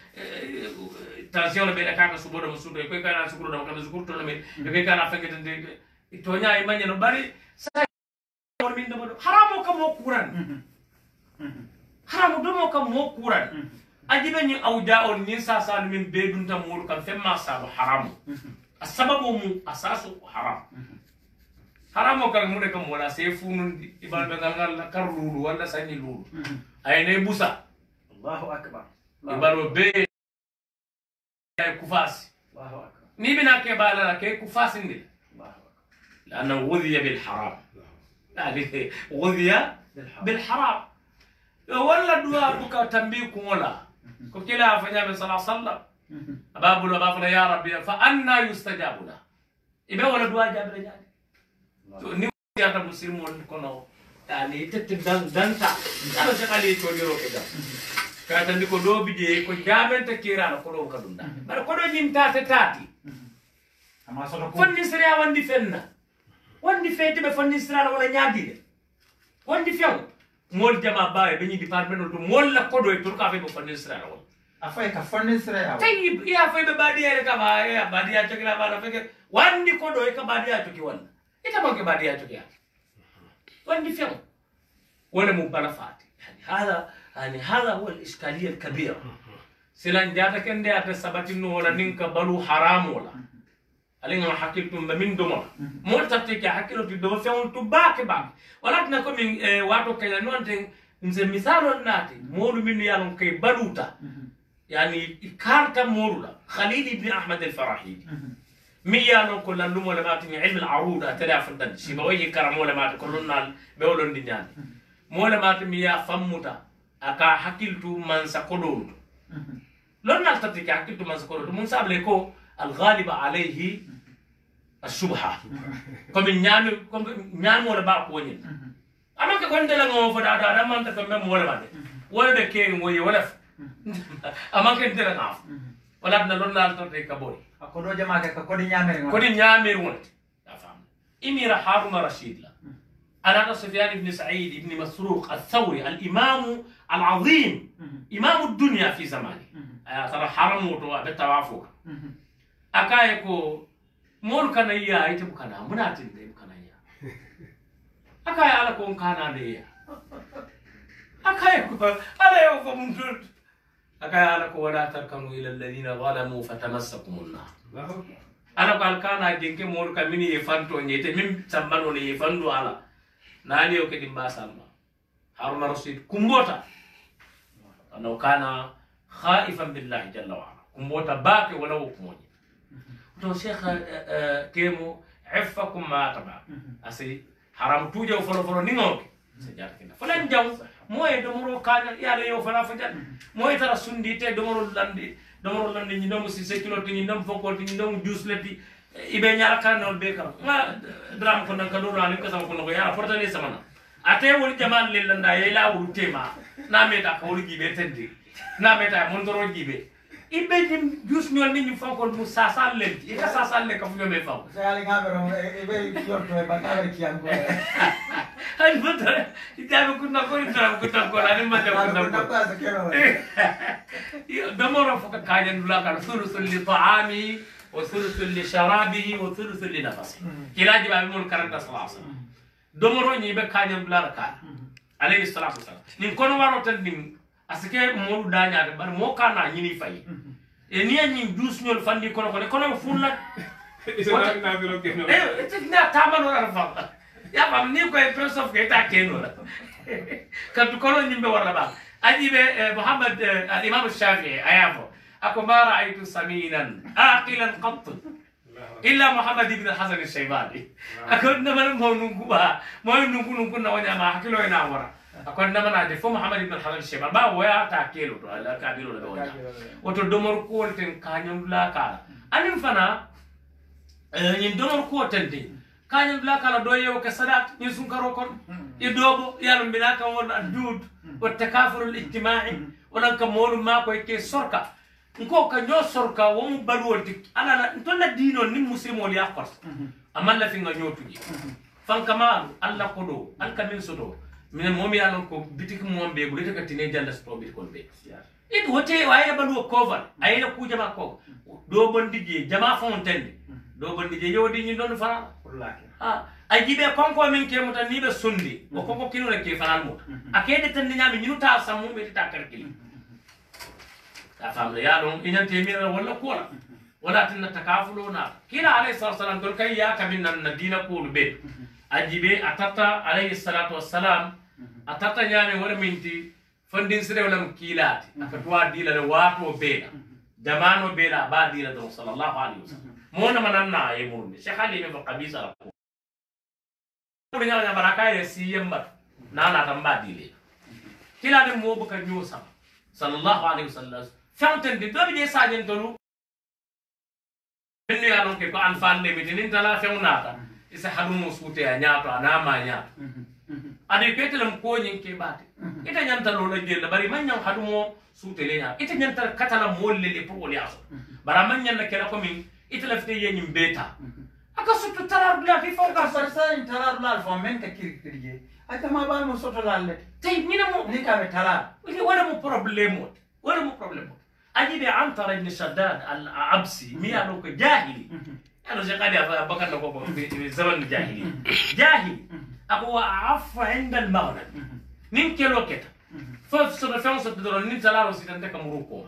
[SPEAKER 1] tension le be da kaka subo do sudo ko kana sukuru do kana sukuru to me be kana fengete to nya e manya no bari sa won min do haramo kam mo kuran haramo do mo kam mo kuran ajibe ni awda on ni sa min be dun tam wol kam femma sa haramo asababu mu asasu haram haramo kan mu de kam wala se funun ibal be ngal karlulu wala sani lulu ay ne busa
[SPEAKER 2] Allahu akbar
[SPEAKER 1] ibalo be kufasi ni bina ke bala ke kufasi ndi لانه غذي بالحرام يعني غذي بالحرام ولا دعاء بك تنبيكم ولا كلا فنيا صلى الله عليه وسلم باب له باب يا ربي فأنا يستجاب له يبقى ولا دعاء جاب رجال ni ya muslimun kono yani tetten danta ala sakali to diro ke da ka tan ko do bije ko jamenta kirana ko do kadunda bar ko do nyimta tati
[SPEAKER 2] ama so ko
[SPEAKER 1] fonni sere wandi fenna wandi fete be fonni sere wala nyaadi de wandi few mol jama bae be ni department do mol la ko do e tur ka fe be fonni sere wala
[SPEAKER 2] afay ka fonni sere ya
[SPEAKER 1] tayyib ya fe be badiya ka ba ya badiya to kila bala fe wandi ko do e ka badiya to ki wala ita ba ke badiya to ki وندي فيهم ولا مبالفات يعني هذا هو الإشكالية الكبيرة سلان جاتك إن ده أتسبتينه ولا نينك بلو حرام ولا ألينا حكيتم بمن دوما مرتبطك حكيلو تدور فيهم تباك باك ولكن نكون من واتو كذا نوانتين نزل مثال الناتي مور من يالون كي بلوتا يعني كارتا مورلا خليل بن أحمد الفراحي ميالون كل اللوم ولا ماتني علم العروض أتلاف الدن شبوي كرم ولا مات كلنا بيولون دنيان مولا مات ميا فموتا أكا حكيلتو من سكولون لون نالتك حكيلتو من سكولون من سابلكو الغالب عليه الشبهة كم نيام ولا باقونين أما كون دلنا هو فدا دا ما أنت كم ولا بعد ولا بكين ولا أما كن دلنا عارف ولا بدنا لون نالتك كبوري
[SPEAKER 2] akodo jama ka kodi nyamere
[SPEAKER 1] kodi nyamere wonte ya fam imira haruna rashid la انا سفيان بن سعيد بن مسروق الثوري الامام العظيم امام الدنيا في زمانه ترى حرم وتوا بالتوافق اكايكو مول كان يا ايت بكنا مناتين دي بكنا يا اكاي على كون كان دي اكايكو على يوم من أكاي ولا تركنوا إلى الذين ظلموا فتمسكم النار. أنا قال كان أجنك مور كميني يفندو نيته مم سامبانو يفندو على نالي وكدي باسالما هارون رشيد كمبوتا أنه كان خائفا بالله جل وعلا كمبوتا باكي ولا وكموني. تو شيخ كيمو عفكم ما تبع أسي حرام توجا وفلو نينوك سجار كنا فلان جاو moy domoro kanya yalla yo fana fajal moy tara sundi te domoro landi ni ndom si sekilo ti ndom fokol ti ndom jusleti ibe nyara kanol be kam ma dram ko nan ka do ran ko sama ko no ya portale samana ate woni jamal lel landa yela wulu tema na meta ko wulu gibe teddi na meta mon doro gibe ibe dim jus ñol ni ñu fokol mu sasal len ti ka sasal le ko fu ñome faw
[SPEAKER 2] sayali ngabero ibe yorto e bakare ki anko
[SPEAKER 1] ay puta itabe kunna ko itabe kunna ko ani ma kunna ko damoro foka kajen dula kan thuluthul li ta'ami wa thuluthul li sharabihi wa thuluthul li nafasi kilaji ba mon karanta sallallahu alaihi wasallam domoro ni be kajen dula ka alayhi salatu wasallam ni kono waro tan nim asike mo dañaade bar mo kana ñini fay e ni ñi jus ñol fandi kono fulla
[SPEAKER 3] isa na biro keno
[SPEAKER 1] e tikna tamano ra fa ya bam ni ko e prosof ke ta keno la kan kono ñimbe wala ba ajibe muhammad al-imam al-shafi'i ayafo ako ma ra'aytu saminan aqilan qatt illa muhammad ibn al-hasan al-shaybani ako namal mo nungu na wanya ma hakilo ina wara akon namana de fo muhammad ibn al-hasan al-shaybani ba waya ta kelo to ala kabilo la wanya woto domor ko ten kanyum la kala anim fana ñin domor ko tende kanyum la kala do yew ke sadat ni sun karo kon e dobo yalla mbina kan won adud wa takafur al-ijtima'i wala kam molu ma ko ke sorka nko ka nyo sorka wo mu balwolti ala to la dino ni muslimo li yakor amalla fi nga nyotuji fan kamalu alla kodo al kamin sodo min momi yalon ko bitik mom be bulete ka tine jalla sto bit kon be it wote waye balu cover ayela ku jama ko do bondi je jama fontaine do bondi je yodi ni don fara
[SPEAKER 2] wallahi
[SPEAKER 1] ajibe konko min ke mutan ni be sundi o konko kinu le ke fanan mo akede tan ni nyami ñu ta samu be ta karkili ta famle ya don inante mira wala kola wala tin takafuluna kila alayhi salatu wasalam don kay ya kamin nan dina ko be ajibe atata alayhi salatu wassalam atata nyame wala minti fondin sire wala kilati akatwa dila le wato bela jamano bela ba dila don sallallahu alaihi wasallam mona mananna ay murmi sheikh ali be qabisa ko nya baraka ya siyamba nana tamba dile kila de mo buka nyosa sallallahu alaihi wasallam fountain de do be sajen tolu benno ya non ke ko an fande be tin tala fewnata isa hadumo sute ya nyaato anama nyaato ade petelam ko nyin ke bate ita nyanta lo la jella bari man nyam hadumo sute le nya ita nyanta katala molle le pour wali aso bara man nyanna kala ko min ita la fite yenyim beta aka sutu tarar bla fi fonka
[SPEAKER 2] sarsa in tarar bla fo men ka kirkirje aka ma bal mo soto lalle
[SPEAKER 1] tay mina mo
[SPEAKER 2] ni ka be tarar
[SPEAKER 1] wala mo problème ajibe antara ibn shaddad al-absi mi alo ko jahili alo je qadi abakar ko fi zaman jahili jahili ako afa inda al-maghrib nin kelo keta fof so fa so do nin talaro sitande kam ruko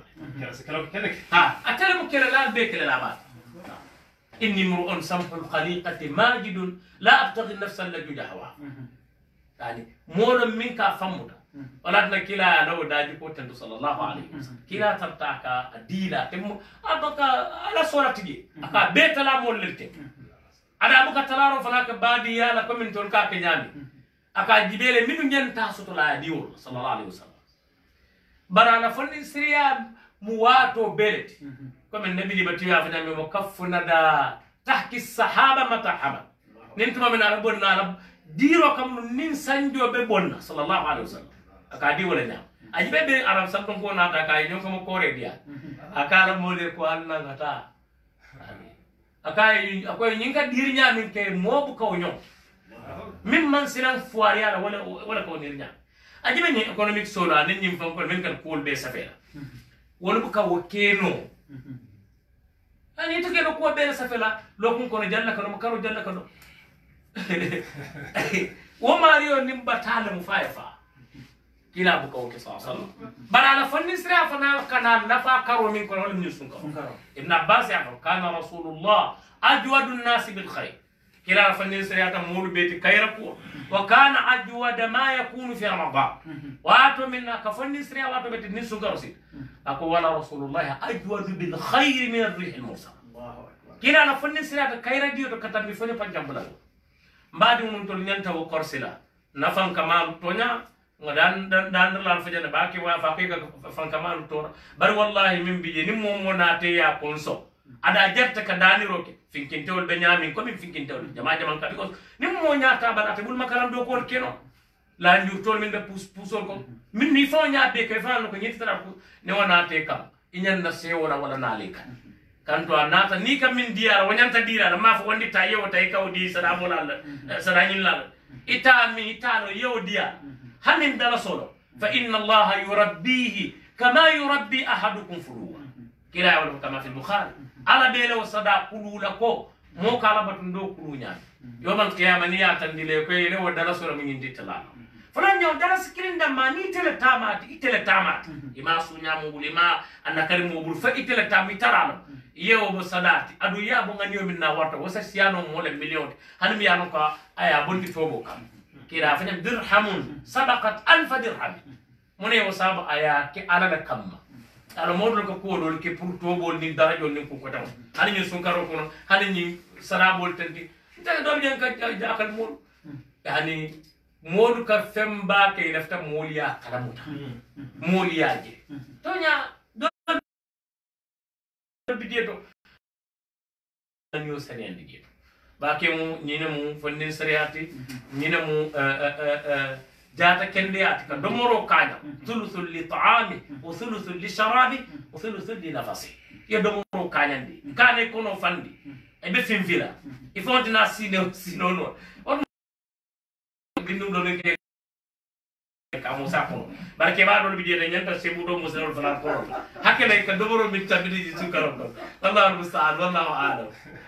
[SPEAKER 1] atele mo kela la be kela la ba inni mur'un samhul khaliqati majidun la abtaghi nafsan la jahwa yani molo min ka famuta wala na kila law daji ko tantu sallallahu alaihi wasallam kila tartaka adila temu abaka ala sorati aka betala mo lirte ada abuka talaro fala ka badi yala ko min ton ka ke nyami aka jibele minu nyanta soto la diwo sallallahu alaihi wasallam barana fonni siriya muwato belet ko men nabi libati ya fana mo kafuna da tahki sahaba matahaba nintuma min arabun arab diro kam nin sanjo be bonna sallallahu alaihi wasallam aka di wala nya ajibe be arab sabton ko na ta kay ñoo ko mo kore dia aka la mo le ko anna ngata aka akoy ñinga dir nya min ke mo bu ko ñoo min man silan fuari ala wala ko dir nya ajibe ni economic solo nen ñim fam ko men kan ko be safela wala bu ka wo keno ani to ke ko be safela lo kun ko jalla ko mo karo jalla ko wo mario nim batala mu faifa kila buka o kisa sallam bara la fanni sira fana kana nafa karo min ko wala min sunka ibn abbas ya kana rasulullah ajwadu an-nas bil khair kila fanni sira ta mulu beti kayra ko wa kana ajwada ma yakunu fi ramadan wa atu minna ka fanni sira wa to beti ni sunka rosi ako wala rasulullah ajwadu bil khair min ar-rih al-mursal kila la fanni sira ta kayra dio to katambi fani panjambula mbadi mun tol nyanta wo korsila nafan kama tonya dan la fajana baki wa faqiqa fan kama to bar wallahi min biye ni momo nate ya konso ada jetta ka dani roke finkintewol be nyami ko min finkintewol jama ka because ni mo nyata ban atebul makaram do ko keno la njurtol min be pusol ko min ni fo nyaabe ke fa no ko nyiti tara ko ne wona te kam inyan na se wala nalika kanto anata ni kam min diara wonyanta diara ma fo wondi ta yewo tay kawdi salamu lalla salamin lalla itami itano yewo dia hanin dala solo fa inna allaha yurabbihi kama yurabbi ahadukum fuluwa kila wala kama fi bukhari ala bele wa sada kulula ko mo kala batundo kulunya yomal qiyamah ni atandile ko ile wa dala solo min ditala falan nyaw dala sikirinda mani tele tamati ima sunya mo bulima anakari mo bul fa itele tami taralo yewo bo sadati adu yabo ngani min na warta wasa siano mo le million hanum yano ko aya bondi tobo kam kira fa dirhamun sabaqat alf dirham mone wasaba aya ke alala kamma ala modul ko kodol ke pour tobol ni darajo ni ko taw hani ni sunkaro ko hani ni sarabol tanti ta do bien ka jakal mo yani modu ka femba ke lafta moliya kalamuta moliya je to nya bidieto anyo senen digito bake mu nyine mu fondin sariati nyine mu jata kende ati ka domoro kanya thuluthul li ta'ami wa thuluthul li sharabi wa thuluthul li nafasi ya domoro kanya ndi kane kono fandi e be finvila il faut dina sino no on dindu do ke ka mo sakono barke ba do bijete nyanta sebudo musal fala ko hakene ka doboro min tabidi su karon do Allahu musta'an wallahu a'lam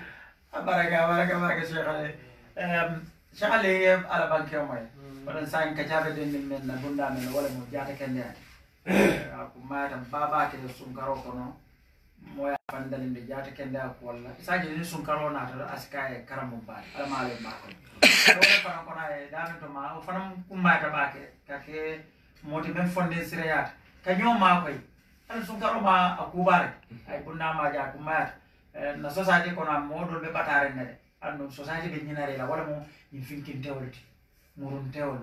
[SPEAKER 2] baraka Cheikh Ali Cheikh Ali ala banke moy wadan sang ka jabe den men na bunda men wala mo jata kende ko mata baba ke sun karo kono moya bandalen de jata kende ko wala isaje ni sun karo na to askaye karamum ba ala male ba ko wala fana kono ay dami to ma fana kumata ba ke kake moti ben fonde sireyat ka nyoma koy ala sun karo ma akubare ay bunda ma ja kumata na society kono modol be batare ne andu society be nyinare la wala mo in finkin tewlti murun tewol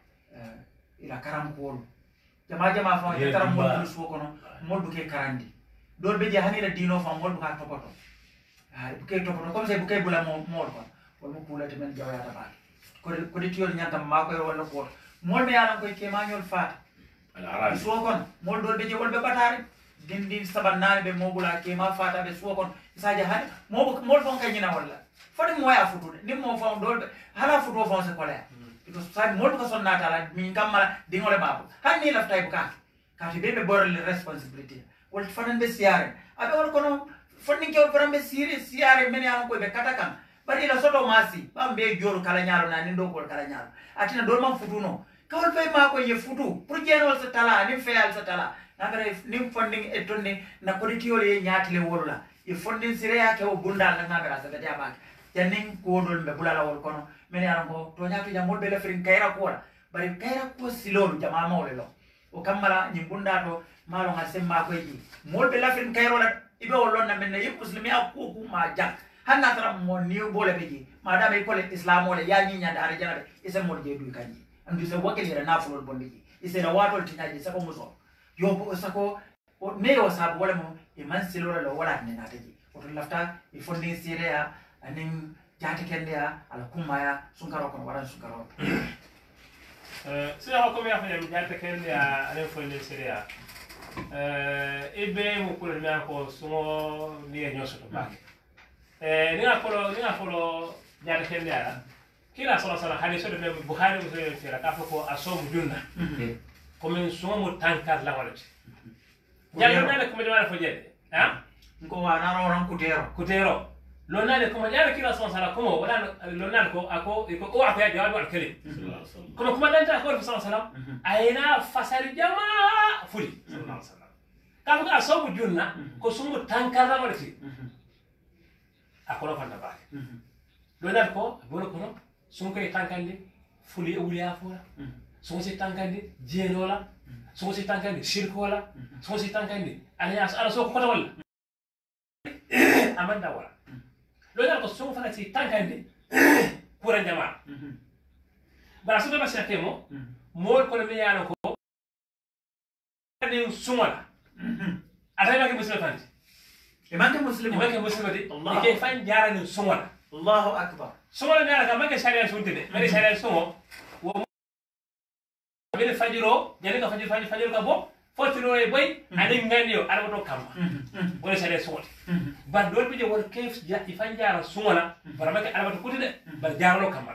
[SPEAKER 2] ila karam ko jama fa taram mo su kono moddu ke karandi dol be je hanira dino fa moddu ka topoto bu ke topoto comme c'est bu ke bula mo ko wol mo pula te men jawata ba ko di tiol nyanta ma ko wala ko mol me yalan ko ke ma nyol fat al arabi su kon mol dol be je wol be batare din sabannaani be mogula ke ma fata be su kon isaje han mol fon ka nyina wala fadi mo ya futude nim mo fon dol hala futu fon se kola because sai mol ko sonna tala min kamala dingole babu hanni laftay bu ka be borle responsibility wol fanan be siare abe wol kono fonni ke wol fanan be siare men ya ko be katakan bari la soto masi bambe jolu kala nyaalo na ndo ko kala nyaalo atina dol man futuno kawol fe ma ko ye futu pour jenol sa tala ni feyal sa tala nagare nim funding e tonni na koditiol ye nyaatile wolula e funding sireya ke o bundal na ngabera sa gadi abak janning ko dol be bulala wol kono men yaran ko to nyaatu jamol be la frin kayra ko wala bari kayra ko silolu jama mawle lo o kamala ni bunda to malo ngasemma ko yi mol be la frin kayro la ibe wolon na men ne muslimi akko ku ma jak hanna tara mo ni bole be ji madame ko le islam wala ya nyi nyanda ara janabe ise mo je du kanji andu se wakeli na fulol bondi ise na watol tinaji sako muso yo sako o ne o sabu wala mo e man silora lo wala ne nataji o to lafta e fondi sirea anin jati kende ya ala kumaya sunkaro kono wala sunkaro
[SPEAKER 3] sira ko mi afanya mi jati kende ya anin fondi sirea ebe mo ko le ko sumo ni nyoso to bak ni ngakolo jati kende ya kila sala hadiso de Bukhari Muslim fira ka ko asom junna comme somo tankar la walati jallo nale ko jama fo jede ha
[SPEAKER 2] ko wa naro ran kutero
[SPEAKER 3] lo nale ko jara kila sala ko wala lo nale ko o afa jawabu al kalim kuma danta ko sallallahu ayna fasari jama fuli sallallahu alaihi wasallam ka ko asom junna ko somo tankar la walati akolo fanta ba lo nale ko bolo ko sunko e tankande fuli e wuli afora sunko si tankande jenola sunko si tankande shirkola sunko si tankande ala so ko wala amanda wala lo dal ko sunko fana si tankande pour jama bara so ba sakemo mol ko me yalo ko ni sumala atay ke muslim fandi
[SPEAKER 2] e manke muslim
[SPEAKER 3] di ke fan jara ni sumala
[SPEAKER 2] Allahu akbar
[SPEAKER 3] sumala ngara ka manke sharia sunte de mari sharia sumo wo bele fajiro jale ka fajiro ka bo fotiro e boy ani ngani yo ala to kamba wala sharia sumo ba dol bi je wol kef ja ifan jara sumala bara manke ala to kuti de ba jaralo kamba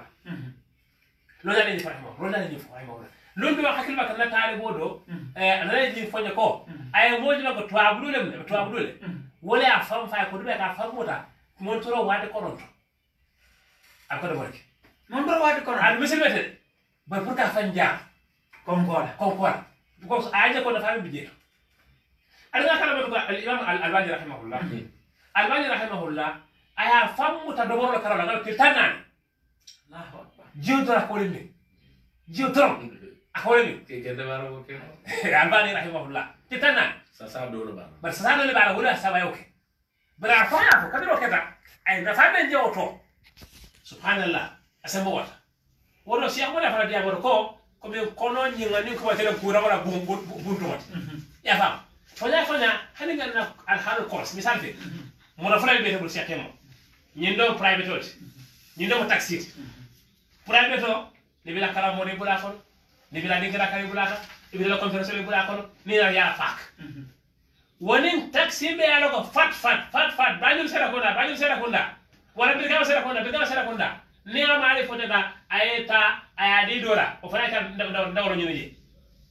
[SPEAKER 3] lo dal ni farimo lo bi wax hakil ba kan taale bodo ala ni fonye ko ay moji na ko tuabudule wala afam fa ko dum ka famuta mon toro wade koronto akode borke
[SPEAKER 2] mon toro wade koronto
[SPEAKER 3] al misilbete ba pour ka fanja konkola because aje ko da fami bijeto alga kala ba al imam al-albani rahimahullah aya famuta do borlo kala ngal tiltanan Allahu akbar jiodra ko linde jiodra akolini
[SPEAKER 1] ke de baro ke
[SPEAKER 3] albani rahimahullah tiltanan
[SPEAKER 1] sa do lo
[SPEAKER 3] ba sa do le ba wala sa ba yoke bara faya ko kadiro keta ay da fami je oto subhanallah asembo wata wono si amona fara dia ko be kono nyinga ni ko tele kura wala buntu wat ya fam fanya hani ngana al halu course misal fi mo na fara be tebul siakemo nyindo private ot nyindo taxi private o ni bila kala mo ni bula ko ni bila dingra kala bula ka ni bila conference ni bula ko ni ya fak wonin taxi be ala ko fat bajul sera konda wala bi gawa sera konda ni amari fotata ayeta ayadi dora o fana ka ndawro nyini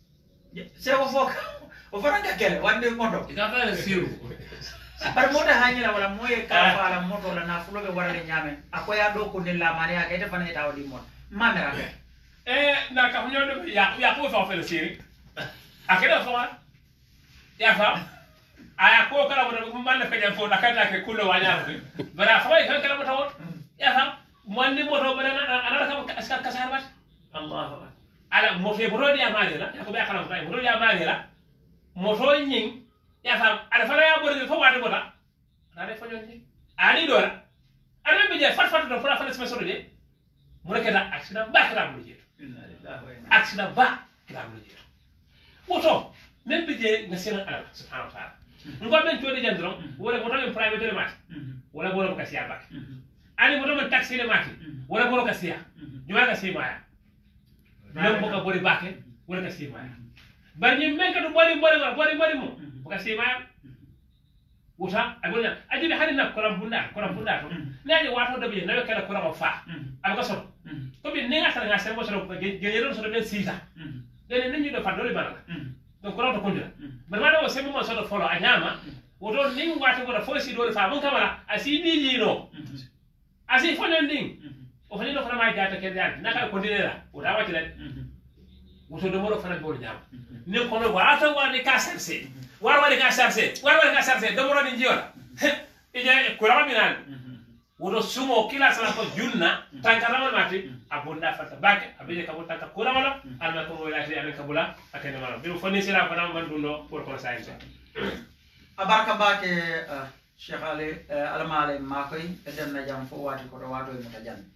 [SPEAKER 2] se o fok o faranga kele wande moto
[SPEAKER 1] ikata siru
[SPEAKER 2] par moto hanyira wala moye ka fala moto la na fulo be warale nyame akoya do ko nilla mani aka ite fana ita wadi mon mamera be
[SPEAKER 3] na ka hunyo de ya ko fa fa siri akeda fa ya fa aya ko kala wona man na kajam fo nakata ke kullo wanya bara fa kan kala moto ya fa mwandi moto bana ana ka aska kasar bat Allah ala moto boro dia mali la ko be kala moto dia mali la moto nyin ya fa ala fa ya boro fo wade bota na fa nyoni ani dora ana be je fat do fa fa sma de mu rek da accident ba kala mu je accident ba kala mu je moto même be je na sena ala subhanahu wa ta'ala ngo ben to de jandron wala moto en private le mat wala boro ka siya bak ani moto men taxi le mat wala boro ka siya juma ka siya maya lom boka bori bake wala ka siya maya bar ni men ka do bori mo boka siya maya wuta agonya ajibi halina koram bunda to naje wato do be nawe kala koram fa alga so to be nenga tara ngase mo so gejero so be sita dene nini do fa do le bana donc koram to kondira bar ma do se mo so do folo anyama woto ning wato ko do fo si do le fa mon kamala asidi ni no asi fo nding o fani do fana ma jata ke dal naka kondira wota wati la woto do mo do fana do nyama ne kono wato wani ka serse warware ka sarse do moro ni jiora ije kurama minan wodo sumo kila sala ko junna tankara mati abunda fata bake abije ka bota kurama la alma ko wala ti amen kabula akene mala bi fonni sira fana man dundo pour ko sainte
[SPEAKER 2] abarka bake Cheikh Ali almale makoy eden na jam fo wati ko do wato e mata janne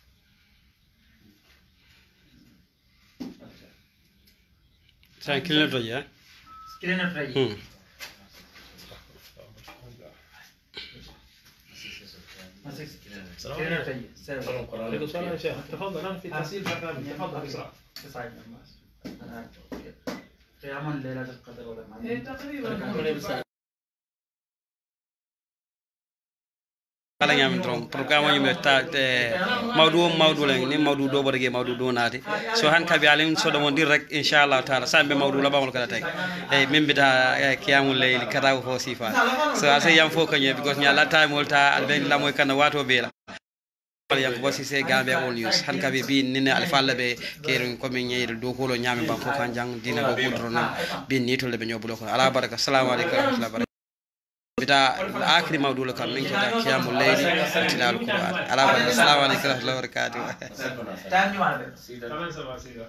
[SPEAKER 4] sa kilometer ya
[SPEAKER 2] kilometer yi
[SPEAKER 3] عليكم السلام يا شيخ تفضل انا في تحصيل برنامج تفضل اسرع
[SPEAKER 2] قيام ليلة القدر ولا ما
[SPEAKER 3] تقريبا
[SPEAKER 4] kala nyam trom programme ñu meta mawdu len ni mawdu do borge mawdu do naati so han kabi alim so do mondir rek inshallah taala sambe mawdu la bamul kala tay e membita kiyamul layli kata ko sifa so asa yam fo kanye because nya la time wolta alben la moy kana wato be la yang bosi se gambe all news han kabi bi ni ne alfalla be kerin ko min nyeyde do ko lo nyame ba fo kan jang dina ko kontro non bi ni to le be nyobulo ko ala baraka assalamu alaykum bita akri mawdula kam min keda kiyamul layli tilal qur'an ala wa assalamu alaykum wa rahmatullahi wa barakatuh
[SPEAKER 2] tan ñu wala
[SPEAKER 3] tamam ça va sida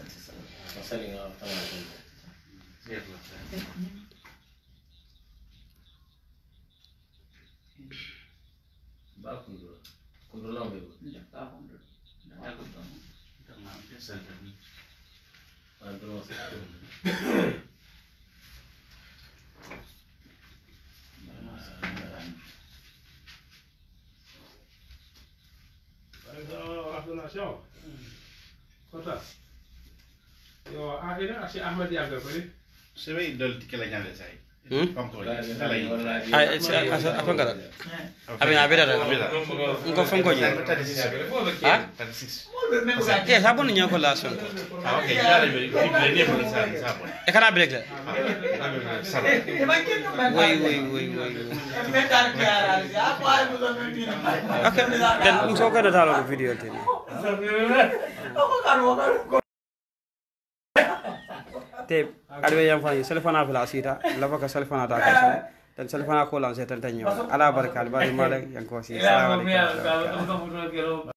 [SPEAKER 1] ba kundo lambe
[SPEAKER 3] Show. Kota. Yo, akhirnya si Ahmad yang berapa ni?
[SPEAKER 5] Sebenarnya dol tikela nyale sai. Pamko.
[SPEAKER 4] apa ngara abin abida ngo fonko je ha ke sabon nya ko la son
[SPEAKER 5] Okay, yale be ne bo sa sabon.
[SPEAKER 4] e kana bilek la oui okay dan so ka da talo video te te adwe yam fani telefona fala sita la baka telefona ta ka dan telefona ko lan se tan tanyo ala barkal bari malak yang ko si assalamu alaikum